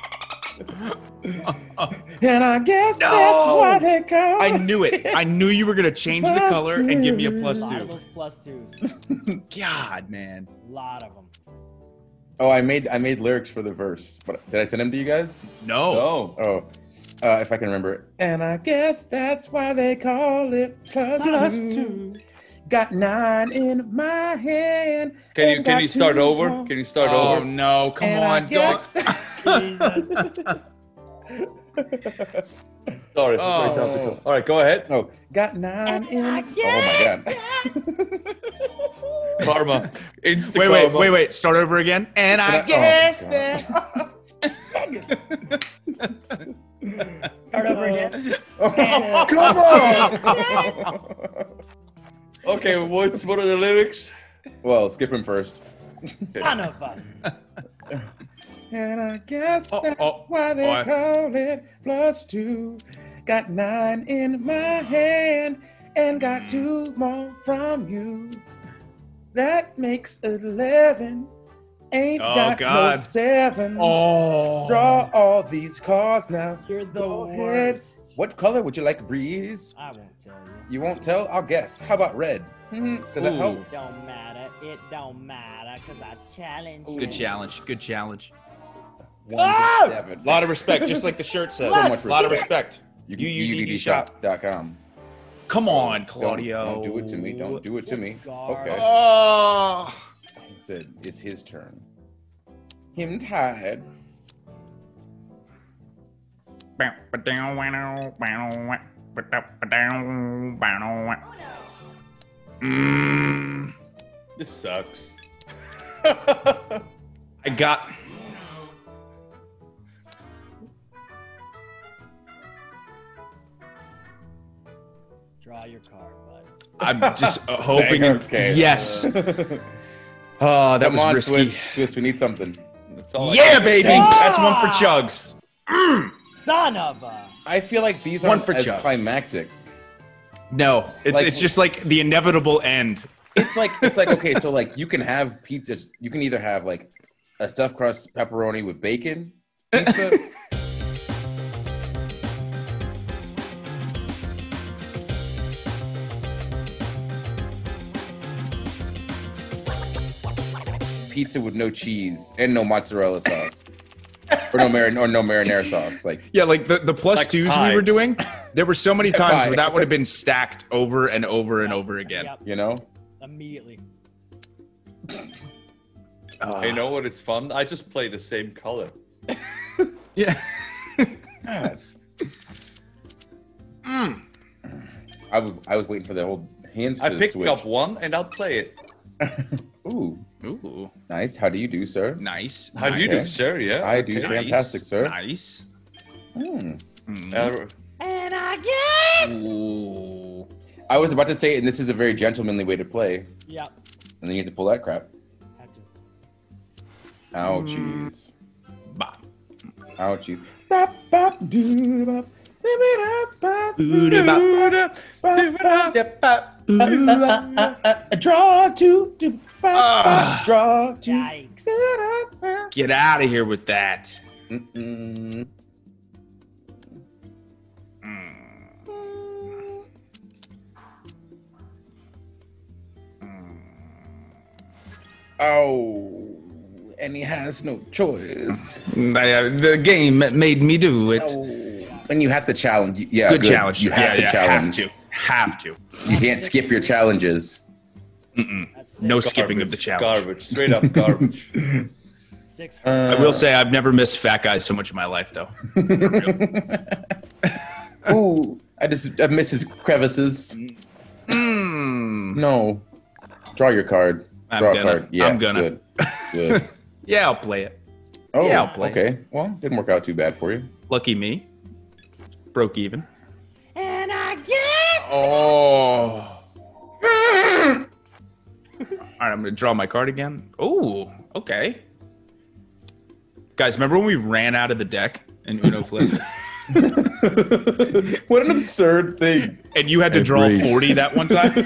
And I guess No! that's what they call. I knew it. I knew you were gonna change the color and give me a A plus lot of 2. those plus twos. God, man. A lot of them. Oh, I made lyrics for the verse, but did I send them to you guys? No. No. Oh, if I can remember it. And I guess that's why they call it plus two. Got 9 in my hand. Can and you got start 2 over? more. Can you start Oh over? no! Come And I on, don't. Jesus. Sorry. Oh. All right, go ahead. Oh, got 9 in. I Oh my god. Karma. Insta karma. Wait. Start over again. And I Oh, guess God. that. Start over again. Oh, come on. Okay, what are the lyrics? Well, skip him first. Son of a. And I guess Oh, that's oh, why they oh, I- call it plus 2. Got 9 in my hand and got 2 more from you. That makes 11. Ain't Oh, got God. no 7s. Oh. Draw all these cards now. You're the Go ahead. worst. What color would you like, Breeze? I won't tell you. You won't tell? I'll guess. How about red? Does that Ooh. help? It don't matter. It don't matter. Cause I challenge you. Good challenge. Good challenge. 1 Oh! to 7. A lot of respect, just like the shirt says. So much A lot of respect. respect. UUDDshop.com. Come on, Don't Claudio. do it to me. Don't do it to me. guard. Okay. Oh. He said it's his turn. Him tired. This sucks. I got. Draw your card, bud. I'm just hoping. Okay. Yes. Oh, that Come was on, risky. Swiss, we need something. That's all I Yeah, got. baby. Ah! That's one for Chugs. Son of a. I feel like these One aren't for as Chubbs. climactic. No, it's Like- it's just like the inevitable end. It's like okay, so like you can have pizza. You can either have like a stuffed crust pepperoni with bacon pizza. pizza with no cheese and no mozzarella sauce. Or no marinara sauce. Like Yeah, like the plus Like twos pie. we were doing, there were so many times Pie. where that would have been stacked over and over and over again. Yep. you know. Immediately. You know what? It's fun. I just play the same color. Yeah. God. I was waiting for the whole hands to I picked switch. up one and I'll play it. Ooh, Ooh, nice. How do you do, sir? nice. How do you do, nice. sir? Yeah. I do. okay. Fantastic, sir. Nice. Hmm. And I guess. Ooh. I was about to say, and this is a very gentlemanly way to play, Yep. and then you have to pull that crap. Had to. Ouchies. Bah. Ouchies. Bop, bop, doo, bop. Draw to draw to. Yikes. Get out of here with that. Mm-mm. Oh, and he has no choice. The game made me do it. And you have to challenge. Yeah, Good challenge. You have to challenge. Have to. You can't skip your challenges. That's No six. skipping of the challenge. Garbage. Straight up garbage. 600. I will say I've never missed fat guys so much in my life, though. Ooh, I miss his crevices. No. Draw your card. I'm Draw a gonna. card. Yeah, I'm gonna. Good. Good. Yeah, I'll play it. Oh, Yeah, I'll play. okay. Well, didn't work out too bad for you. Lucky me. Broke even. And I guess. Oh. All right, I'm gonna draw my card again. Oh, okay. Guys, remember when we ran out of the deck in Uno Flip? What an absurd thing. And you had to draw Breeze. 40 that one time?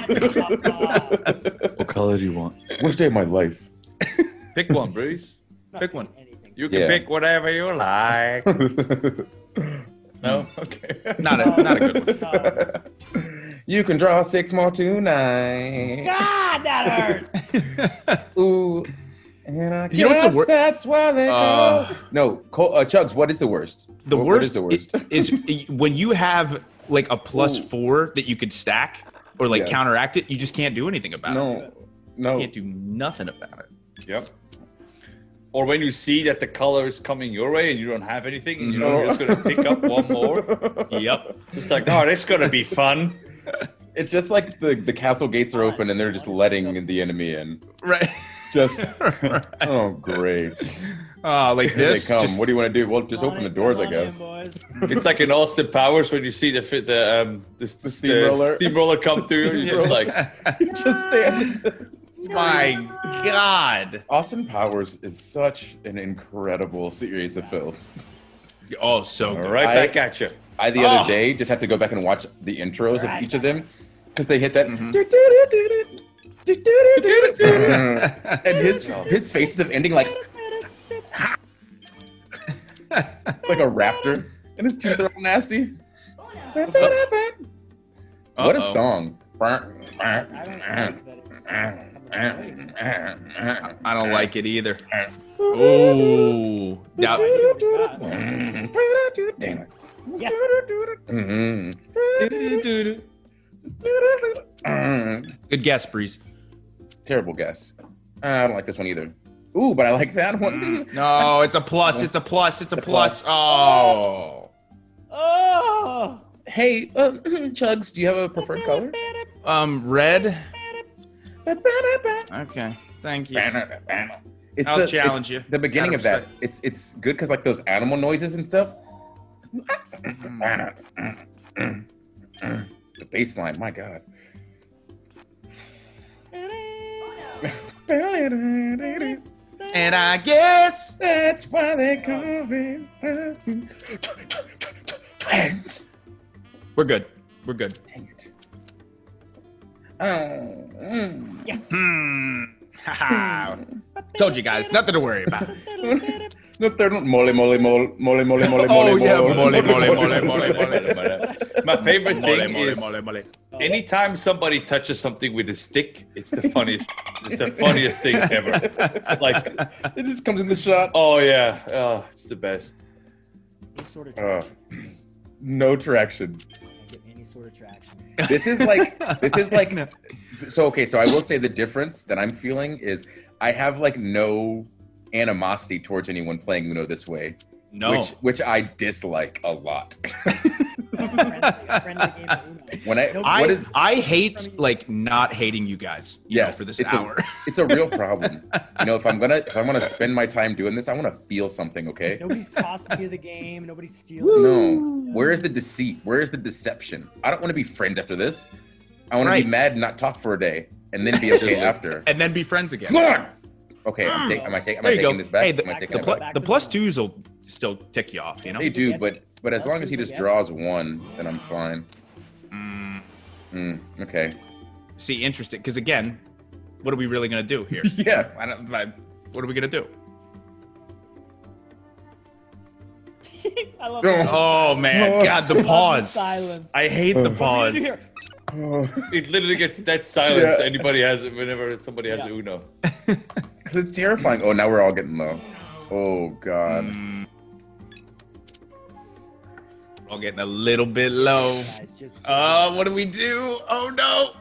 What color do you want? Worst day of my life. Pick one, Bruce. Pick one. Anything. You can Yeah. pick whatever you like. No? Okay. Not a good one. You can draw 6 more tonight. God, that hurts. Ooh. And I You know what's the guess wor- that's why they Uh, go. No, Chugs, what is the worst? The What worst, is the worst? is when you have like a +4 that you could stack or like Yes. counteract it, you just can't do anything about it. No. No. You can't do nothing about it. Yep. Or when you see that the color is coming your way and you don't have anything and you know No. you're just going to pick up one more. Yep. Just like, oh, this is going to be fun. It's just like the castle gates are open and they're just letting the enemy in. Right. Just, oh, great. Oh, like Here this. they come. Just, What do you want to do? Well, just open the doors, I guess. It's like in Austin Powers when you see the steamroller. steamroller come through. You're just like, Just stand. my God. Austin Powers is such an incredible series of films. Oh, so good. right back at you. I the other day just had to go back and watch the intros of each of them because they hit that. And his faces of ending like like a raptor, and his teeth are all nasty. What a Uh-oh. song! I don't like it either. Oh. Now, Damn it. Yes. Mhm. good guess, Breeze. Terrible guess. I don't like this one either. Ooh, but I like that one. No, it's a plus. It's a plus. It's a plus. Oh. Oh. Hey, Chugs, do you have a preferred color? Red. Okay. Thank you. It's I'll the, challenge it's you. The beginning of that. It's good because like those animal noises and stuff. The bass line, my God. And I guess That's why they call me twins. we're good. We're good. Dang it. Oh, Yes. Haha. Told you guys, nothing to worry about. The third one, mole. Oh yeah, mole. My favorite Mole, thing mole, is mole, mole. Anytime somebody touches something with a stick, it's the funniest. It's the funniest thing ever. Like It just comes in the shot. oh yeah, it's the best. Any sort of traction. No traction. Get any sort of traction. This is like so okay, so I will say the difference that I'm feeling is I have like no animosity towards anyone playing Uno this way. No. Which I dislike a lot. Friendly game of Uno. When I hate like not hating you guys. You know, for this hour. It's a real problem. You know, if I'm gonna spend my time doing this, I want to feel something. Okay. Nobody's costing you the game. Nobody's stealing. No. Where is the deceit? Where is the deception? I don't want to be friends after this. I want to be mad and not talk for a day, and then be okay after. And then be friends again. Come on. Okay, am I taking this back? Hey, Am I taking it back? the plus twos will still tick you off, you know? They do, but as long as he just draws one, then I'm fine. Okay. See, interesting, because again, what are we really going to do here? Yeah. What are we going to do? I love No. that. Oh, man. God, the pause. Silence. I hate the pause. It literally gets dead silence. Yeah. Anybody has it whenever somebody has Uno. Because it's terrifying. Oh, now we're all getting low. Oh, God. We're all getting a little bit low. Guys, just What do we do? Oh, no.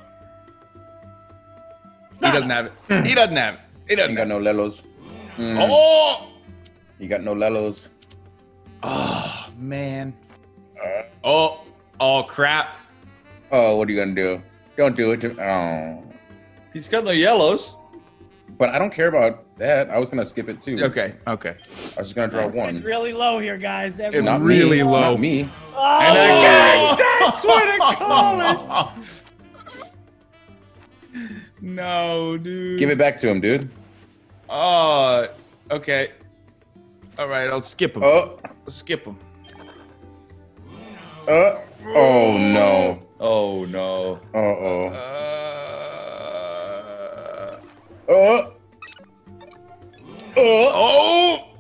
He doesn't have it. He doesn't have it. He doesn't You have got it. no lelos. Oh! You got no lelos. Oh, man. Oh, crap. Oh, what are you gonna do? Don't do it. Oh. He's got no yellows. But I don't care about that. I was gonna skip it too. Okay. I was just gonna draw It's one. really low here, guys. It Everyone. Not really me. low. Not me. Oh! And That's what I call it. No, dude. Give it back to him, dude. Oh, okay. All right, I'll skip him. Oh. I'll skip him. Oh no. Oh no. Uh-oh. Oh. Oh.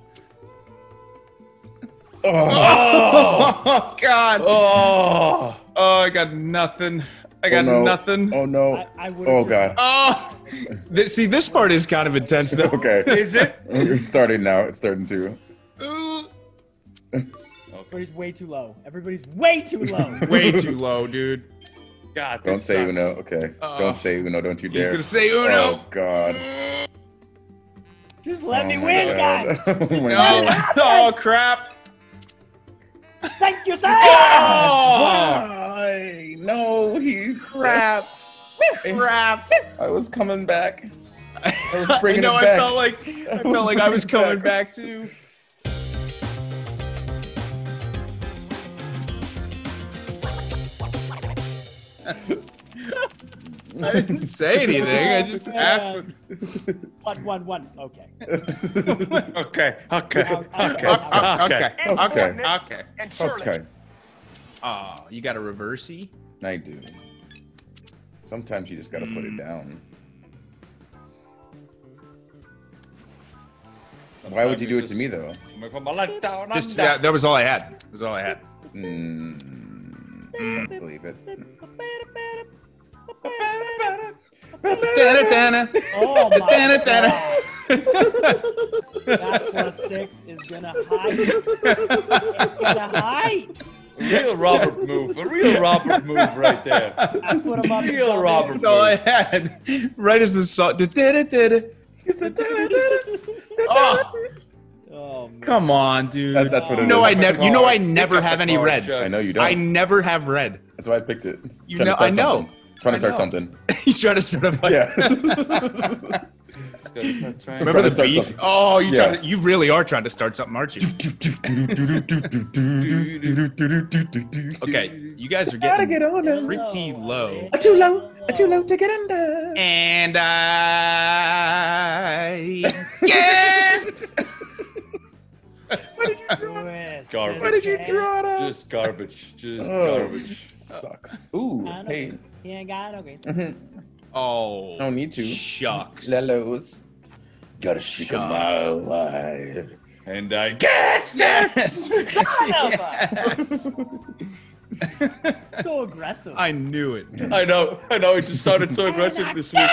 Oh, God. Oh. Oh, I got nothing. I got no. nothing. Oh no. I would've Oh just- god. Oh. See, this part is kind of intense, though. Okay. Is it? It's starting now. It's starting to. Ooh. Everybody's way too low. Everybody's way too low. Way too low, dude. God, Don't this say sucks. Uno. Okay. Don't say Uno. Don't you He's dare. gonna say Uno. Oh god. Just let me Oh, my win, God. guys. Oh my No. god. Oh, crap. Thank you, sir. Oh. Why? No, he crap. Crap. I was coming back. I was I bringing know. it I back. felt like I was coming back too. I didn't say anything. I just asked. One. Okay. Okay. Okay. Okay. Oh, you got a reversey? I do. Sometimes you just gotta put it down. Why would you do it to me though? Coming from a land down Just under. that was all I had. That was all I had. Don't believe it. Oh my Dana, god. Dana. That +6 is gonna hide. It's gonna hide. A real Robert move. A real Robert move right there. I put him up. to Real double. Robert That's all I had. Right as the song. Oh, Oh man. come on, dude. That's what it You know is. I never have any reds. I know you I don't. never have red. That's why I picked it. You Trying to know- start I know. something. Trying to I start know. something. He's trying to start a fight. Yeah. Let's go, let's not try. Remember Trying to the start beef? something. Oh, Yeah. you really are trying to start something, aren't you? Okay, you guys are getting pretty low. Too low to get under. And I guess. Twist. Garbage. Why did you draw it up? Just garbage. Just Oh, garbage. sucks. Ooh, I know. hey. He ain't got no grades. Oh, No need to. shucks. Lelos. Got a streak a mile wide. And I guess. Yes. Son of a- So aggressive. I knew it. I know. It just sounded so aggressive this week.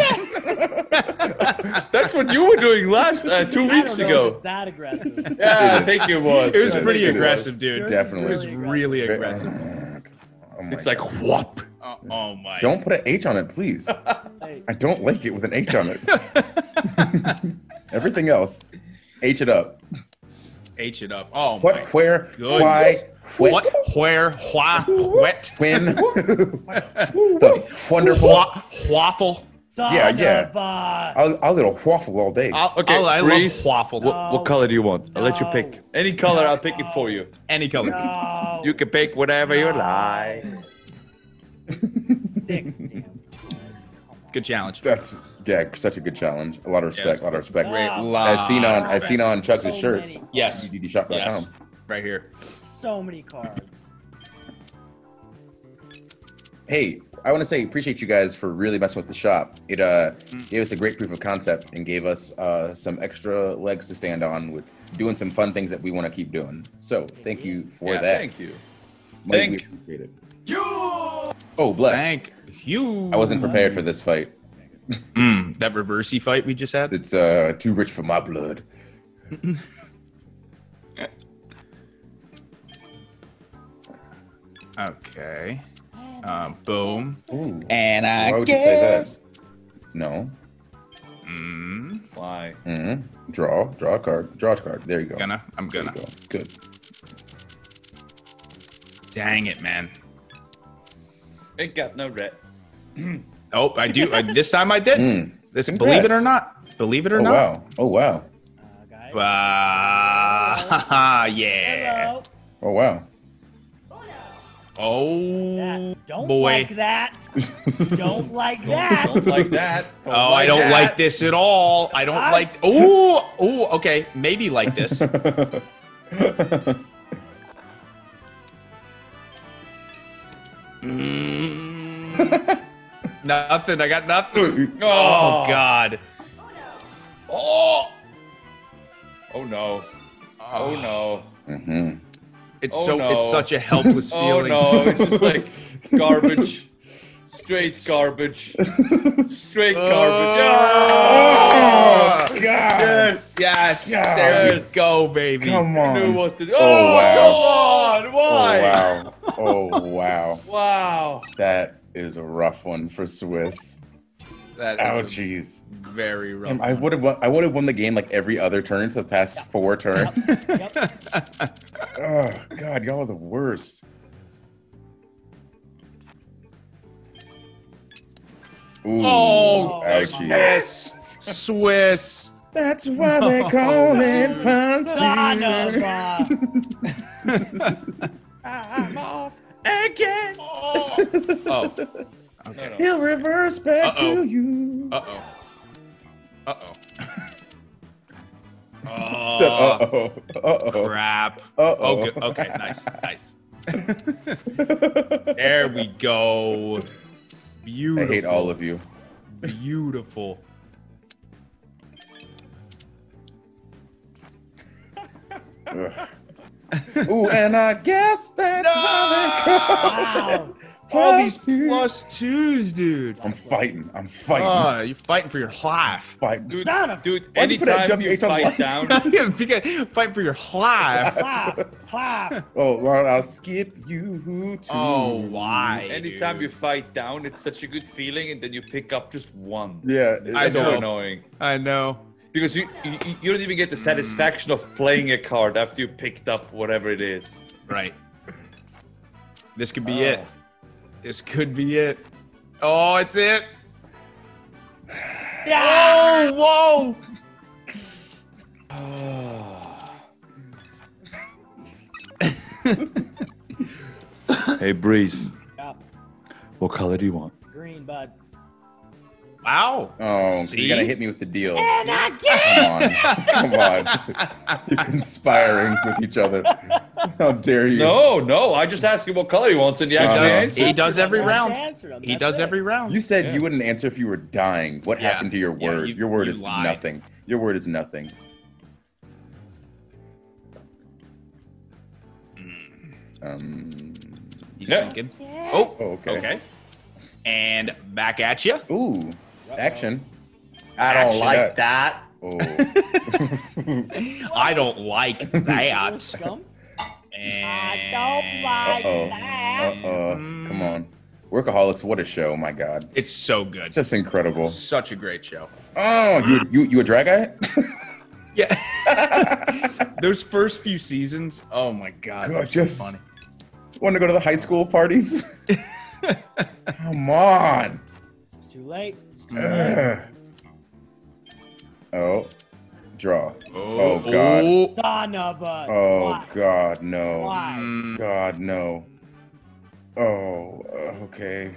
That's what you were doing last 2 I weeks don't know if ago. it's that aggressive. Yeah, I think it was. It was I pretty think it aggressive, was. dude. Yours is Definitely. It was really aggressive. Oh my It's like God. whoop. Oh my. Don't put an H on it, please. Hey, I don't like it with an H on it. Everything else, H it up. H it up. Oh What, my. where, goodness. why, What? Where? Why? What? when. The wonderful. Waffle. son Yeah, yeah. of I'll little waffle all day. Okay, I love Breeze. waffles. What color do you want? I'll let you pick. No. Any color, I'll pick it for you. Any color. no. You can pick whatever you like. 60. Good challenge. That's such a good challenge. A lot of respect. Yes. A lot of respect. Great. Wow. As seen on Respect. Chuck's So shirt. many, Yes. DDshop.com. Yes. Right here. so many cards. Hey, I want to say appreciate you guys for really messing with the shop. It gave us a great proof of concept and gave us some extra legs to stand on with doing some fun things that we want to keep doing. So thank you for Yeah, that. thank you. Much Thank appreciated. Oh, bless. Thank you. I wasn't prepared for this fight. That reversey fight we just had. It's too rich for my blood. Okay. Boom. Ooh. And I Why would you play that? No. Why? Draw a card. Draw a card. There you go. I'm There you gonna. go. Good. Dang it, man. Ain't got no red. Oh, I do. This time I did. This, Congrats. believe it or not. Believe it or Oh not. wow. Oh wow. Guys. Yeah. Hello. Oh wow. Oh That. Don't boy. like that. Don't like that. Don't like that. Oh, I don't that. like this at all. I don't I like. s- Oh, okay. Maybe like this. Nothing. I got nothing. Oh God. Oh. Oh no. Oh no. Mm-hmm. It's Oh, so. no. It's such a helpless Oh feeling. no. It's just like garbage. Straight garbage. Straight garbage. Oh, God. Yes. Yes. There Yes. we go, baby. Come I knew on. what to do. Oh, wow. Come on. Why? Oh wow. Oh wow. Wow. That is a rough one for Swiss. That Oh is a jeez. very rough. I would have won the game like every other turn for the past 4 turns. Yep. Oh god, y'all are the worst. Ooh, Oh, ouchie. Swiss. That's why they call it Son of I'm off again. Oh. No. He'll reverse back Uh-oh. to you. Uh-oh. Uh-oh. Oh, Uh-oh. Uh-oh. crap. Uh-oh. Oh, good. Okay, nice. Nice. There we go. I Beautiful. hate all of you. Beautiful. Ugh. Ooh, and I guess that's how they Wow. All these Plus plus twos, dude. I'm fighting. I'm fighting. Oh, you're fighting for your life. Fighting. Dude, Son of- dude, Why'd you put that anytime you WH on fight one? down, Fighting for your life. Clap. Clap. Oh, well, I'll skip you too. Oh, why? anytime dude? you fight down, it's such a good feeling, and then you pick up just one. Yeah, I It's so know. annoying. I know. Because you don't even get the satisfaction of playing a card after you picked up whatever it is. Right. This could be Oh. it. This could be it. Oh, it's it. Yeah. Oh, Hey Breeze, Yeah. what color do you want? Green, bud. wow. Oh, See? you gotta hit me with the deal. And again. Come on. Come on. You're conspiring with each other. How dare you? No, I just asked you what color he wants, and you actually Uh-huh. answered. He does every That's round. the answer. He That's does it. every round. You said Yeah. you wouldn't answer if you were dying. What Yeah. happened to your Yeah, word? you- Your word you is lied. nothing. Your word is nothing. Um, He's Yeah. thinking. Oh, okay. Okay. And back at you. Ooh, action. I don't Action. like that. Oh. I don't like that. Scum? And Uh-oh. Come on. Workaholics, what a show, my God. It's so good. It's just incredible. Such a great show. Oh, you a drag guy? Yeah. Those first few seasons, oh my God. God, they're so just funny. want to go to the high school parties? Come on. It's too late. It's too late. Ugh. Oh, draw. Oh, God. Oh. Son of a. Oh, Why? God, no. Why? Mm. God, no. Oh, okay.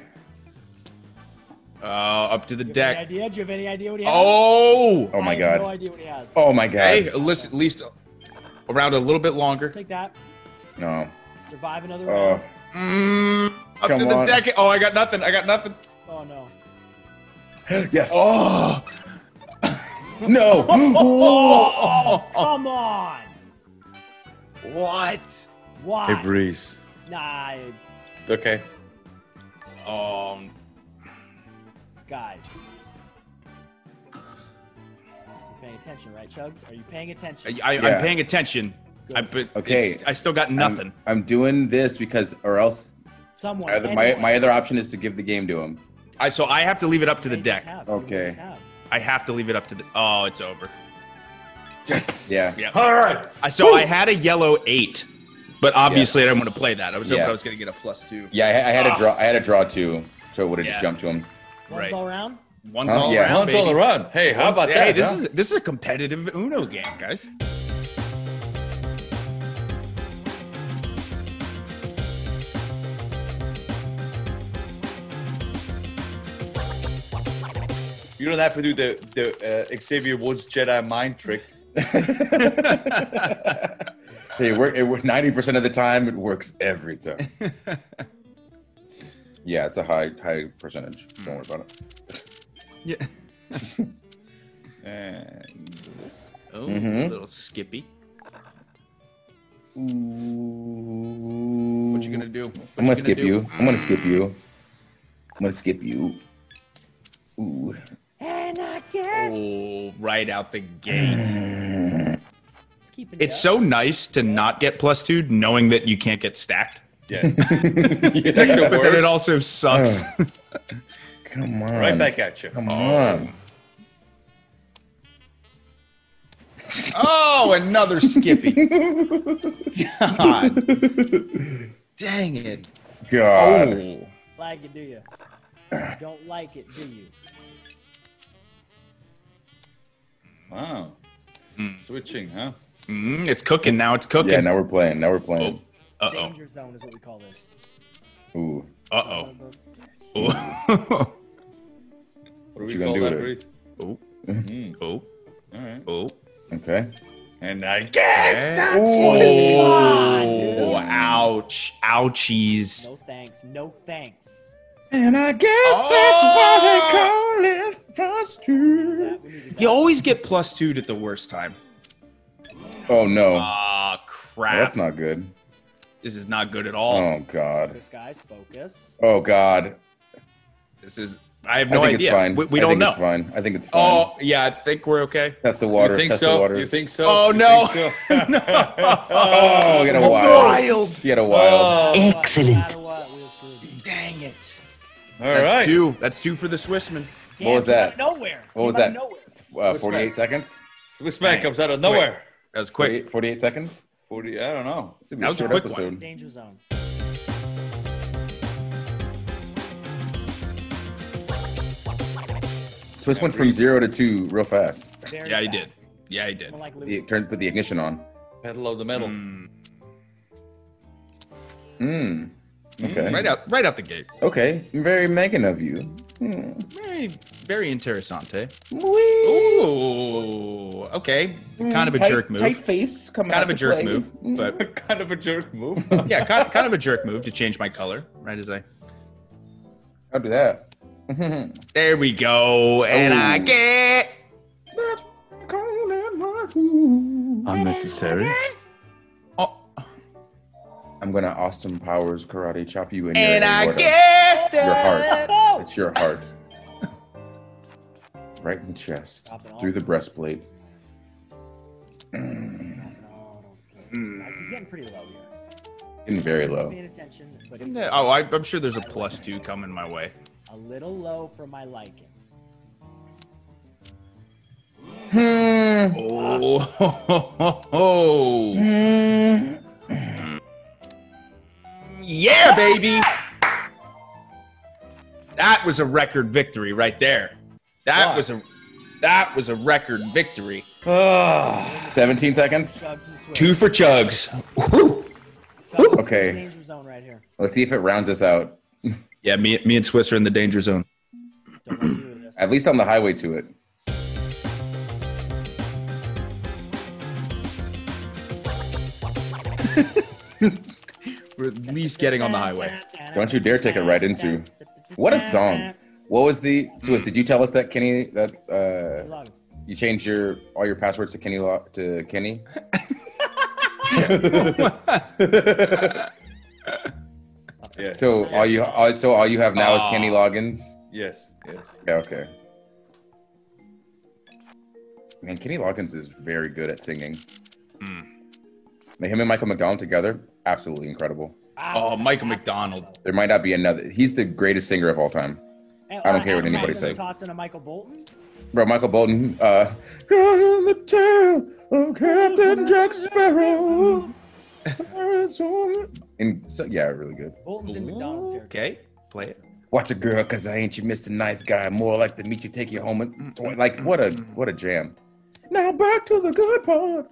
Up to the Do you have any deck. idea? Do you have any idea what he has? Oh. Oh, my I have God. no idea what he has. Oh, my God. Hey, listen, at least around a little bit longer. Take that. No. Survive another round. Up Come to the on. deck. Oh, I got nothing. I got nothing. Oh no. Yes. Oh. No. Oh, come on. What? Why? Hey, Breeze. Nah, Okay. guys. You're paying attention, right, Chugs? Are you paying attention? I'm Yeah. paying attention. Good. Okay. I still got nothing. I'm doing this because, or else, Someone. my anyone. other option is to give the game to him. So I have to leave it up to the You just deck. have. You Okay. just have. I have to leave it up to the. Oh, it's over. Yes. Yeah. Yeah. All right. So I had a yellow 8, but obviously I didn't want to play that. I was hoping Yeah. I was going to get a +2. Yeah, I had a draw. I had a draw too, so it would have Yeah. just jumped to him. One's Right. all around. One's Huh? all Yeah. around, One's on baby. the run. Hey, how about Hey, that? this huh? is a competitive Uno game, guys. You don't have to do the Xavier Woods Jedi mind trick. Hey, it 90% of the time, it works every time. Yeah, it's a high percentage. Don't worry about it. Yeah. And Oh, Mhm. a little Skippy. Ooh. What you gonna do? I'm gonna skip you. I'm gonna skip you. I'm gonna skip you. Ooh. And I guess. Oh, right out the gate. Just keeping It's it up. so nice to not get +2, knowing that you can't get stacked. yeah, it's like the But then it worst. also sucks. Come on. Right back at you. Come on. Oh, another Skippy. God. Dang it. God. Oh. Like it, do you? Don't like it, do you? Wow. Switching, huh? It's cooking now. It's cooking. Yeah, now we're playing. Now we're playing. Uh-oh. Danger zone is what we call this. Ooh. Uh-oh. Oh. What do we you gonna call do that, with Breeze? Oh. Mm, Oh. all right. Oh. Okay. And I guess that's Oh. Ouch. Ouchies. No thanks. No thanks. And I guess that's why they call it +2. That, we needed that. You always get +2 at the worst time. Oh no. Ah, crap. That's not good. This is not good at all. Oh god. Focus, guys. Focus. Oh god. This is. I have I no think idea. it's fine. We I don't think know. It's fine. I think it's fine. Oh, yeah. I think we're okay. Test the water. You think Test the so? waters. You think so? Oh, You no. think so? Oh, you got a wild. You got a wild. Oh, Excellent. No matter what, we're screwed. Dang it. all That's right. 2. That's 2 for the Swissman. Damn, What was came out that? of nowhere. What was Came out that? of nowhere. 48 seconds? Swiss man comes out of nowhere. That was quick. 48 seconds? 40. I don't know. This would be That was a short quick one. episode. It's danger zone. Swiss went from 0 to 2 real fast. Very Yeah, he did. fast. Yeah, he did. I'm like He put the ignition on. Pedal of the metal. Okay. Right out the gate. Okay. Very Megan of you. Very, very interessante. Ooh, okay. Kind of a jerk move. Tight face coming Kind out of a to jerk play. move, but Kind of a jerk move. yeah, kind of a jerk move to change my color right as I. I'll do that. There we go, and I Oh. get. Unnecessary. Oh, I'm gonna Austin Powers karate chop you in And your I aorta. guess Your that. heart. It's your heart. Right in the chest. Drop it all Through the in. breastplate. No, those please. Guys, he's getting pretty low here. Getting very low. Paying attention, but he's Oh, I'm sure there's a +2 coming my way. a little low for my liking. Oh. Yeah, baby. That was a record victory right there. That was a record victory. 17 seconds. Chugs and Swiss. 2 for Chugs. Woo. Chugs and Okay. Swiss danger zone right here. Let's see if it rounds us out. Yeah, me and Swiss are in the danger zone. Don't let you do this. At least on the highway to it. We're at least getting on the highway. Don't you dare take it right into. What a song. What was the Swiss? Did you tell us that Kenny you changed all your passwords to Kenny? Yeah. So all you have now is Kenny Loggins. Yes. Yeah, okay. Man, Kenny Loggins is very good at singing. Him and Michael McDonald together, absolutely incredible. Oh, Michael McDonald. There might not be another. He's the greatest singer of all time. I don't care what anybody says. Tossing a Michael Bolton. Bro, Michael Bolton, the tale of Captain Jack Sparrow. Yeah, really good. Bolton's in McDonald's here. Okay, play it. Watch a girl, cause I ain't your Mr. Nice Guy. More like to meet you, take you home. And, like, what a jam. Now back to the good part.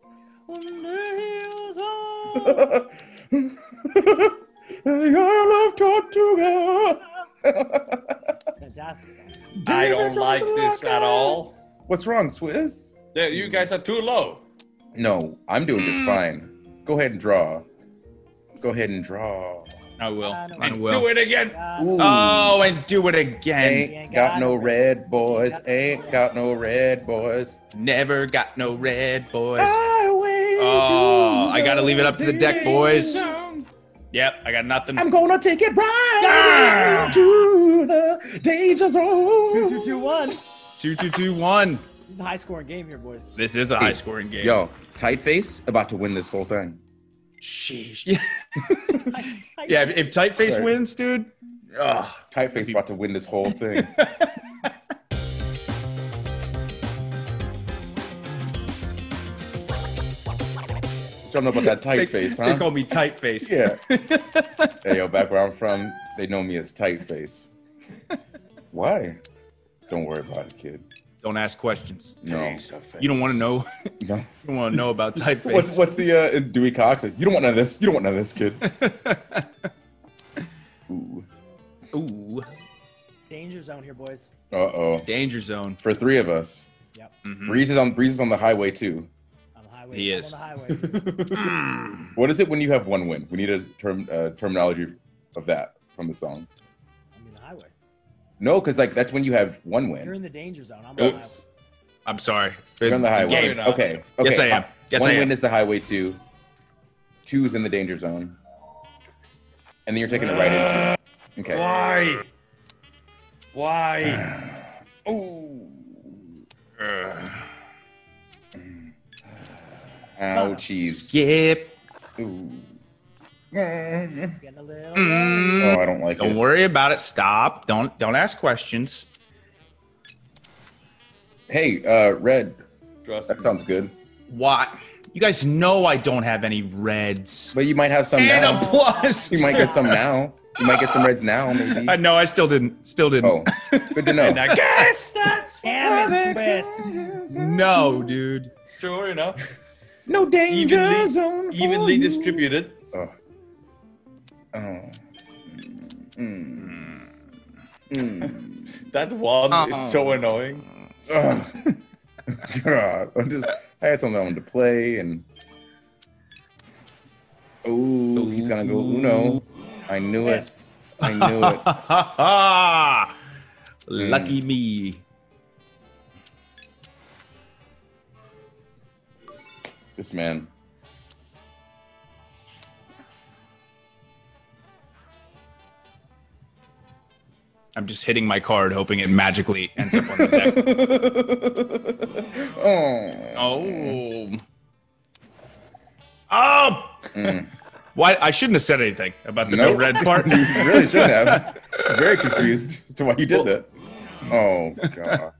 Your love taught to go. Fantastic song. I don't like this at all. What's wrong, Swiss? Yeah, you guys are too low. No, I'm doing just fine. Go ahead and draw. Go ahead and draw. I will. I don't I know. will. Do it again. Ooh. Oh, and do it again. Ain't got no red boys. Ain't got no red boys. Never got no red, boys. Highway Oh, to I gotta leave it up to the deck, boys. Down. Yep, I got nothing. I'm gonna take it right to the danger zone. 2-2-1. 2-2-2-1. This is a high scoring game here, boys. This is a high scoring game. Yo, tight face about to win this whole thing. Sheesh. Yeah, if Tightface Right. wins, dude. Ugh. Tight face about to win this whole thing. Don't know about that tight face, They huh? call me Tightface. Yeah. Hey, yo, back where I'm from, they know me as tight face. Why? Don't worry about it, kid. Don't ask questions. No. You don't want to know. No. You don't want to know about Tightface. What's the Dewey Cox? Like, you don't want none of this. You don't want none of this, kid. Ooh. Ooh. Danger zone here, boys. Uh-oh. Danger zone. For 3 of us. Yep. Mhm. Breeze is on the highway too. On the highway. He I'm is. on the highway. What is it when you have 1 win? We need a terminology of that from the song. I'm in the highway. No, because like that's when you have 1 You're win. in the danger zone. I'm on the highway. Oops. I'm sorry. You're on the highway. Game. not. Okay. Yes, I am. Yes, 1 I am. win is the highway 2. 2 is in the danger zone. And then you're taking it right into. Okay. Why? Ooh. Ugh. Ouchies. Skip. Ooh. It's getting a little. Oh, I don't like Don't it. worry about it. Stop. Don't ask questions. Hey, Red. Trust That me. sounds good. What? You guys know I don't have any reds. But you might have some And now. a plus. You might get some now. You might get some reds now, maybe. I know. I still didn't. Still didn't. Oh, good to know. And I guess that's Damn it, Swiss. No, dude. sure enough. No danger Evenly- zone. for Evenly you. distributed. Oh. Oh. That one is so annoying. Ugh. God, I had something I wanted to play, and oh, he's gonna go Uno. I knew it. Yes. I knew it. Lucky me. This man. I'm just hitting my card, hoping it magically ends up on the deck. Oh. Oh! Mm. Why? I shouldn't have said anything about the no Nope. red part. You really shouldn't have. I'm very confused as to why you did that. Oh, God.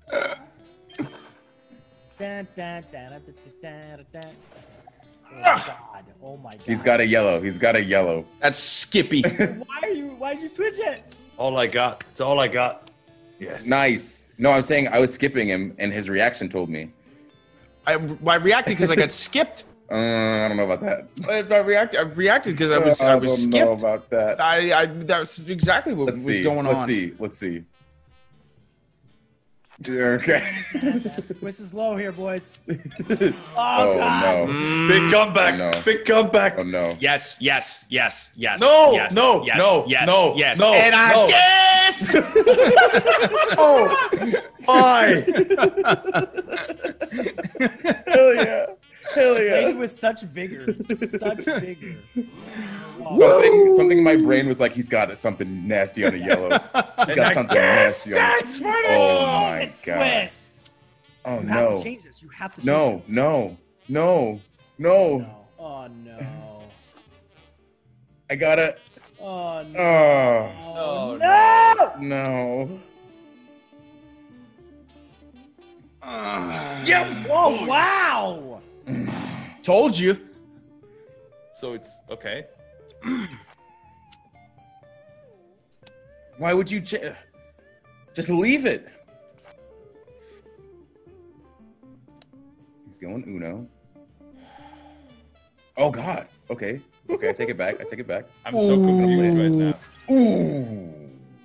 Oh God! Oh my God! He's got a yellow. He's got a yellow. That's Skippy. Why'd you switch it? All I got. It's all I got. Yes. Nice. No, I'm saying I was skipping him, and his reaction told me. I reacted because I got skipped. I don't know about that. I reacted because I was I don't skipped. know about that. That's exactly what was going on. Let's see. Okay. Twist is low here, boys. Oh, God! no. Big comeback. Oh, no. Big comeback. Oh no. Yes. No, Yes, no, yes, no, yes, no, yes. no, And I no. guess. Oh, why? Hell yeah. Hell Played with such vigor. Such vigor. Something in my brain was like, he's got something nasty on a yellow. He's got something nasty on That's funny. Oh my It's God. Swiss. Oh You have to no. change this. You have to. No, change no, no, it. no. No. Oh no. I gotta. Oh no. Oh, no. no. Yes. Oh wow. Told you. So it's okay. Why would you just leave it? He's going Uno. Oh God. Okay. Okay. I take it back. I'm so confused right now. Ooh.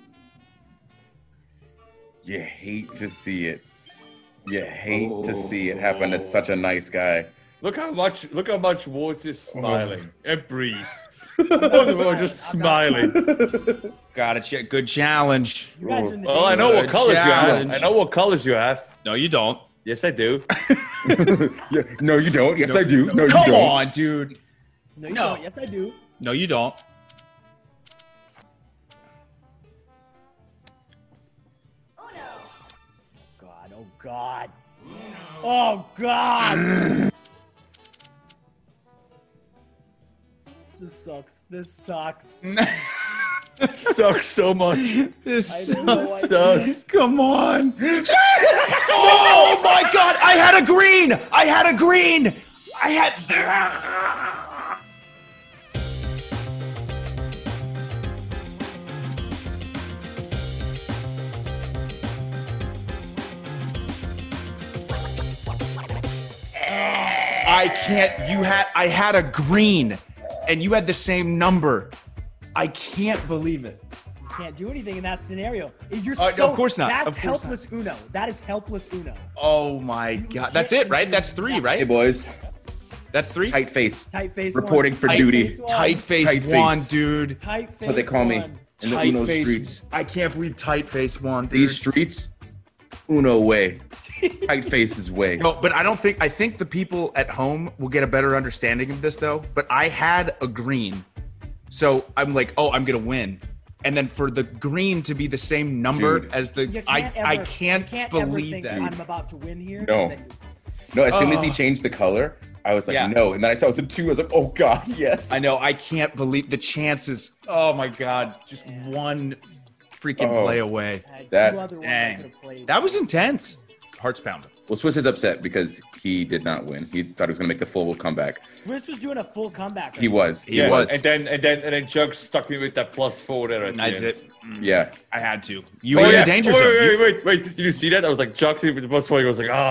You hate to see it. You hate to see it happen to such a nice guy. Look how much Woods is smiling. And Breeze. Both of them are just smiling. Got it. Good challenge. You guys are in the Well, I know danger. what colors you have. Challenge. I know what colors you have. No, you don't. Yes, I do. Yeah, no, you don't. Yes, I do. No, you Come don't. on, dude. No, you No. don't. Yes, I do. No, you don't. God. Oh God. Oh God. This sucks. This sucks. Sucks so much. This I have no idea. Sucks. Come on. Oh my God! I had a green. I had. I can't. I had a green, and you had the same number. I can't believe it. You can't do anything in that scenario. You're Of course not. That's Of course helpless Uno. That is helpless Uno. Oh my God! That's it, right? That's three, Hey right? boys, That's three. tight face. Tight face. Reporting one. for Tight duty. face one. Tight face Tight face. one, dude. Tight face. What they call me one. in the Tight Uno face. streets. I can't believe tight face one. Dude. These streets, Uno way. Tight face's way. No, but I think the people at home will get a better understanding of this though. But I had a green. So I'm like, oh, I'm gonna win. And then for the green to be the same number Dude. as the You I ever, can't you can't ever believe think that. I'm about to win here. No. and then No, as soon as he Oh. changed the color, I was like, Yeah. no. And then I saw it was a 2. I was like, oh God, yes. I know, I can't believe the chances. Oh my God, just one freaking Oh. play away. I had That- two other ones I Dang. could have played. That was intense. Heart's pounding. Well, Swiss is upset because he did not win. He thought he was going to make the full comeback. Chris was doing a full comeback. He was. He Yeah, was. and then Jug stuck me with that +4 there at the That's end. it. Yeah. I had to. You Oh, were in yeah. the danger Oh, zone. You- wait. Did you see that? I was like, Jug with the +4. He was like,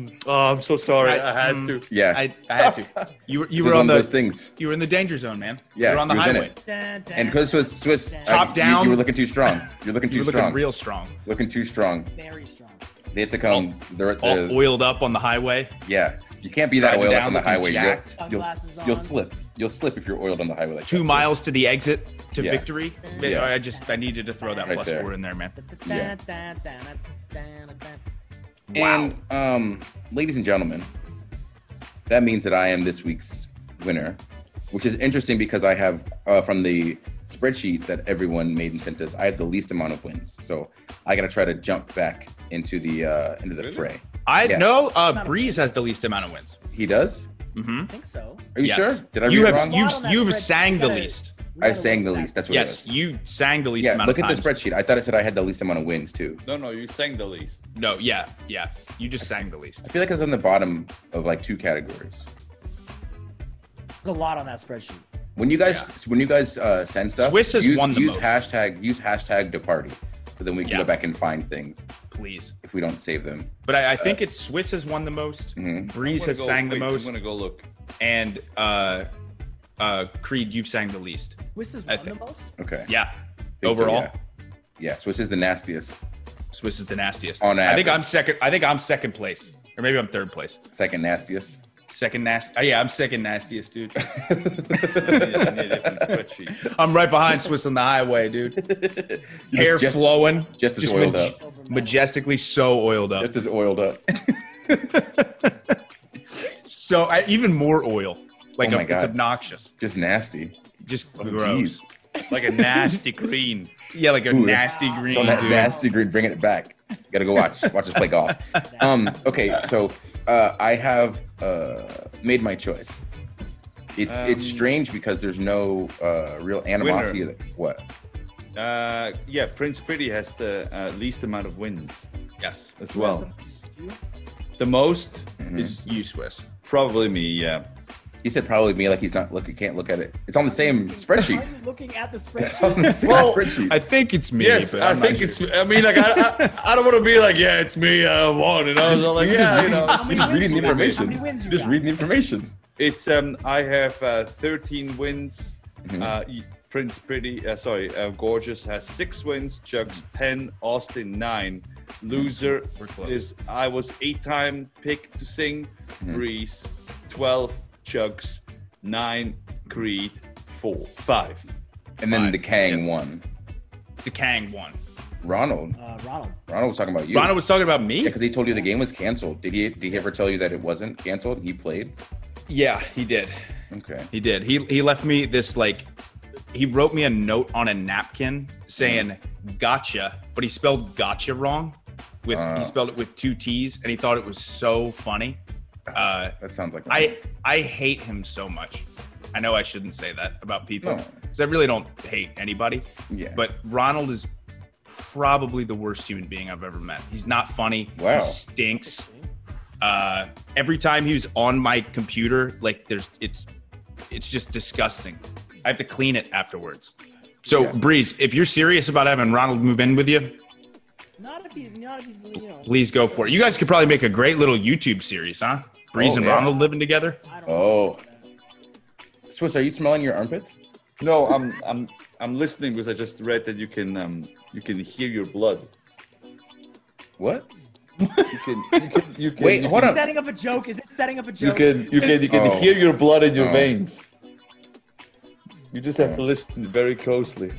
I'm so sorry. I had to. Yeah. I had to. You This were was on one of those the things. you were in the danger zone, man. Yeah, you were on the he was in highway. it. Dun, dun, And because Swiss, Top down. you were looking too strong. You're looking You too were looking strong. real strong. Looking too strong. very strong. They had to come. They're at All the. oiled up on the highway. Yeah. You can't be that Driving oiled up down on the looking highway. jacked. Sunglasses You'll on. slip. You'll slip if you're oiled on the highway like 2 that. miles to the exit to Yeah. victory. Yeah. I needed to throw that Right there. +4 in there, man. Yeah. Dun, dun, dun, dun, dun. And ladies and gentlemen, that means that I am this week's winner, which is interesting because I have from the spreadsheet that everyone made and sent us, I had the least amount of wins. So I got to try to jump back into the fray. I Yeah. know Breeze has the least amount of wins. He does? Mm-hmm. I think so. Are you Yes. sure? Did I read You it have wrong? you've sang the least. I sang the least. That's what Yes, it was. you sang the least Yeah, amount look of at times. the spreadsheet. I thought it said I had the least amount of wins too. No, you sang the least. No, yeah. You just sang the least. I feel like I was on the bottom of like 2 categories. There's a lot on that spreadsheet. When you guys send stuff, Swiss has won the use most. hashtag Departy, so then we can Yeah. go back and find things Please. if we don't save them. But I think it's Swiss has won the most. Mhm. Breeze has sang the most. I'm gonna go look. And Creed, you've sang the least. Swiss has I won the think- most? Okay. Yeah. Think so, Overall, yeah. Swiss is the nastiest. Swiss is the nastiest. On I think average. I'm second. I think I'm second place, or maybe I'm third place. Second nastiest. Second nasty. Oh, yeah, I'm second nastiest, dude. I need a different spreadsheet. I'm right behind Swiss on the highway, dude. Hair just- flowing, just as oiled up. majestically so oiled up. Just as oiled up. So even more oil. Like Oh my it's God. obnoxious. Just nasty. Just Oh, gross. geez. Like a nasty green. Yeah, like a Ooh, nasty green, Don't that dude. nasty green, bringing it back. Gotta go watch us play golf. Okay, so I have made my choice. It's strange because there's no real animosity. What? Yeah, Prince Pretty has the least amount of wins Yes. as well. The most Is you, Swiss. probably me. Yeah. He said probably me, like he's not can't look at it. It's on the same Are spreadsheet. you looking at the It's on the spreadsheet? same Well, spreadsheet. I think it's me. Yes, but I I'm not think sure. it's. I mean, like, I don't want to be like, yeah, it's me. I won, and I was all like, yeah, you know. How many just wins reading the you got? How information. many wins you Just got? reading the information. It's I have 13 wins. Mhm. Prince Pretty, Gorgeous has 6 wins. Chugs 10. Austin 9. Loser We're close. is I was 8-time pick to sing. Breeze 12. Chugs 9. Creed 5. And then Fine. the Kang won. DeKang won. Ronald Ronald. was talking about you. Ronald was talking about me? Yeah, because he told you the game was canceled. Did he ever tell you that it wasn't canceled? He played. Yeah, he did. Okay. He did. He left me this he wrote me a note on a napkin saying gotcha, but he spelled gotcha wrong. He spelled it with 2 T's, and he thought it was so funny. That sounds like I hate him so much. I know I shouldn't say that about people No. because I really don't hate anybody. Yeah. But Ronald is probably the worst human being I've ever met. He's not funny. Wow. He stinks. Every time he was on my computer, like it's just disgusting. I have to clean it afterwards. So Yeah. Breeze, if you're serious about having Ronald move in with you, Not if he's, you know. please go for it. You guys could probably make a great little YouTube series, huh? Breeze and yeah. Ronald living together. I don't know Oh. about that. Swiss, are you smelling your armpits? No, I'm listening because I just read that you can hear your blood. What? You can Wait, you hold can, on. Setting up a joke? Is it setting up a You joke? can Oh. hear your blood in your Oh. veins. You just have to listen very closely.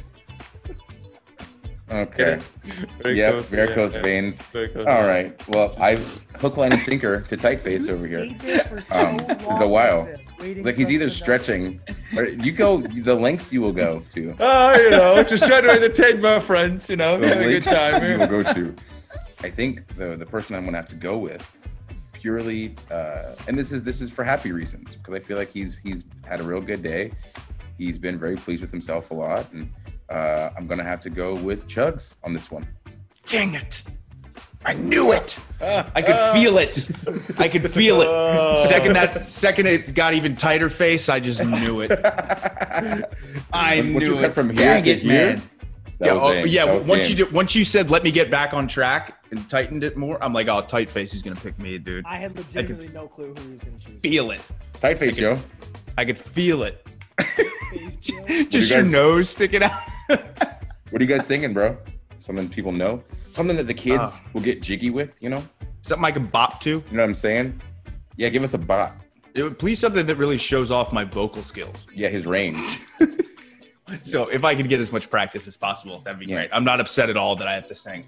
Okay. Very Yep, closely, varicose yeah. veins. Very close. All right. Well, I've hook, line, and sinker to Typeface You over here. stayed there for so It's a long while. with this, waiting Like for he's us either to know. stretching, or you go the lengths you will go to. You know, just trying to entertain my friends, you know, The have a good lengths time you will here. go to. I think the person I'm gonna have to go with, purely, and this is for happy reasons, because I feel like he's had a real good day. He's been very pleased with himself a lot, and I'm gonna have to go with Chugs on this one. Dang it. I knew it. I could feel it. I could feel it. Second it got even tighter face, I just knew it. I Once you knew cut it. from here Dang to it, here, man. that Yeah, was game. That was game. once you said let me get back on track and tightened it more, I'm like, oh, tight face is gonna pick me, dude. I had legitimately no clue who he was going to choose. Feel it. Typeface, yo. I could feel it. Face, Joe. Just you your guys- nose sticking out. What are you guys singing, bro? Something people know? Something that the kids will get jiggy with, you know? Something I can bop to. You know what I'm saying? Yeah, give us a bot. Please something that really shows off my vocal skills. Yeah, his range. So if I could get as much practice as possible, that'd be Yeah. great. I'm not upset at all that I have to sing.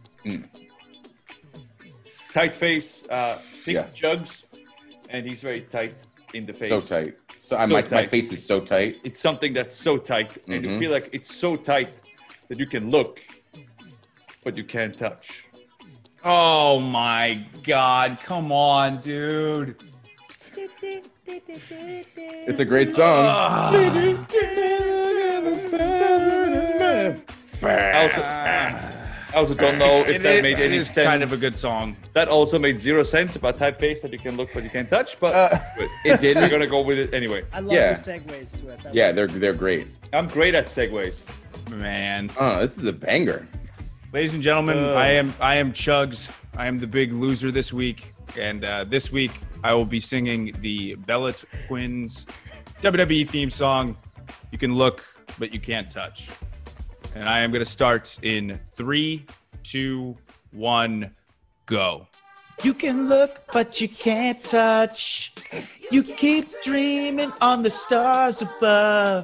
Tight face, big Yeah. jugs, and he's very tight. in the face. So tight. So, So my tight. face is so tight. It's something that's so tight, and you Mhm. feel like it's so tight that you can look, but you can't touch. Oh my God! Come on, dude. It's a great song. Ah. I also don't know if that made any It is sense. kind of a good song. That also made zero sense about typeface that you can look but you can't touch. But It we're didn't. gonna go with it anyway. I love Yeah. your segues, Swiss. I Yeah, love your they're great. I'm great at segues. Man, This is a banger. ladies and gentlemen, I am Chugs. I am the big loser this week, and this week I will be singing the Bella Twins WWE theme song. You can look, but you can't touch. And I am going to start in 3, 2, 1, go. You can look, but you can't touch. You keep dreaming on the stars above.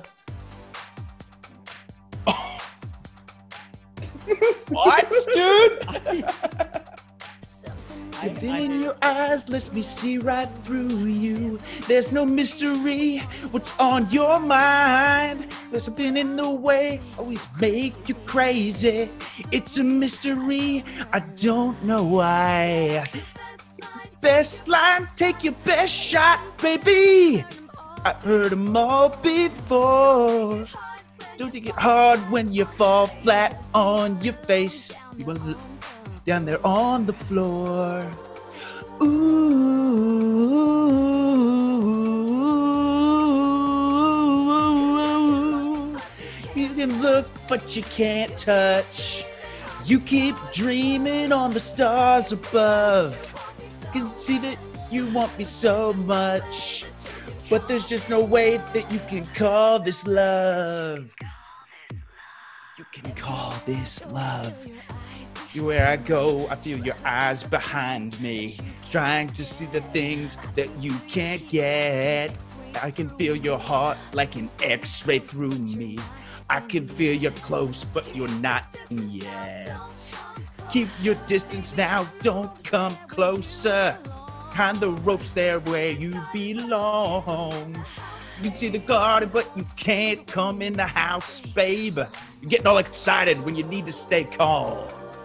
What, dude? Something in your eyes lets me see right through you. There's no mystery. What's on your mind? There's something in the way always make you crazy. It's a mystery. I don't know why. Best line, take your best shot, baby. I've heard them all before. Don't take it hard when you fall flat on your face. You want to look down there on the floor. Ooh, you can look, but you can't touch. You keep dreaming on the stars above. You can see that you want me so much, but there's just no way that you can call this love. You can call this love. Where I go, I feel your eyes behind me, trying to see the things that you can't get. I can feel your heart like an X-ray through me. I can feel you're close, but you're not yet. Keep your distance now, don't come closer. Behind the ropes there where you belong. You can see the garden, but you can't come in the house, babe. You're getting all excited when you need to stay calm.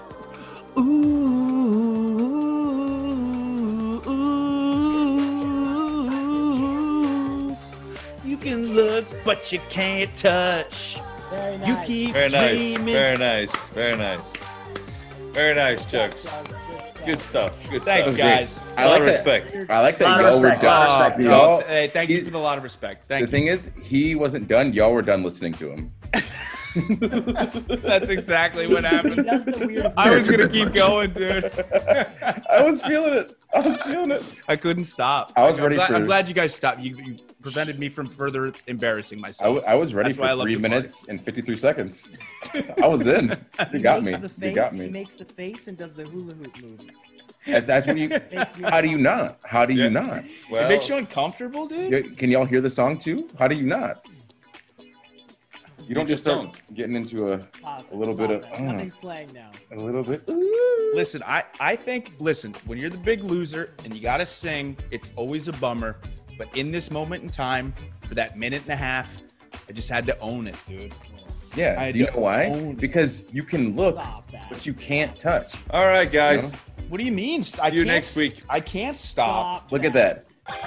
Ooh, you can look, but you can't touch. Very nice. You keep Very nice. dreaming. Very nice. Very nice. Very nice, Chugs. Good stuff. Good Thanks, stuff. guys. I A lot like of that. respect. I like that Lot of y'all were respect, lot of done. respect for you. Y'all- Hey, thank you he's- for the lot of respect. The Thank thing is, he wasn't done. Y'all were done listening to him. you. That's exactly what He happened. does the weird. I was gonna keep going, dude. I was feeling it. I couldn't stop. I was ready I'm for- glad you guys stopped. You prevented me from further embarrassing myself. I was ready That's why I for love 3 to party. minutes and 53 seconds. I was in. You got me. Makes the face, You got He me. makes the face and does the hula hoop move. That's what you. Makes me How do you not? How do you Yeah. not? Well, It makes you uncomfortable, dude. Yeah, can y'all hear the song too? How do you not? You don't just Song. start getting into a Pause it. little Stop bit of- it. Nothing's playing now. bit. Listen, I think, when you're the big loser and you got to sing, it's always a bummer. But in this moment in time, for that minute and a half, I just had to own it, dude. Yeah. I Do you don't know why? own it. Because you can look, Stop that. but you can't touch. all right, guys. You know? What do you mean? See you next week. I can't stop. Stop Look at that.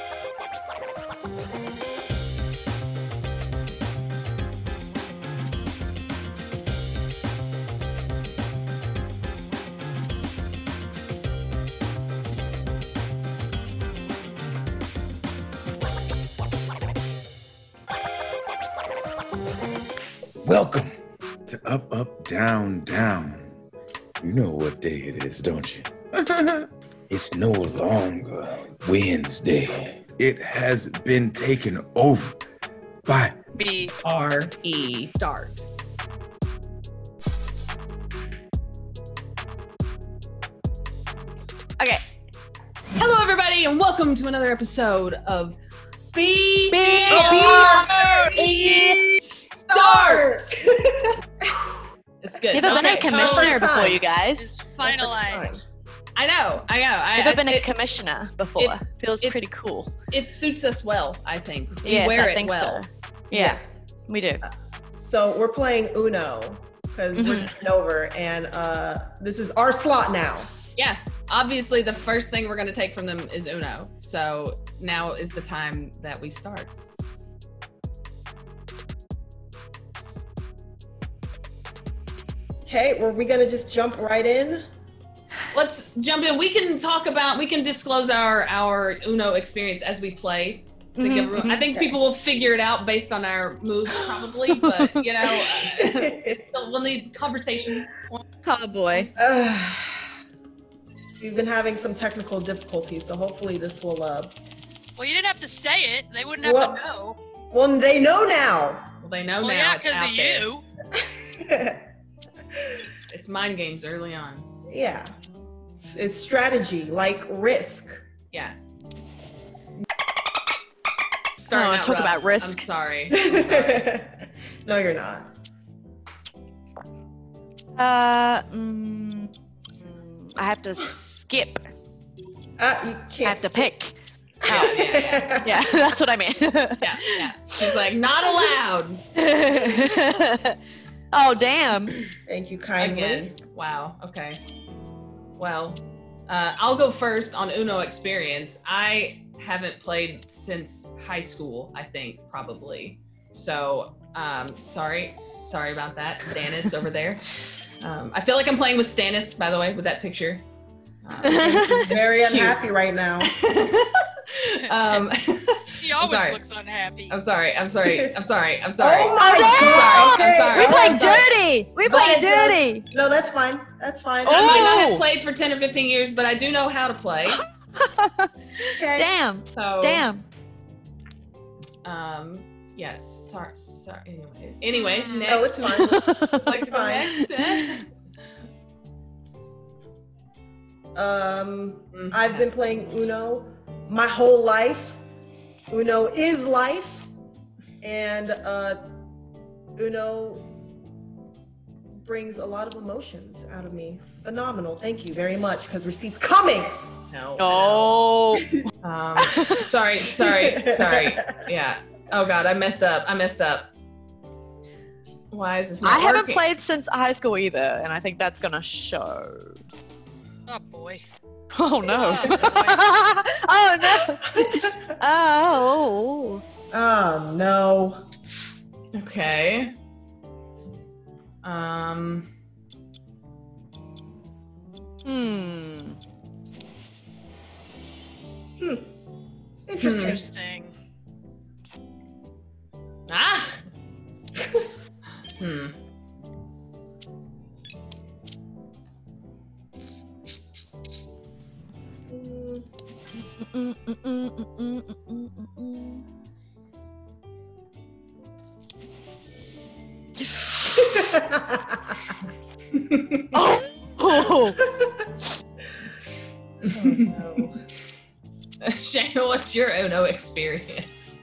Welcome. To Up, Up, Down, Down. You know what day it is, don't you? It's no longer Wednesday. It has been taken over by BRE start. Okay. Hello, everybody, and welcome to another episode of BRE start. It's good. You have a Okay. better commissioner Oh, it's before time. you guys. It's finalized. I I know. I've been a commissioner before. Feels pretty cool. It suits us well, I think. We Yes, wear I it think well. so. Yeah, we do. So we're playing Uno because we're taking over, and this is our slot now. Yeah. Obviously, the first thing we're going to take from them is Uno. So now is the time that we start. Okay, were we gonna just jump right in? Let's jump in. We can disclose our Uno experience as we play. I think people will figure it out based on our moves, probably. But we'll need conversation. Oh boy. We've been having some technical difficulties, so hopefully this will. Well, you didn't have to say it. They wouldn't have to know. Well, they know now. Well, they know now. Yeah, because of you. It's mind games early on. Yeah. It's strategy, like Risk. Yeah. Talk about Risk. I'm sorry. No, you're not. I have to skip. You can't. I have to pick. Yeah. Yeah, that's what I mean. Yeah. She's like, not allowed. Oh, damn. Thank you kindly. Again. Wow. Okay. Well, I'll go first on Uno experience. I haven't played since high school, I think, probably. So, sorry about that, Stannis over there. I feel like I'm playing with Stannis, by the way, with that picture. She's very unhappy right now. He always looks unhappy. I'm sorry. Oh my God! Okay. We played dirty. We played dirty. No, that's fine. That's fine. I might not have played for 10 or 15 years, but I do know how to play. Okay. Damn. So, Damn. Yes. Sorry. Anyway, next. No, it's fine. It's fine. Next. I've been playing Uno my whole life. Uno is life, and Uno brings a lot of emotions out of me. Phenomenal. Thank you very much, because receipts coming. No. Oh. Sorry. Yeah. Oh God, I messed up. Why is this not I haven't working? played since high school either, and I think that's gonna show. Oh boy. Oh no. Oh, Oh no. Oh. Oh no. Okay. Interesting. Ah. Oh. No. Shayna, what's your Uno experience?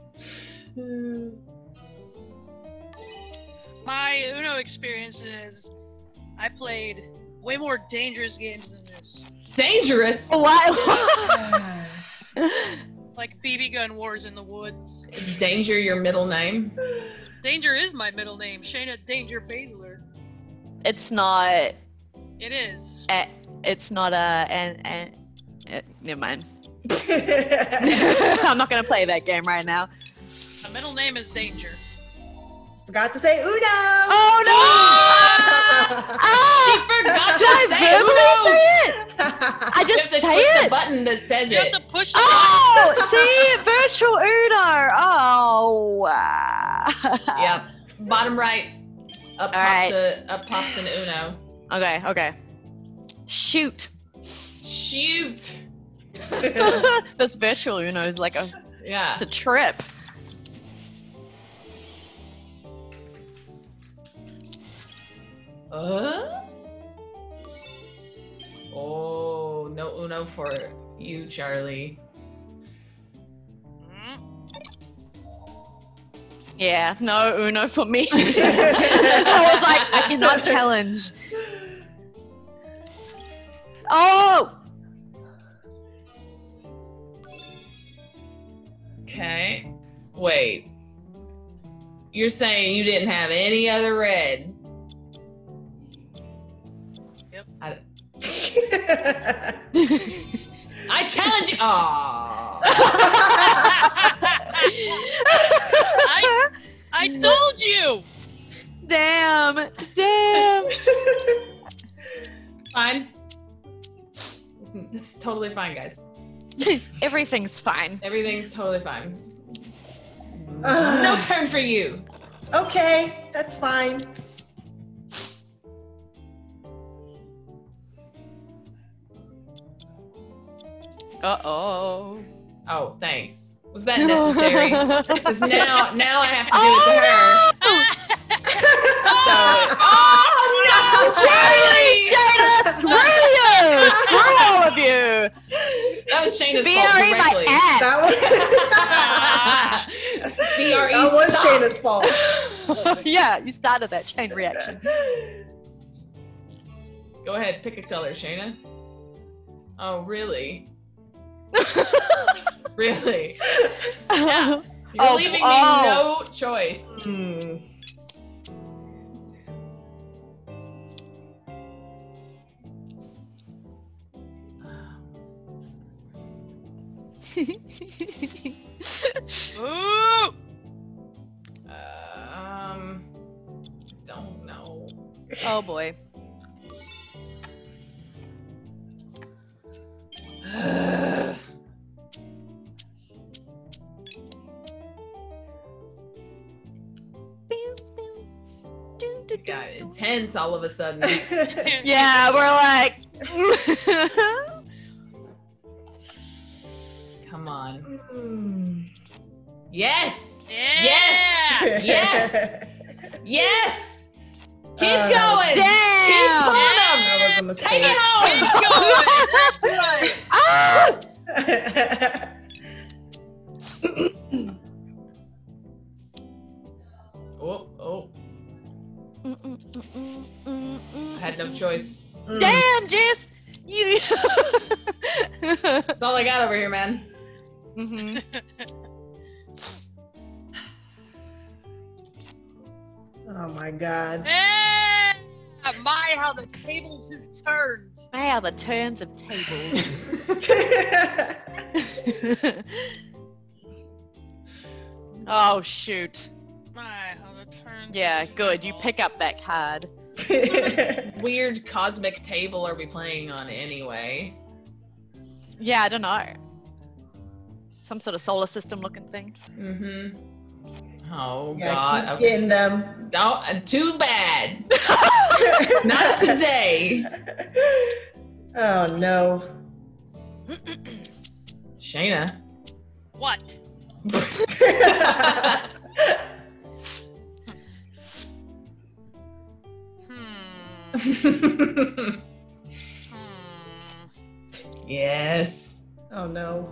My Uno experience is I played way more dangerous games than this. Dangerous? Why? Like BB gun wars in the woods. Is Danger your middle name? Danger is my middle name, Shayna Danger Baszler. It's not. It is. It's not never mind. I'm not gonna play that game right now. My middle name is Danger. Forgot to say Uno. Oh no! She forgot to say verbally Uno. say it? I just You have to say click it. the button that says You it. have to push the Oh, see, virtual Uno. Oh. Yep. Bottom right. Up pops an Uno. Okay. Shoot. Shoot. This virtual Uno is like it's a trip. Oh, no Uno for you, Charlie. Yeah, no Uno for me. I was like, I cannot challenge. Oh! Okay. Wait. You're saying you didn't have any other red? Yep. I challenge you. Aww. I told you. Damn. Fine. This is totally fine, guys. Everything's fine. Everything's totally fine. No turn for you. Okay, that's fine. Uh-oh. Oh, thanks. Was that necessary? Because now I have to do it to her. So, no, Charlie! Screw all of you! That was Shayna's fault VRE my directly. ass. VRE That was stop. Shayna's fault. Yeah, you started that chain reaction. Go ahead, pick a color, Shayna. Oh, really? Really? Yeah. You're leaving me no choice. Ooh. Don't know. Oh boy. It got intense all of a sudden. Yeah, we're like. Come on. Mm. Yes! Yeah. Yes! Yes! Yes! Keep going! Damn! Keep pulling them! That was a mistake. Take it home! That's right. Oh. I had no choice. Damn, Jess! You. That's all I got over here, man. Mm-hmm. Oh my god. Yeah. My, how the tables have turned. Wow, the turns of tables. Oh shoot. My, how the turns. Yeah, have good. You turned. pick up that card. Weird cosmic table are we playing on anyway? Yeah, I don't know. Some sort of solar system looking thing. Mm-hmm. Oh Yeah, god. keep getting them. No, too bad. Not today. Oh no. Shayna. What? Yes. Oh no.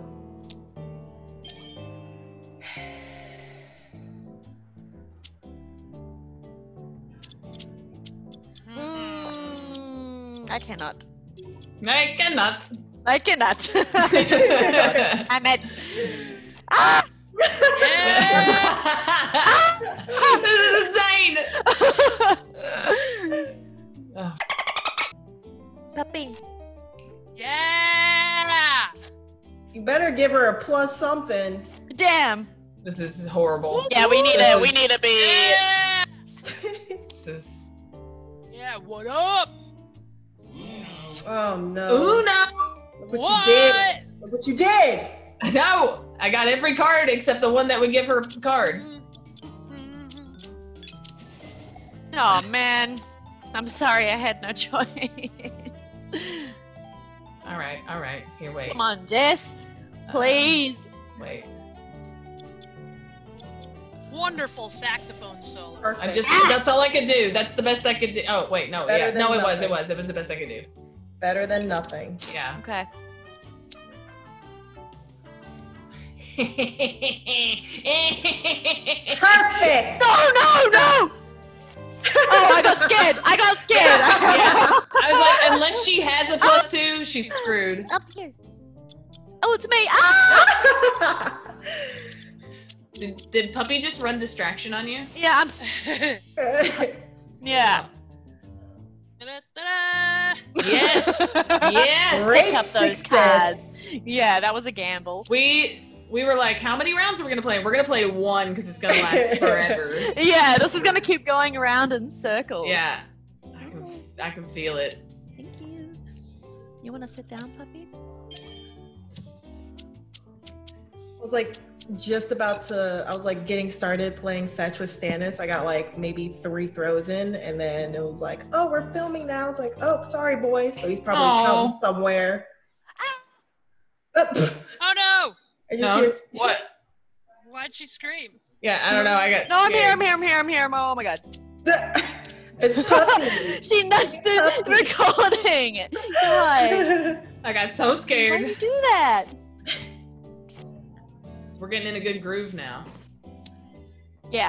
I cannot. I cannot. I cannot. I'm at. Ah! This is insane. Puppy. Yeah. You better give her a plus something. Damn. This is horrible. Yeah, we need This to. We is- need to be. Yeah. This is Yeah. What up? Oh no. Uno. Look what you did. Look what you did. No, I got every card except the one that would give her cards. Oh man. I'm sorry. I had no choice. All right. Here, wait. Come on, Jess. Please. Wait. Wonderful saxophone solo. Perfect. That's all I could do. That's the best I could do. Oh, wait, no. Better Yeah. than No, it nothing. was the best I could do. Better than nothing. Yeah. Okay. Perfect. No. Oh, I got scared. Yeah. I was like, unless she has a +2, she's screwed. Upstairs. Oh, it's me. Ah! Did Puppy just run distraction on you? Yeah, yeah. Yes. Yes. Pick up those cards. Yeah, that was a gamble. We were like, how many rounds are we gonna play? We're gonna play one because it's gonna last forever. Yeah, this is gonna keep going around in circles. Yeah. I can feel it. Thank you. You wanna sit down, Puppy? I was like just about to, I was like getting started playing fetch with Stannis. I got like maybe 3 throws in, and then it was like, oh, we're filming now. I was like, oh, sorry, boy. So he's probably counting somewhere. Oh no! What? Why'd she scream? Yeah, I don't know. I got. No, I'm here. Oh my god. It's Puppy. She nudged the recording. God. I got so scared. Why'd you do that? We're getting in a good groove now. Yeah.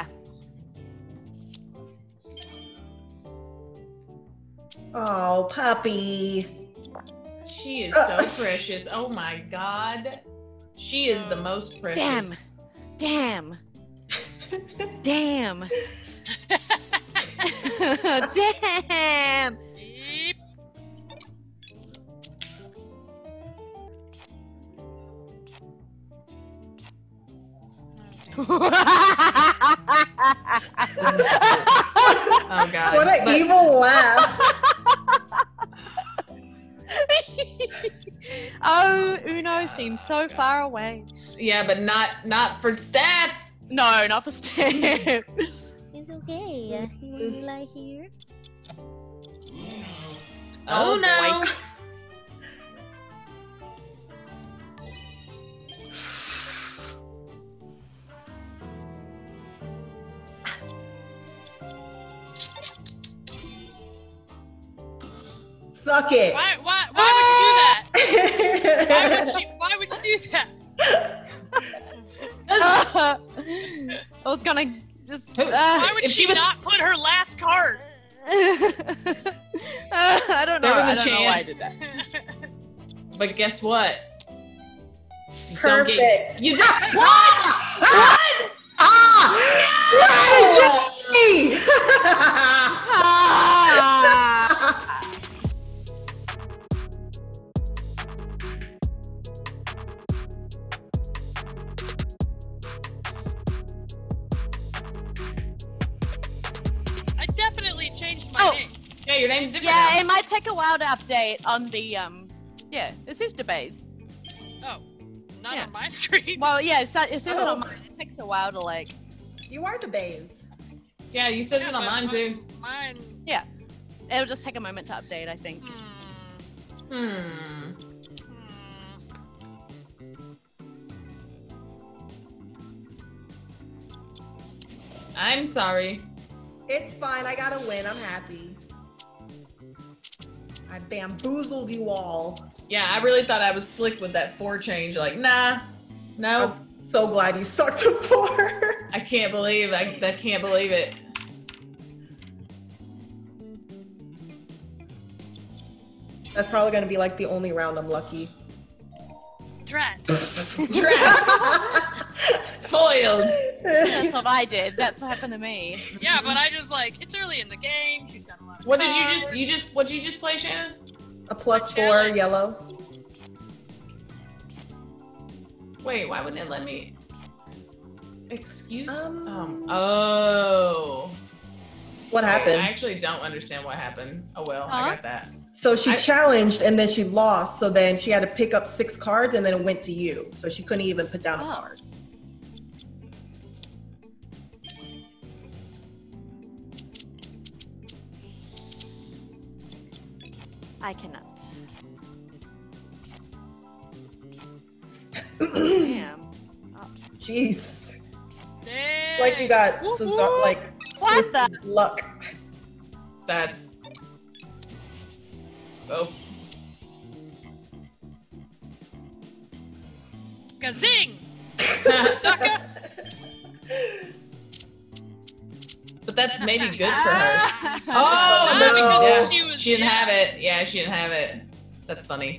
Oh, Puppy. She is so precious. Oh my god. She is the most precious. Damn. Damn. Oh god. What an evil laugh. Oh, Uno seems so far away. Yeah, but not for Steph. No, not for Steph. It's okay. You lie here. Oh no. Boy. Suck it. Why would you do that? Why would you do that? I was gonna just. Why would if she she was- not put her last card? I don't know. There was a I don't know why I chance. did that. But guess what? You Perfect. Don't get, you just what? What? Strategy! I definitely changed my name. Yeah, your name's different. Yeah, now. it might take a while to update on the Yeah, it says Debase. Oh, not Yeah. on my screen. Well, yeah, it says it Oh. on mine. It takes a while to like. You are the Baze. Yeah, you says it on but mine too. Mine. Yeah, it'll just take a moment to update, I think. I'm sorry. It's fine. I got a win. I'm happy. I bamboozled you all. Yeah, I really thought I was slick with that 4 change. Like, nah, no. I'm so glad you stuck to 4. I can't believe I can't believe it. That's probably gonna be like the only round I'm lucky. Drat. Drat. Foiled. That's what I did. That's what happened to me. Yeah, but I just like it's early in the game. She's got a lot of What did you cards. what did you just play, Shannon? A +4 yellow. Wait, why wouldn't it let me? Excuse? What happened? I actually don't understand what happened. Oh well, I got that. So she challenged and then she lost. So then she had to pick up 6 cards and then it went to you. So she couldn't even put down a card. I cannot. Damn. Jeez. Dang. Like you got Woo-hoo. like What Swiss luck. That's. Oh. Gazing! Sucker! But that's maybe good for her. Oh, Oh, because no. Yeah. she was- She didn't yeah. have it. Yeah, she didn't have it. That's funny.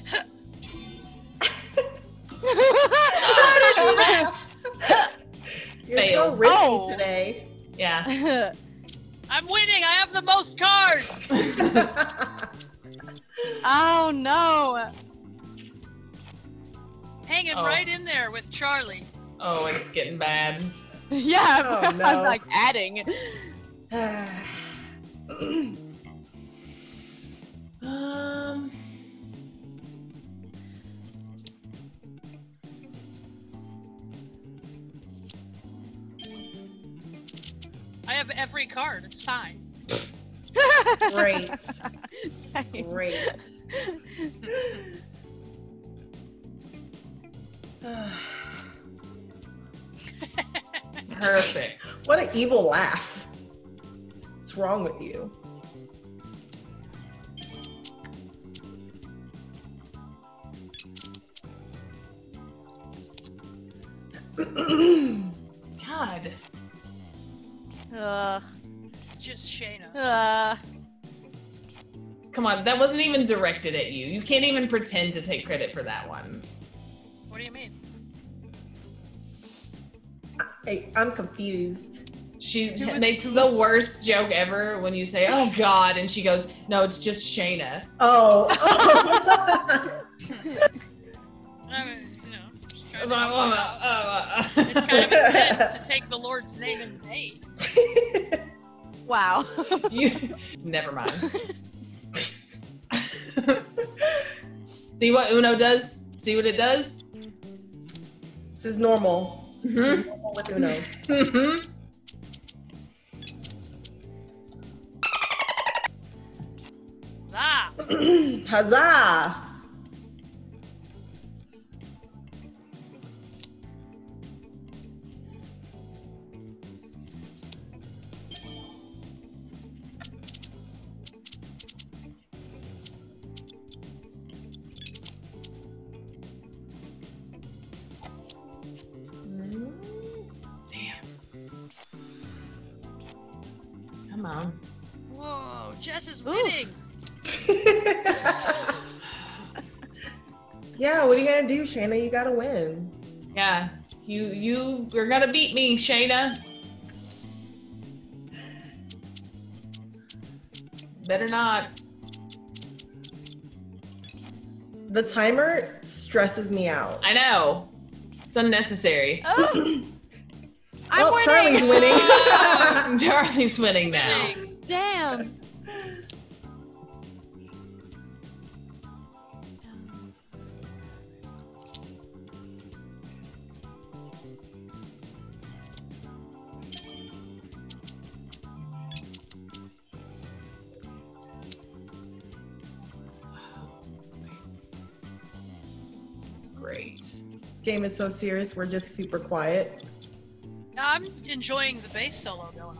You're Failed. so risky Oh. today. Yeah. I'm winning. I have the most cards. Oh no. Hanging Oh. right in there with Charlie. Oh, it's getting bad. Yeah, Oh, no. I'm like adding. I have every card. It's fine. Great. Same. Great. Perfect. What an evil laugh. What's wrong with you? God. Just Shayna. Come on, that wasn't even directed at you. You can't even pretend to take credit for that one. What do you mean? I'm confused. She makes the worst joke ever when you say, "Oh God," and she goes, "No, it's just Shayna." Oh. I mean, you know, just trying to it's kind of a sin to take the Lord's name in vain. Wow. Never mind. See what Uno does? See what it does? This is normal. Mhm. This is normal with Uno. Mhm. Huzzah! Huzzah! Come on. Whoa, Jess is winning. Yeah, what are you gonna do, Shayna? You gotta win. Yeah, you're gonna beat me, Shayna. Better not. The timer stresses me out. I know. It's unnecessary. I'm winning. Charlie's winning. Charlie's winning now. Damn. This is great. This game is so serious, we're just super quiet. I'm enjoying the bass solo going on.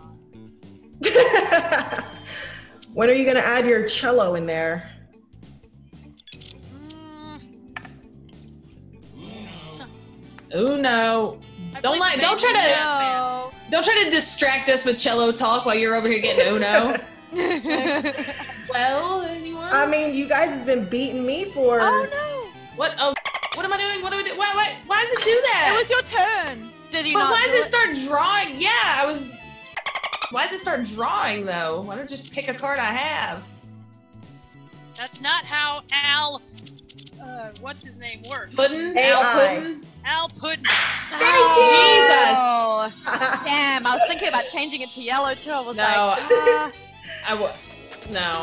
When are you gonna add your cello in there? Uno. Don't try to distract us with cello talk while you're over here getting Uno. Well, anyone? I mean, you guys have been beating me for. Oh no! What? Oh, what am I doing? What do I do? Why does it do that? It was your turn. Did you But not? why do does it start drawing? Yeah, I was. Why does it start drawing though? Why don't I just pick a card I have? That's not how Al, what's his name, works. Puddin? AI. Al Puddin? Al Puddin. Oh, damn, I was thinking about changing it to yellow too. I was No. like, No.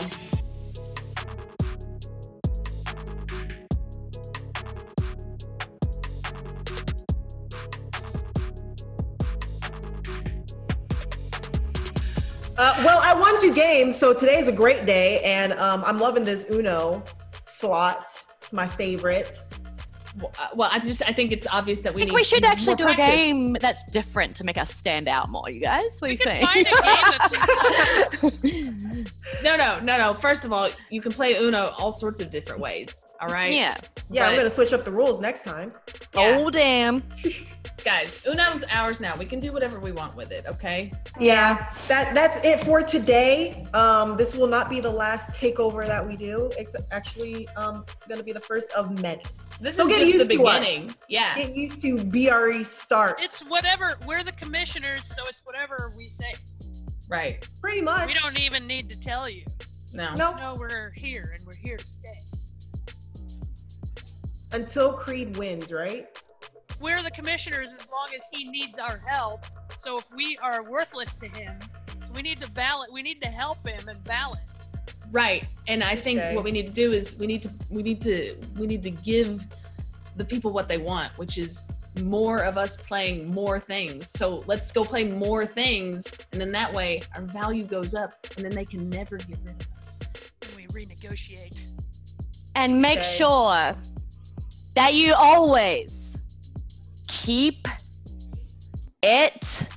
Well, I won 2 games, so today's a great day, and I'm loving this Uno slot. It's my favorite. Well, I think it's obvious that I think we should actually do a game that's different to make us stand out more, you guys. What do you think? Find a game that's No. First of all, you can play Uno all sorts of different ways. All right. Yeah. Yeah, I'm But- gonna switch up the rules next time. Oh, damn. Guys, Uno's ours now. We can do whatever we want with it, okay? Yeah, that's it for today. This will not be the last takeover that we do. It's actually going to be the first of many. This So is get just the used to us. beginning. Yeah. Get used to BRE start. It's whatever. We're the commissioners, so it's whatever we say. Right. Pretty much. We don't even need to tell you. No. Nope. No, we're here and we're here to stay. Until Creed wins, right? We're the commissioners as long as he needs our help. So if we are worthless to him, we need to balance. We need to help him and balance. Right. And I think Okay. what we need to do is we need to give the people what they want, which is more of us playing more things. So let's go play more things, and then that way our value goes up, and then they can never get rid of us. And we renegotiate. And make Okay. sure that you always keep it